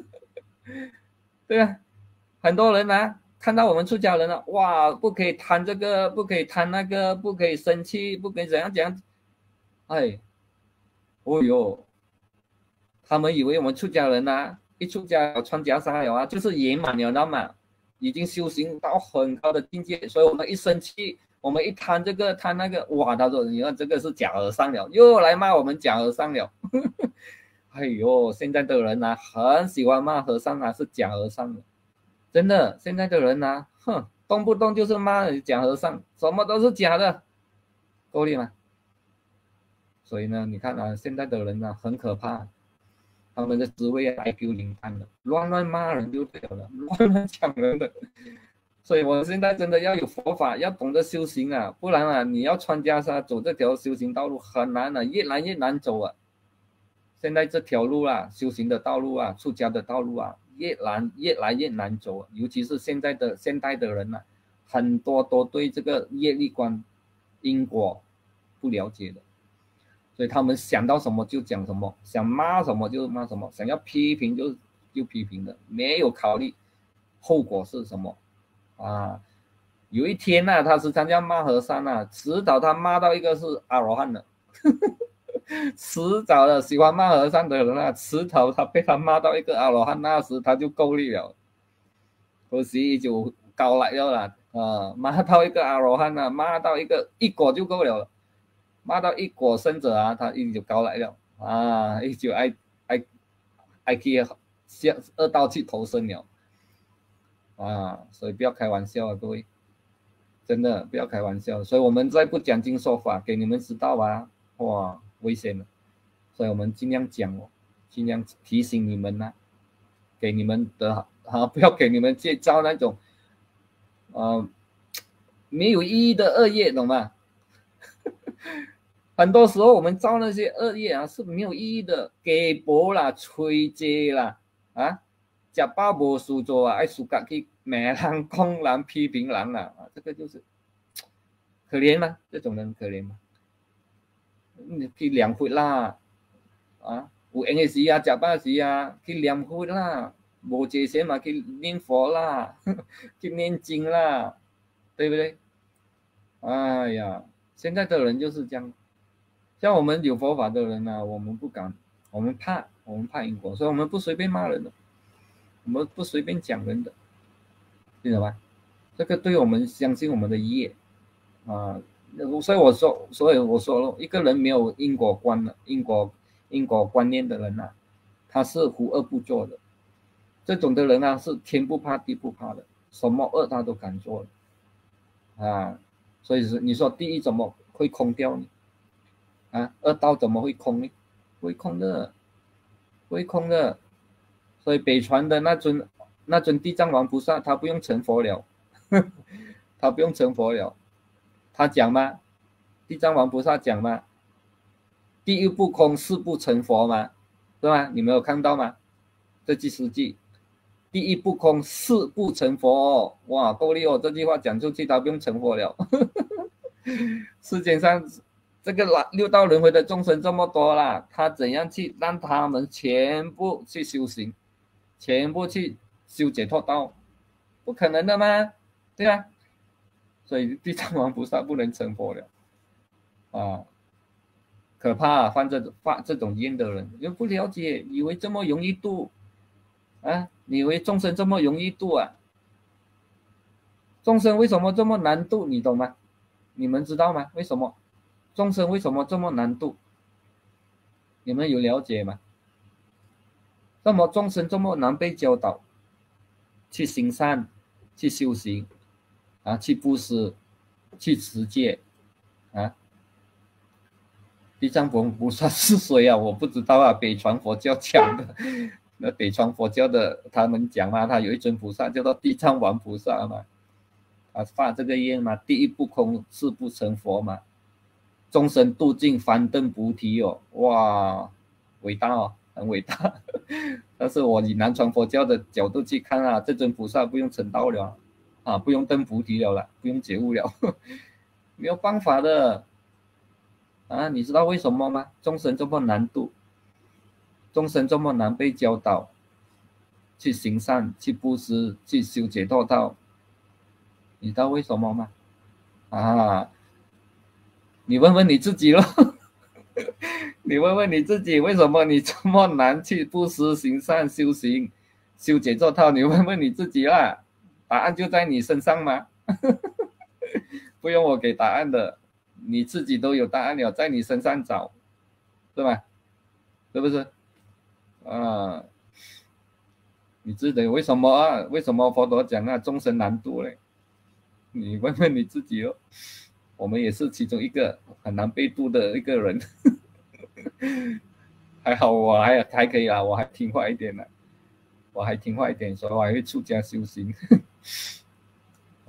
对啊，很多人啊，看到我们出家人了、啊，哇，不可以贪这个，不可以贪那个，不可以生气，不可以怎样怎样，哎，哦哟，他们以为我们出家人啊。一出家穿袈裟了啊，就是圆满了，知道吗？已经修行到很高的境界，所以我们一生气，我们一贪这个贪那个，哇，他说你看这个是假和尚了，又来骂我们假和尚了。哎呦，现在的人啊，很喜欢骂和尚啊，是假和尚的，真的，现在的人啊，哼，动不动就是骂假和尚，什么都是假的，够力吗？所以呢，你看啊，现在的人啊，很可怕。他们的思维 I Q 零蛋了，乱乱骂人就对了，乱乱讲人的， 所以我现在真的要有佛法，要懂得修行啊，不然啊，你要穿袈裟走这条修行道路很难啊，越来越难走啊。现在这条路啊，修行的道路啊，出家的道路啊，越难越来越难走，尤其是现在的现代的人啊，很多都对这个业力观、因果不了解的，所以他们想到什么就讲什么，想骂什么就骂什么，想要批评就就批评的，没有考虑后果是什么啊。有一天呢、啊，他是参加骂和尚啊，迟早他骂到一个是阿罗汉的。迟早的喜欢骂和尚的人啊，迟早他被他骂到一个阿罗汉，那时他就够力了。可惜就高来了啦，啊，骂到一个阿羅漢啊，罵到一個一果就夠了，罵到一果聖者啊，他已經高來了啊，已經愛愛愛去下二道去投生了啊，所以不要開玩笑啊，各位，真的不要開玩笑。所以我們再不講經說法給你們知道啊，哇，危險了。所以我們盡量講哦，盡量提醒你們啊，給你們的啊，不要給你們介紹那種呃沒有意義的惡業，懂嗎？很多時候我們造那些惡業啊是沒有意義的，給博啦、吹借啦啊，吃飽沒事做啊，愛輸家去罵人、講人、批評人啊，這個就是可憐嗎？這種人可憐嗎？你去念佛啦，啊，有閒嘅時啊，食飽時啊，去念佛啦，冇這些嘛，去念佛啦，去念經啦，對不對？哎呀，現在的人就是這樣。像我們有佛法的人啊，我們不敢，我們怕，我們怕因果，所以我們不隨便罵人的，我們不隨便講人的，記得吧？這個對我們相信我們的業啊，所以我說，所以我說了，一個人沒有因果觀的，因果因果觀念的人啊，他是無惡不作的。這種的人啊，是天不怕地不怕的，什麼惡他都敢做的啊。所以你說地獄怎麼會空掉呢？啊，惡道怎麼會空呢？會空的，會空的。所以北傳的那尊那尊地藏王菩薩，他不用成佛了，呵呵，他不用成佛了。他講嗎？地藏王菩薩講嗎？地獄不空，誓不成佛嗎？對嗎？你沒有看到嗎？這句詩句，地獄不空，誓不成佛哦。哇，夠力哦！這句話講出去，他不用成佛了。世界上這個六道輪迴的眾生這麼多啦，他怎樣去讓他們全部去修行，全部去修解脫道？不可能的嘛，對吧？所以地藏王菩薩不能成佛了啊，可怕啊！犯這犯這種業的人，又不了解，以為這麼容易度啊？你以為眾生這麼容易度啊？眾生為什麼這麼難度？你懂嗎？你們知道嗎？為什麼眾生為什麼這麼難度？你們有了解嗎？那麼眾生這麼難被教導去行善，去修行啊，去布施，去持戒啊？地藏王菩薩是誰啊？我不知道啊，北傳佛教講的。那北傳佛教的他們講嘛，他有一尊菩薩叫做地藏王菩薩嘛，他發這個願嘛，地獄不空，誓不成佛嘛，眾生度盡，翻登菩提哦，哇，偉大哦，很偉大。但是我以南傳佛教的角度去看啊，這尊菩薩不用成道了啊，不用登菩提了啦，不用覺悟了，沒有辦法的啊！你知道為什麼嗎？眾生這麼難度，眾生這麼難被教導去行善，去布施，去修解脫道，你知道為什麼嗎？啊，你問問你自己咯。你問問你自己，為什麼你這麼難去布施、行善、修行、修解脫道？你問問你自己啦，答案就在你身上嗎？不用我給答案的，你自己都有答案了，在你身上找，對吧？是不是？啊，你自己為什麼啊？為什麼佛陀講啊眾生難度嘞？你問問你自己哦。我們也是其中一個很難被度的一個人。還好我還還可以啦，我還聽話一點啦，我還聽話一點，所以我還會出家修行。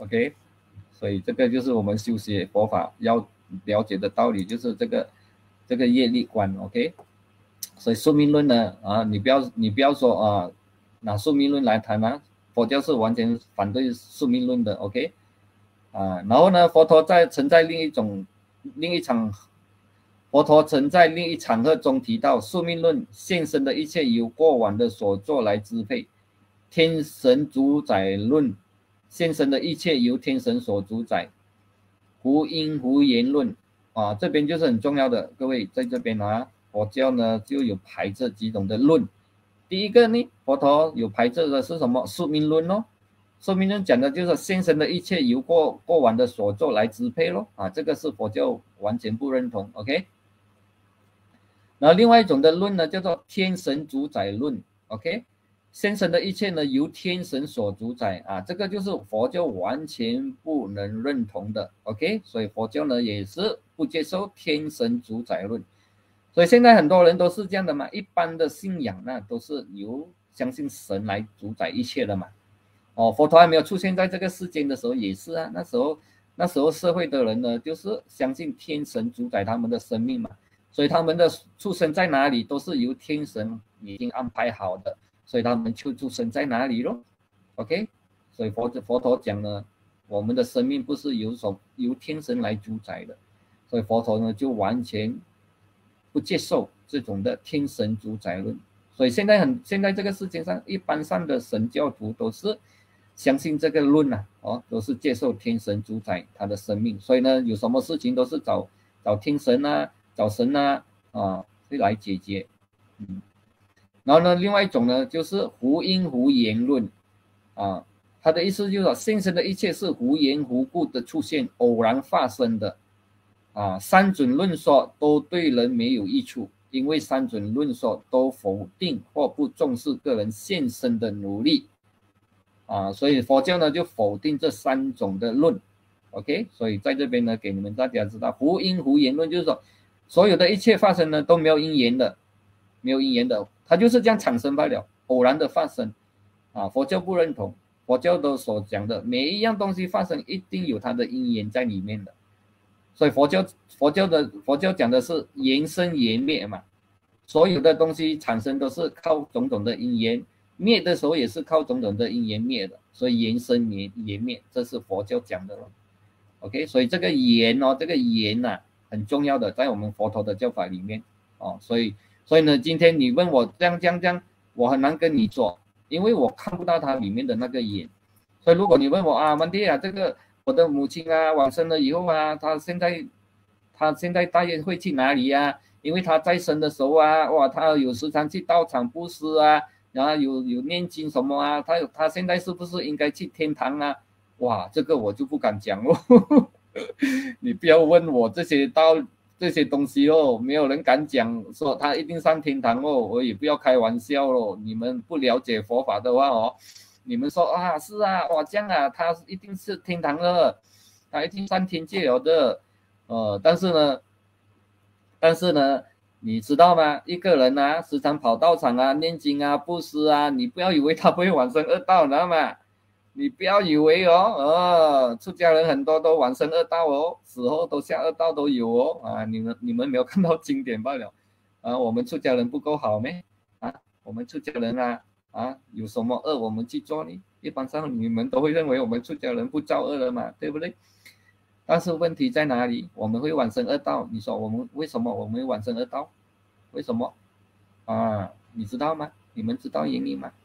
OK， 所以这个就是我们修习佛法要了解的道理，就是这个这个业力观。 OK， 所以宿命论呢啊，你不要你不要说啊拿宿命论来谈啊，佛教是完全反对宿命论的。 OK 啊，然后呢，佛陀在曾在另一种另一场佛陀曾在另一场合中提到，宿命论现生的一切由过往的所作来支配，天神主宰论现生的一切由天神所主宰，无因无缘论啊，这边就是很重要的。各位在这边啊，佛教呢就有排这几种的论。第一个呢，佛陀有排这的是什么？宿命论哦。宿命论讲的就是现生的一切由过过往的所作来支配咯啊，这个是佛教完全不认同。 OK， 然后另外一种的论呢叫做天神主宰论。 OK， 现生的一切呢由天神所主宰啊，这个就是佛教完全不能认同的。 OK， 所以佛教呢也是不接受天神主宰论。所以现在很多人都是这样的嘛，一般的信仰呢都是由相信神来主宰一切的嘛。哦，佛陀还没有出现在这个世间的时候也是啊，那时候那时候社会的人呢就是相信天神主宰他们的生命嘛，所以他们的出生在哪里都是由天神已经安排好的，所以他们就出生在哪里咯。 OK， 所以佛佛陀讲呢，我们的生命不是由什由天神来主宰的，所以佛陀呢就完全不接受这种的天神主宰论。所以现在很现在这个世界上一般上的神教徒都是相信这个论啊，哦，都是接受天神主宰他的生命，所以呢有什么事情都是找找天神啊，找神啊啊会来解决。嗯，然后呢另外一种呢就是无因无缘论啊，他的意思就是说现生的一切是无缘无故的出现，偶然发生的啊，三准论说都对人没有益处，因为三准论说都否定或不重视个人现身的努力啊，所以佛教呢就否定这三种的论。 OK， 所以在这边呢给你们大家知道，无因无缘论就是说所有的一切发生呢都没有因缘的，没有因缘的，它就是这样产生罢了，偶然的发生啊。佛教不认同，佛教都所讲的每一样东西发生一定有它的因缘在里面的，所以佛教佛教的佛教讲的是缘生缘灭嘛，所有的东西产生都是靠种种的因缘，灭的时候也是靠种种的因缘灭的，所以缘生缘缘灭，这是佛教讲的咯。 OK， 所以这个缘哦，这个缘啊很重要的，在我们佛陀的教法里面哦，所以所以呢，今天你问我这样这样这样，我很难跟你说，因为我看不到它里面的那个缘。所以如果你问我啊，曼迪啊，这个我的母亲啊往生了以后啊，她现在她现在大约会去哪里啊？因为她在生的时候啊，哇，她有时常去道场布施啊，然后有有念经什么啊，她她现在是不是应该去天堂啊？哇，这个我就不敢讲哦。你不要问我这些道这些东西哦，没有人敢讲说他一定上天堂哦，我也不要开玩笑咯。你们不了解佛法的话哦，你们说啊是啊，哇这样啊，他一定是天堂的，他一定上天界了的。呃，但是呢，但是呢，你知道吗？一个人啊，时常跑道场啊、念经啊、布施啊，你不要以为他不会往生恶道，知道吗？你不要以为哦，呃，出家人很多都往生恶道哦，死后都下恶道都有哦，啊，你们你们没有看到经典罢了，啊，我们出家人不够好咩？啊，我们出家人啊，啊，有什么恶我们去做呢？一般上你们都会认为我们出家人不造恶了嘛，对不对？但是问题在哪里？我们会往生恶道，你说我们为什么我们会往生恶道？为什么？啊，你知道吗？你们知道原因吗？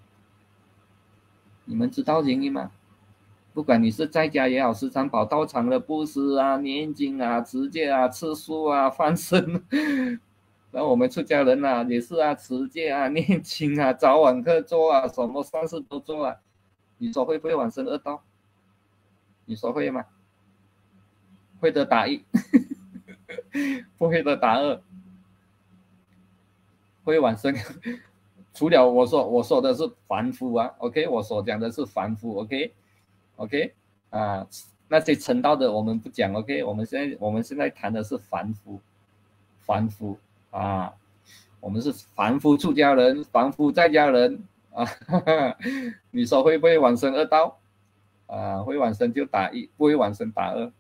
你们知道原因吗？不管你是在家也好，时常跑道场的布施啊、念经啊、持戒啊、吃素啊、放生，然后我们出家人啊也是啊，持戒啊、念经啊、早晚课做啊，什么善事都做啊。你说会不会往生恶道？你说会吗？会的打一，不会的打二。会往生。除了我说我说的是凡夫啊 ，OK， 我所讲的是凡夫 ，OK，OK，、OK? OK? 啊，那些成道的我们不讲 ，OK， 我们现在我们现在谈的是凡夫，凡夫啊，我们是凡夫出家人，凡夫在家人啊，呵呵，你说会不会往生恶道？ 啊，会往生就打一，不会往生打二。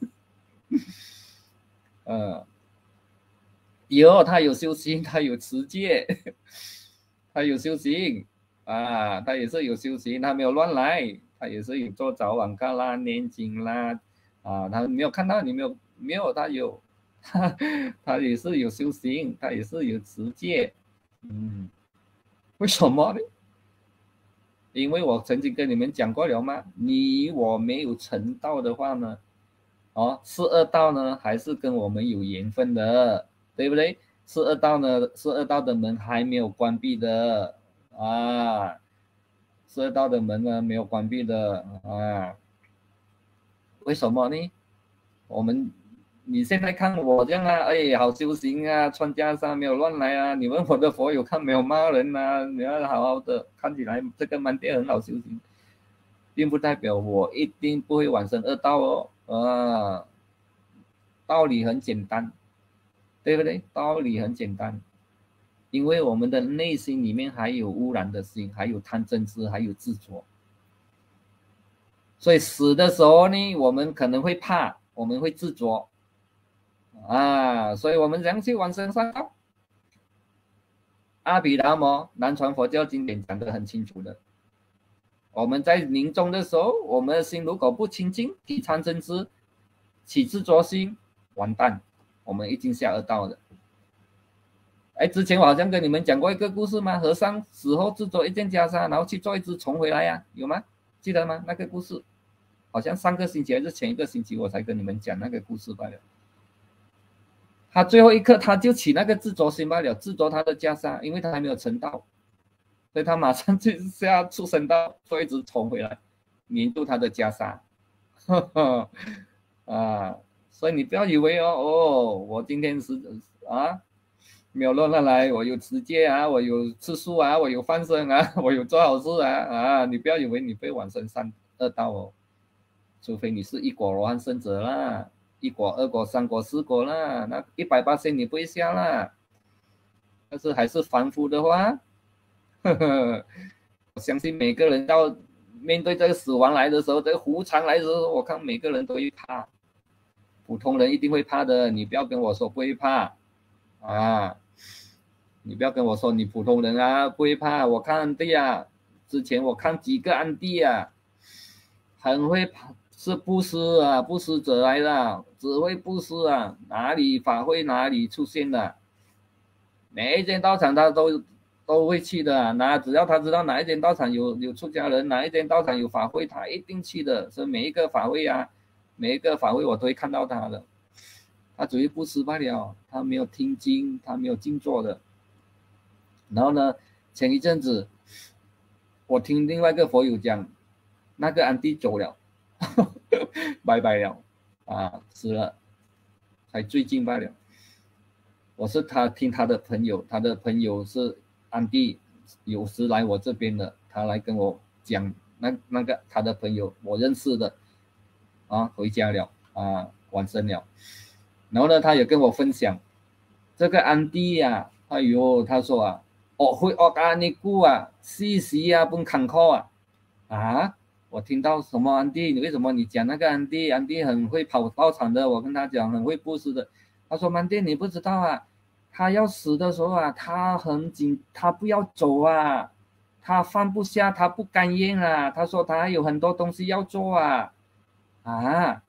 呃，有他有修行，他有持戒，他有修行啊，他也是有修行，他没有乱来，他也是有做早晚课啦、念经啦，啊，他没有看到你没有没有，他有，他他也是有修行，他也是有持戒，嗯，为什么呢？因为我曾经跟你们讲过了嘛，你我没有成道的话呢，哦，四二道呢还是跟我们有缘分的，对不对？四二道呢，四二道的门还没有关闭的啊，四二道的门呢没有关闭的啊，为什么呢？我们你现在看我这样啊，哎，好修行啊，穿袈裟没有乱来啊。你问我的佛友看没有骂人啊，你要好好的，看起来这个满店很好修行，并不代表我一定不会往生恶道哦。啊，道理很简单，对不对？道理很简单，因为我们的内心里面还有污染的心，还有贪嗔痴，还有执着，所以死的时候呢，我们可能会怕，我们会执着。啊，所以我们讲去往生三道。阿毗达摩南传佛教经典讲得很清楚的，我们在临终的时候，我们的心如果不清净，起贪嗔痴，起执着心，完蛋，我们已经下恶道了。哎，之前我好像跟你们讲过一个故事吗？和尚死后制作一件袈裟，然后去做一只虫回来呀、啊，有吗？记得吗？那个故事，好像上个星期还是前一个星期我才跟你们讲那个故事罢了。他最后一刻他就起那个执着心罢了，执着他的袈裟，因为他还没有成道，所以他马上就下畜生道做一只虫回来，粘住他的袈裟。呵呵啊，所以你不要以为哦哦，我今天是啊没有乱乱来，我有持戒啊，我有吃素啊，我有放生啊，我有做好事啊啊！你不要以为你被往生三恶道哦，除非你是一果罗汉圣者啦。一果、二果、三果、四果啦，那一百八千你不会下啦。但是还是凡夫的话，呵呵，我相信每个人到面对这个死亡来的时候，这个无常来的时候，我看每个人都会怕。普通人一定会怕的，你不要跟我说不会怕啊！你不要跟我说你普通人啊不会怕。我看安迪啊，之前我看几个安迪啊，很会怕。是布施啊，布施者来的，只会布施啊，哪里法会哪里出现的，每一间道场他都都会去的、啊，那只要他知道哪一间道场有有出家人，哪一间道场有法会，他一定去的。所以每一个法会啊，每一个法会我都会看到他的，他只会布施罢了，他没有听经，他没有静坐的。然后呢，前一阵子我听另外一个佛友讲，那个安迪走了。拜拜了啊，死了，才最近罢了。我是他听他的朋友，他的朋友是安迪，有时来我这边的，他来跟我讲，那那个他的朋友我认识的啊，回家了啊，往生了。然后呢，他也跟我分享，这个安迪呀、啊，哎呦，他说啊，我会我干你姑啊，死死啊，不坎坷啊，啊。我听到什么安迪？你为什么你讲那个安迪？安迪很会跑道场的，我跟他讲很会布施的。他说安迪你不知道啊，他要死的时候啊，他很紧，他不要走啊，他放不下，他不甘愿啊。他说他还有很多东西要做啊，啊，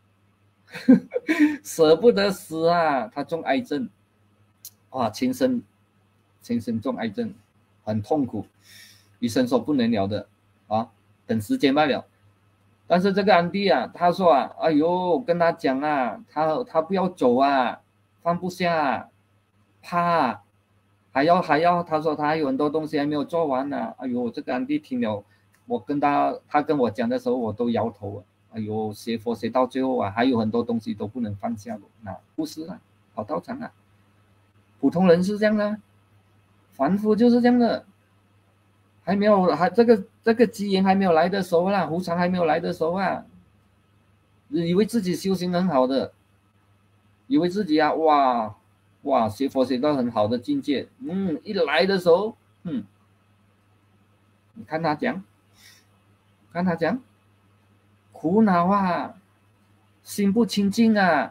舍不得死啊，他中癌症，哇，亲生亲生中癌症，很痛苦，医生说不能了的啊。等时间罢了，但是这个安迪啊，他说啊，哎呦，跟他讲啊，他他不要走啊，放不下、啊，怕，还要还要，他说他还有很多东西还没有做完呢、啊。哎呦，这个安迪听了，我跟他他跟我讲的时候，我都摇头啊。哎呦，学佛学到最后啊，还有很多东西都不能放下了，那不是啊，跑道场啊，普通人是这样的、啊，凡夫就是这样的。还没有，还这个这个机缘还没有来的时候啦，无常还没有来的时候啊，以为自己修行很好的，以为自己啊，哇哇学佛学到很好的境界，嗯，一来的时候，嗯，你看他讲，看他讲， 苦恼啊，心不清净啊，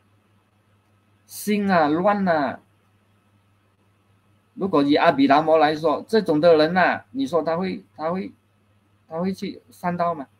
心啊乱啊。如果以阿毗达摩来说，这种的人啊，你说他会他会他会去上道吗？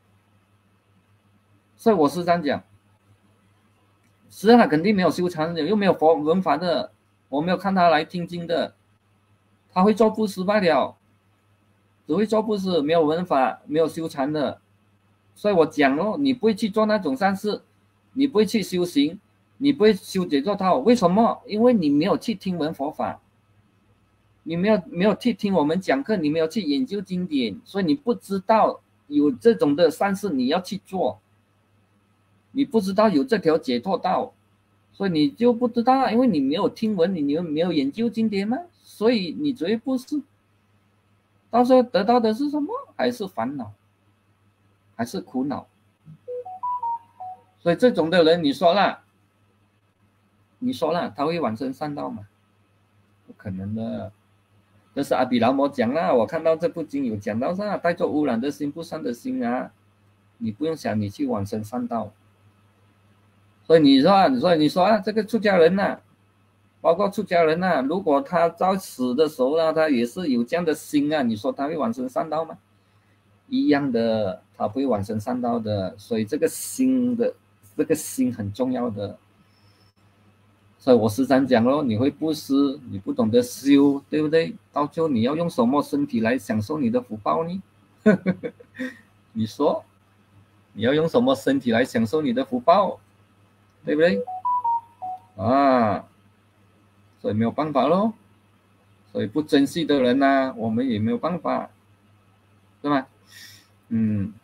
所以我是这样讲，实际上他肯定没有修禅的，又没有佛文法的，我没有看他来听经的，他会做布施罢了，只会做布施，没有文法，没有修禅的。所以我讲咯，你不会去做那种善事，你不会去修行，你不会修解脱道，为什么？因为你没有去听闻佛法，你没有没有去听我们讲课，你没有去研究经典，所以你不知道有这种的善事你要去做，你不知道有这条解脱道，所以你就不知道，因为你没有听闻，你没有研究经典嘛，所以你绝不是，到时候得到的是什么？还是烦恼，还是苦恼。所以这种的人，你说了，你说了，他会往生善道吗？不可能的。这是阿毗达摩讲了，我看到这部经有讲到啥，带着污染的心、不善的心啊，你不用想你去往生善道。所以你说，你说，你说啊，这个出家人呐、啊，包括出家人呐、啊，如果他在死的时候呢，他也是有这样的心啊，你说他会往生善道吗？一样的，他不会往生善道的。所以这个心的，这个心很重要的。所以我时常讲咯，你会布施，你不懂得修，对不对？到最后你要用什么身体来享受你的福报呢？你说，你要用什么身体来享受你的福报，对不对？啊，所以没有办法咯。所以不珍惜的人呢、啊，我们也没有办法，对吗？嗯。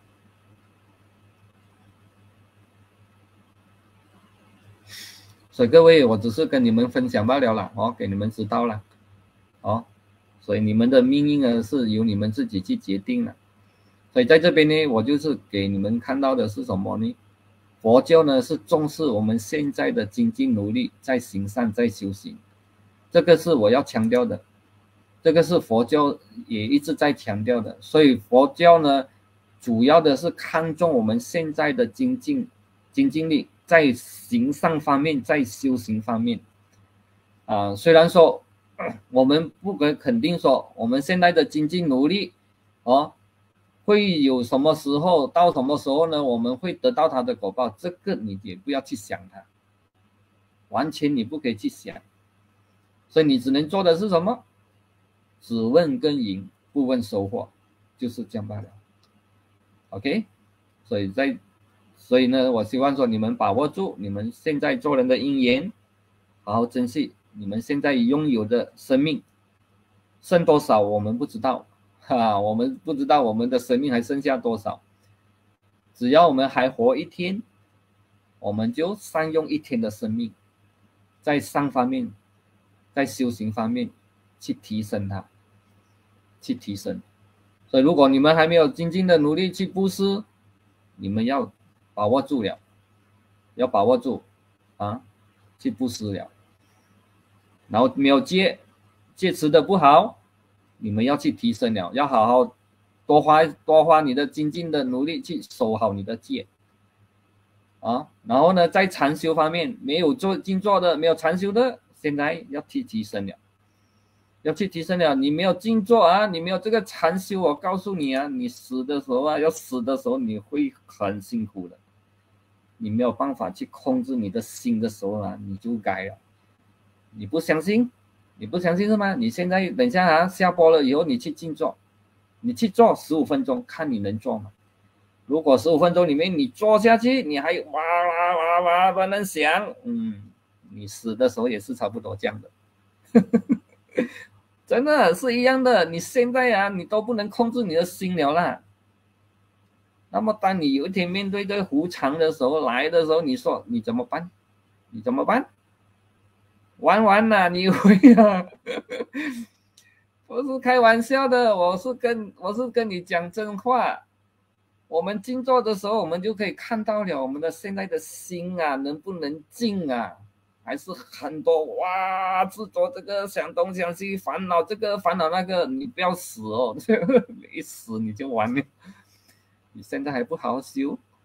所以各位，我只是跟你们分享罢了啦，哦，给你们知道了，哦，所以你们的命运呢是由你们自己去决定的。所以在这边呢，我就是给你们看到的是什么呢？佛教呢是重视我们现在的精进努力，在行善，在修行，这个是我要强调的，这个是佛教也一直在强调的。所以佛教呢，主要的是看重我们现在的精进精进力。在行善方面，在修行方面，啊，虽然说我们不可肯定说我们现在的精进努力，哦，会有什么时候到什么时候呢？我们会得到它的果报，这个你也不要去想它，完全你不可以去想，所以你只能做的是什么？只问耕耘，不问收获，就是这样罢了。OK， 所以在。所以呢，我希望说你们把握住你们现在做人的因缘，好好珍惜你们现在拥有的生命，剩多少我们不知道，哈，我们不知道我们的生命还剩下多少。只要我们还活一天，我们就善用一天的生命，在善方面，在修行方面去提升它，去提升。所以如果你们还没有精进的努力去布施，你们要把握住了，要把握住啊，去布施了。然后没有戒，戒持的不好，你们要去提升了，要好好多花多花你的精进的努力去守好你的戒啊。然后呢，在禅修方面没有做静坐的，没有禅修的，现在要去提升了，要去提升了。你没有静坐啊，你没有这个禅修，我告诉你啊，你死的时候啊，要死的时候你会很辛苦的。你没有办法去控制你的心的时候啊，你就改了。你不相信？你不相信是吗？你现在等一下啊，下播了以后你去静坐，你去做十五分钟，看你能做吗？如果十五分钟里面你做下去，你还哇哇哇哇不能想，嗯，你死的时候也是差不多这样的。真的是一样的。你现在啊，你都不能控制你的心了啦。那么当你有一天面对这个无常的时候来的时候，你说你怎么办？你怎么办？玩玩啦，你以为啊？我是开玩笑的，我是跟我是跟你讲真话。我们静坐的时候，我们就可以看到了我们的现在的心啊，能不能静啊？还是很多哇，执着这个想东想西，烦恼这个烦恼那个，你不要死哦！一死你就完了。你现在还不好好修，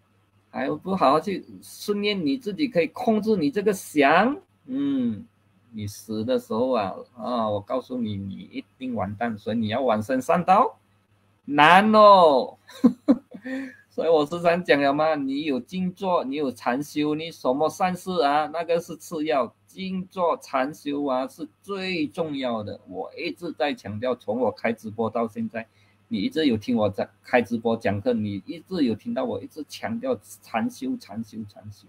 还不好好去训练你自己，可以控制你这个想，嗯，你死的时候啊啊，我告诉你，你一定完蛋。所以你要往生善道，难哦。所以我时常讲了嘛，你有静坐，你有禅修，你什么善事啊，那个是次要，静坐禅修啊是最重要的。我一直在强调，从我开直播到现在。你一直有听我在开直播讲课，你一直有听到我一直强调禅修禅修禅修。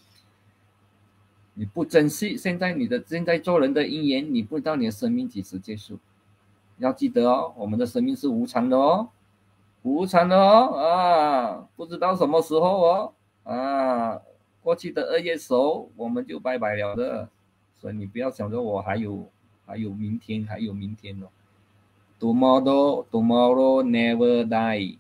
你不珍惜现在你的现在做人的因缘，你不知道你的生命几时结束。要记得哦，我们的生命是无常的哦，无常的哦啊，不知道什么时候哦啊，过去的二月熟我们就拜拜了的。所以你不要想着我还有还有明天还有明天哦。Tomorrow, tomorrow never die.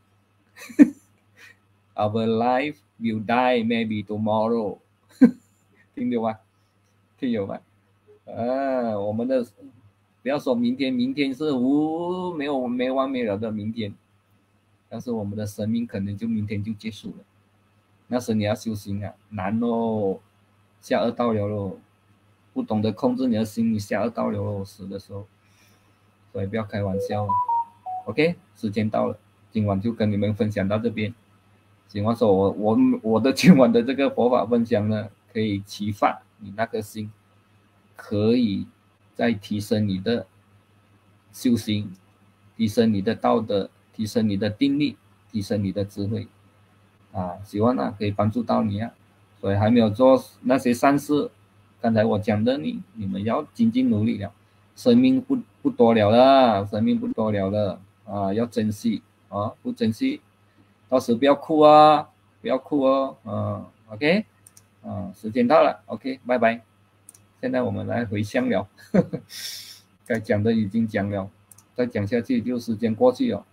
Our life will die maybe tomorrow. 听懂吗？听懂吗？啊，我们的不要说明天，明天是无没有没完没了的明天，但是我们的生命可能就明天就结束了。那时你要修行啊，难哦，下二道了咯，不懂得控制你的心，你下二道了咯，死的时候。所以不要开玩笑。OK， 时间到了，今晚就跟你们分享到这边。希望说我我我的今晚的这个佛法分享呢，可以启发你那颗心，可以再提升你的修行，提升你的道德，提升你的定力，提升你的智慧啊！希望呢可以帮助到你啊。所以还没有做那些善事，刚才我讲的你，你们要精进努力了。生命不不多了啦，生命不多了了啊，要珍惜啊，不珍惜，到时不要哭啊，不要哭哦，啊 ，OK， 啊，时间到了 ，OK， 拜拜。现在我们来回向了，呵呵，该讲的已经讲了，再讲下去就时间过去了。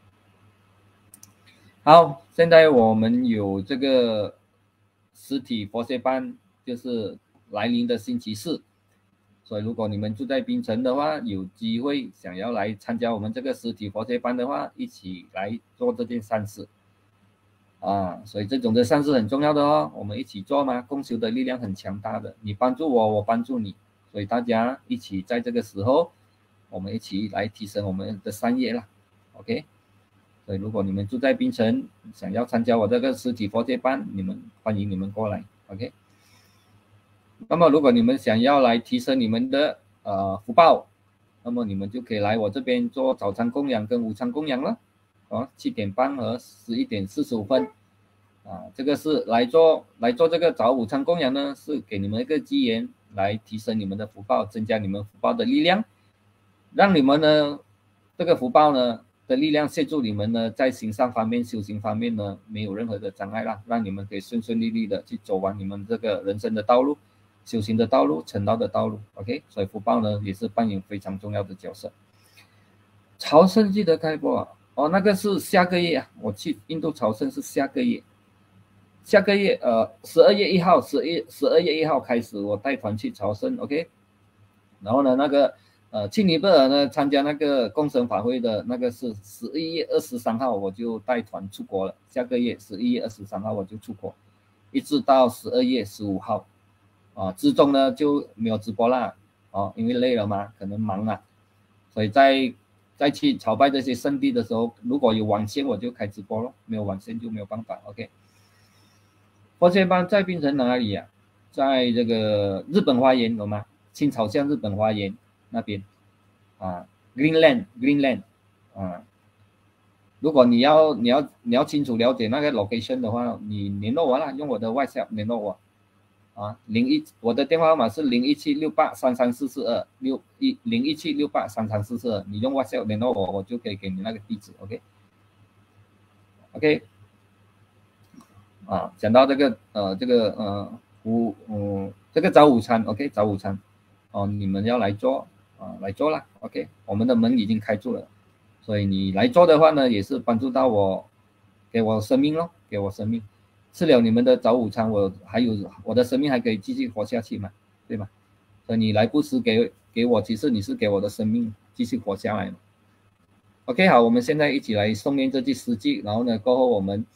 好，现在我们有这个实体佛学班，就是来临的星期四。所以如果你们住在槟城的话，有机会想要来参加我们这个实体佛学班的话，一起来做这件善事啊！所以这种的善事很重要的哦，我们一起做嘛，共修的力量很强大的，你帮助我，我帮助你，所以大家一起在这个时候，我们一起来提升我们的善业啦 ，OK？ 所以如果你们住在槟城，想要参加我这个实体佛学班，你们欢迎你们过来 ，OK？那么如果你们想要来提升你们的呃福报，那么你们就可以来我这边做早餐供养跟午餐供养了，啊，七点半和十一点四十五分，啊，这个是来做来做这个早午餐供养呢，是给你们一个机缘来提升你们的福报，增加你们福报的力量，让你们呢这个福报呢的力量协助你们呢在行善方面、修行方面呢没有任何的障碍啦，让你们可以顺顺利利的去走完你们这个人生的道路。修行的道路，成道的道路 ，OK， 所以福报呢也是扮演非常重要的角色。朝圣记得开播啊，哦，那个是下个月啊，我去印度朝圣是下个月，下个月呃十二月一号，十一十二月一号开始，我带团去朝圣 ，OK， 然后呢那个呃去尼泊尔呢参加那个共生法会的那个是十一月二十三号，我就带团出国了，下个月十一月二十三号我就出国，一直到十二月十五号。啊，之中呢就没有直播啦，哦，因为累了嘛，可能忙啊，所以在在去朝拜这些圣地的时候，如果有网线我就开直播咯，没有网线就没有办法 ，OK。佛学班在槟城哪里啊？在这个日本花园，懂吗？青草巷日本花园那边，啊 ，Greenland Greenland， 啊，如果你要你要你要清楚了解那个 location 的话，你联络我啦，用我的 WhatsApp 联络我。啊，零一，我的电话号码是零一七六八三三四四二六一零一七六八三三四四二，你用 WhatsApp 联络我，我就可以给你那个地址 ，OK，OK，、OK? OK? 啊，讲到这个呃这个呃午嗯这个早午餐 ，OK， 早午餐，哦，你们要来做啊来做啦 ，OK， 我们的门已经开住了，所以你来做的话呢，也是帮助到我，给我生命咯，给我生命。吃了你们的早午餐，我还有我的生命还可以继续活下去嘛，对吧？所以你来布施给给我，其实你是给我的生命继续活下来嘛。OK， 好，我们现在一起来诵念这句诗句，然后呢，过后我们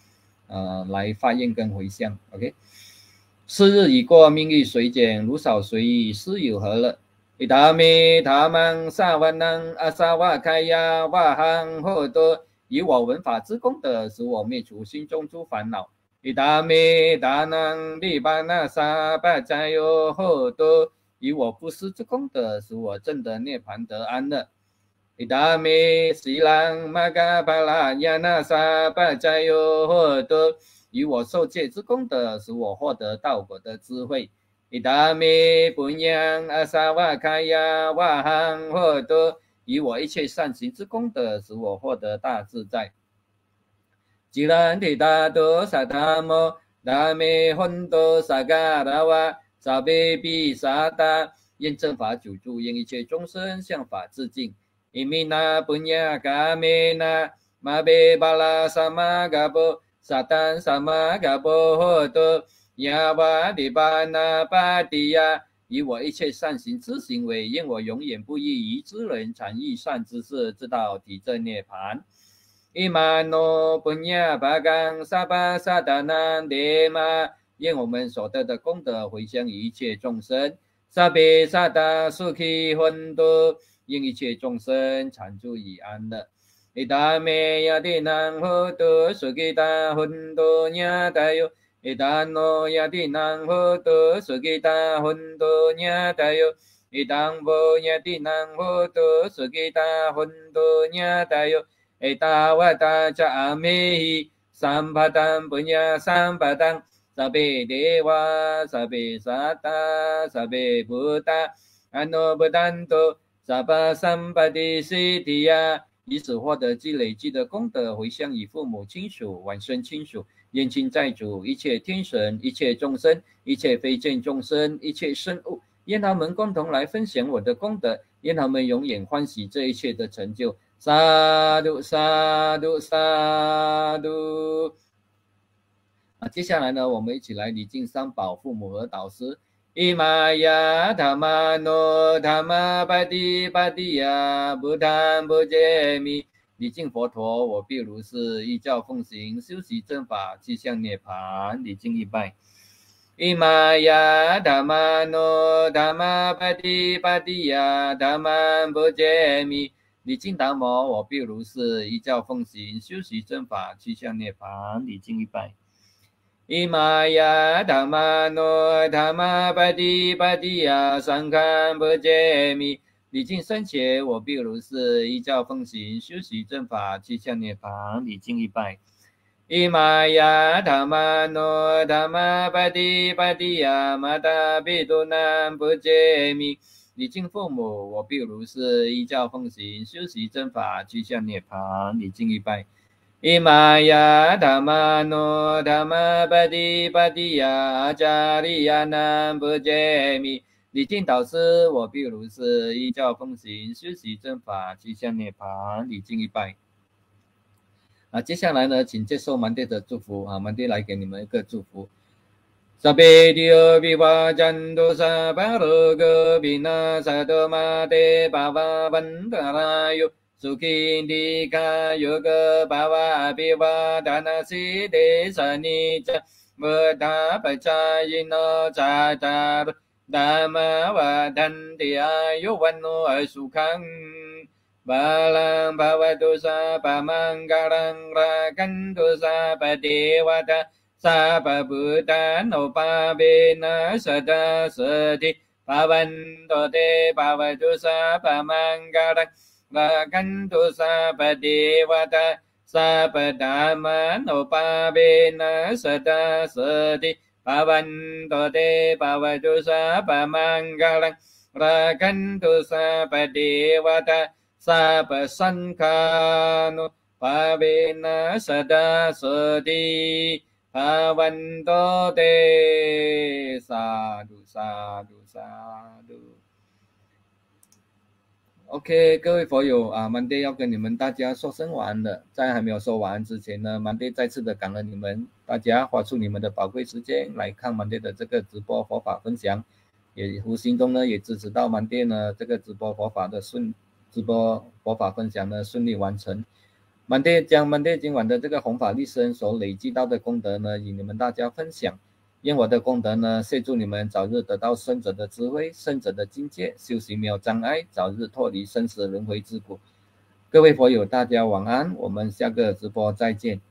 呃来发愿跟回向。 OK， 四日已过，命欲随减，如少随意，是有何乐？伊达弥他曼萨瓦南阿萨瓦开呀瓦汉霍多，以我闻法之功德，使我灭除心中诸烦恼。伊达弥达南利巴那萨巴扎哟霍多，以我布施之功德，使我证得涅盘得安乐。伊达弥西朗玛嘎巴拉亚那萨巴扎哟霍多，以我受戒之功德，使我获得道果的智慧。伊达弥本扬阿萨瓦卡呀瓦汉霍多，以我一切善行之功德，使我获得大自在。吉兰提达多萨达摩达弥混多萨嘎达瓦萨贝比萨达，愿正法久住，愿一切众生向法致敬。伊米那本雅嘎梅那马贝巴拉萨玛嘎波萨丹萨玛嘎波霍多。亚瓦迪巴那巴迪亚，以我一切善行之行为，愿我永远不异于之人，常益善知识，知道体证涅盘。伊玛诺本亚巴冈萨巴萨达南德玛，愿我们所得的功德回向于一切众生。萨比萨达苏基混多，愿一切众生常住以安乐。伊达梅亚蒂南霍多苏基达混多亚达哟。伊达诺亚蒂南霍多苏基达混多亚达哟，伊当波亚蒂南霍多苏基达混多亚达哟，伊达瓦达加阿弥希三巴当本亚三巴当，萨贝德瓦萨贝萨达萨贝布达阿诺布丹多萨巴三巴迪西提亚，以此获得积累积的功德，回向于父母亲属、往生亲属、冤亲债主、一切天神、一切众生、一切非见众生、一切生物，愿他们共同来分享我的功德，愿他们永远欢喜这一切的成就。萨度萨度萨度。啊，接下来呢，我们一起来礼敬三宝、父母和导师。伊玛呀他玛诺他玛巴蒂巴蒂呀布坦布杰米，礼敬佛陀，我必如是依教奉行，修习正法，趋向涅盘。礼敬一拜。伊玛呀他玛诺他玛巴蒂巴蒂呀他玛布杰米，礼敬达摩，我必如是依教奉行，修习正法，趋向涅盘。礼敬一拜。伊玛呀他玛诺他玛巴蒂巴蒂呀三堪布杰米，礼敬僧伽，我必如是依教奉行，修习正法，趋向涅盘。礼敬一拜。伊玛呀他玛诺他玛巴蒂巴蒂呀玛达比多南布杰米，礼敬父母，我必如是依教奉行，修习正法，趋向涅盘。礼敬一拜。伊玛呀他玛诺他玛巴蒂巴蒂呀阿迦利亚南布杰米，礼敬导师，我必如是依教奉行，修习正法，趋向涅盘。礼敬一拜。啊，接下来呢，请接受曼爹的祝福啊，曼爹来给你们一个祝福。萨贝迪欧比瓦赞多萨巴罗格比那萨多玛德巴瓦文达拉尤。苏基迪卡尤格巴瓦比瓦达那西德萨尼加摩达巴扎伊诺扎扎达玛瓦丹迪阿尤万诺尔苏康巴朗巴瓦多萨巴曼嘎朗拉甘多萨巴迪瓦达萨巴布达诺巴比那萨达萨提巴万多德巴瓦多萨巴曼嘎朗拉甘多萨巴迪瓦达萨巴达玛诺巴比那萨达萨提巴万多德巴瓦多萨巴曼嘎朗拉甘多萨巴迪瓦达萨巴桑卡诺巴比那萨达萨提巴万多德萨杜萨杜萨杜。OK， 各位佛友啊，曼爹要跟你们大家说声晚安了。在还没有说晚安之前呢，曼爹再次的感恩你们大家花出你们的宝贵时间来看曼爹的这个直播佛法分享，也无形中呢也支持到曼爹呢这个直播佛法的顺直播佛法分享呢顺利完成。 满爹将满爹今晚的这个弘法利生所累积到的功德呢，与你们大家分享。愿我的功德呢，协助你们早日得到圣者的智慧、圣者的境界，修行没有障碍，早日脱离生死轮回之苦。各位佛友，大家晚安，我们下个直播再见。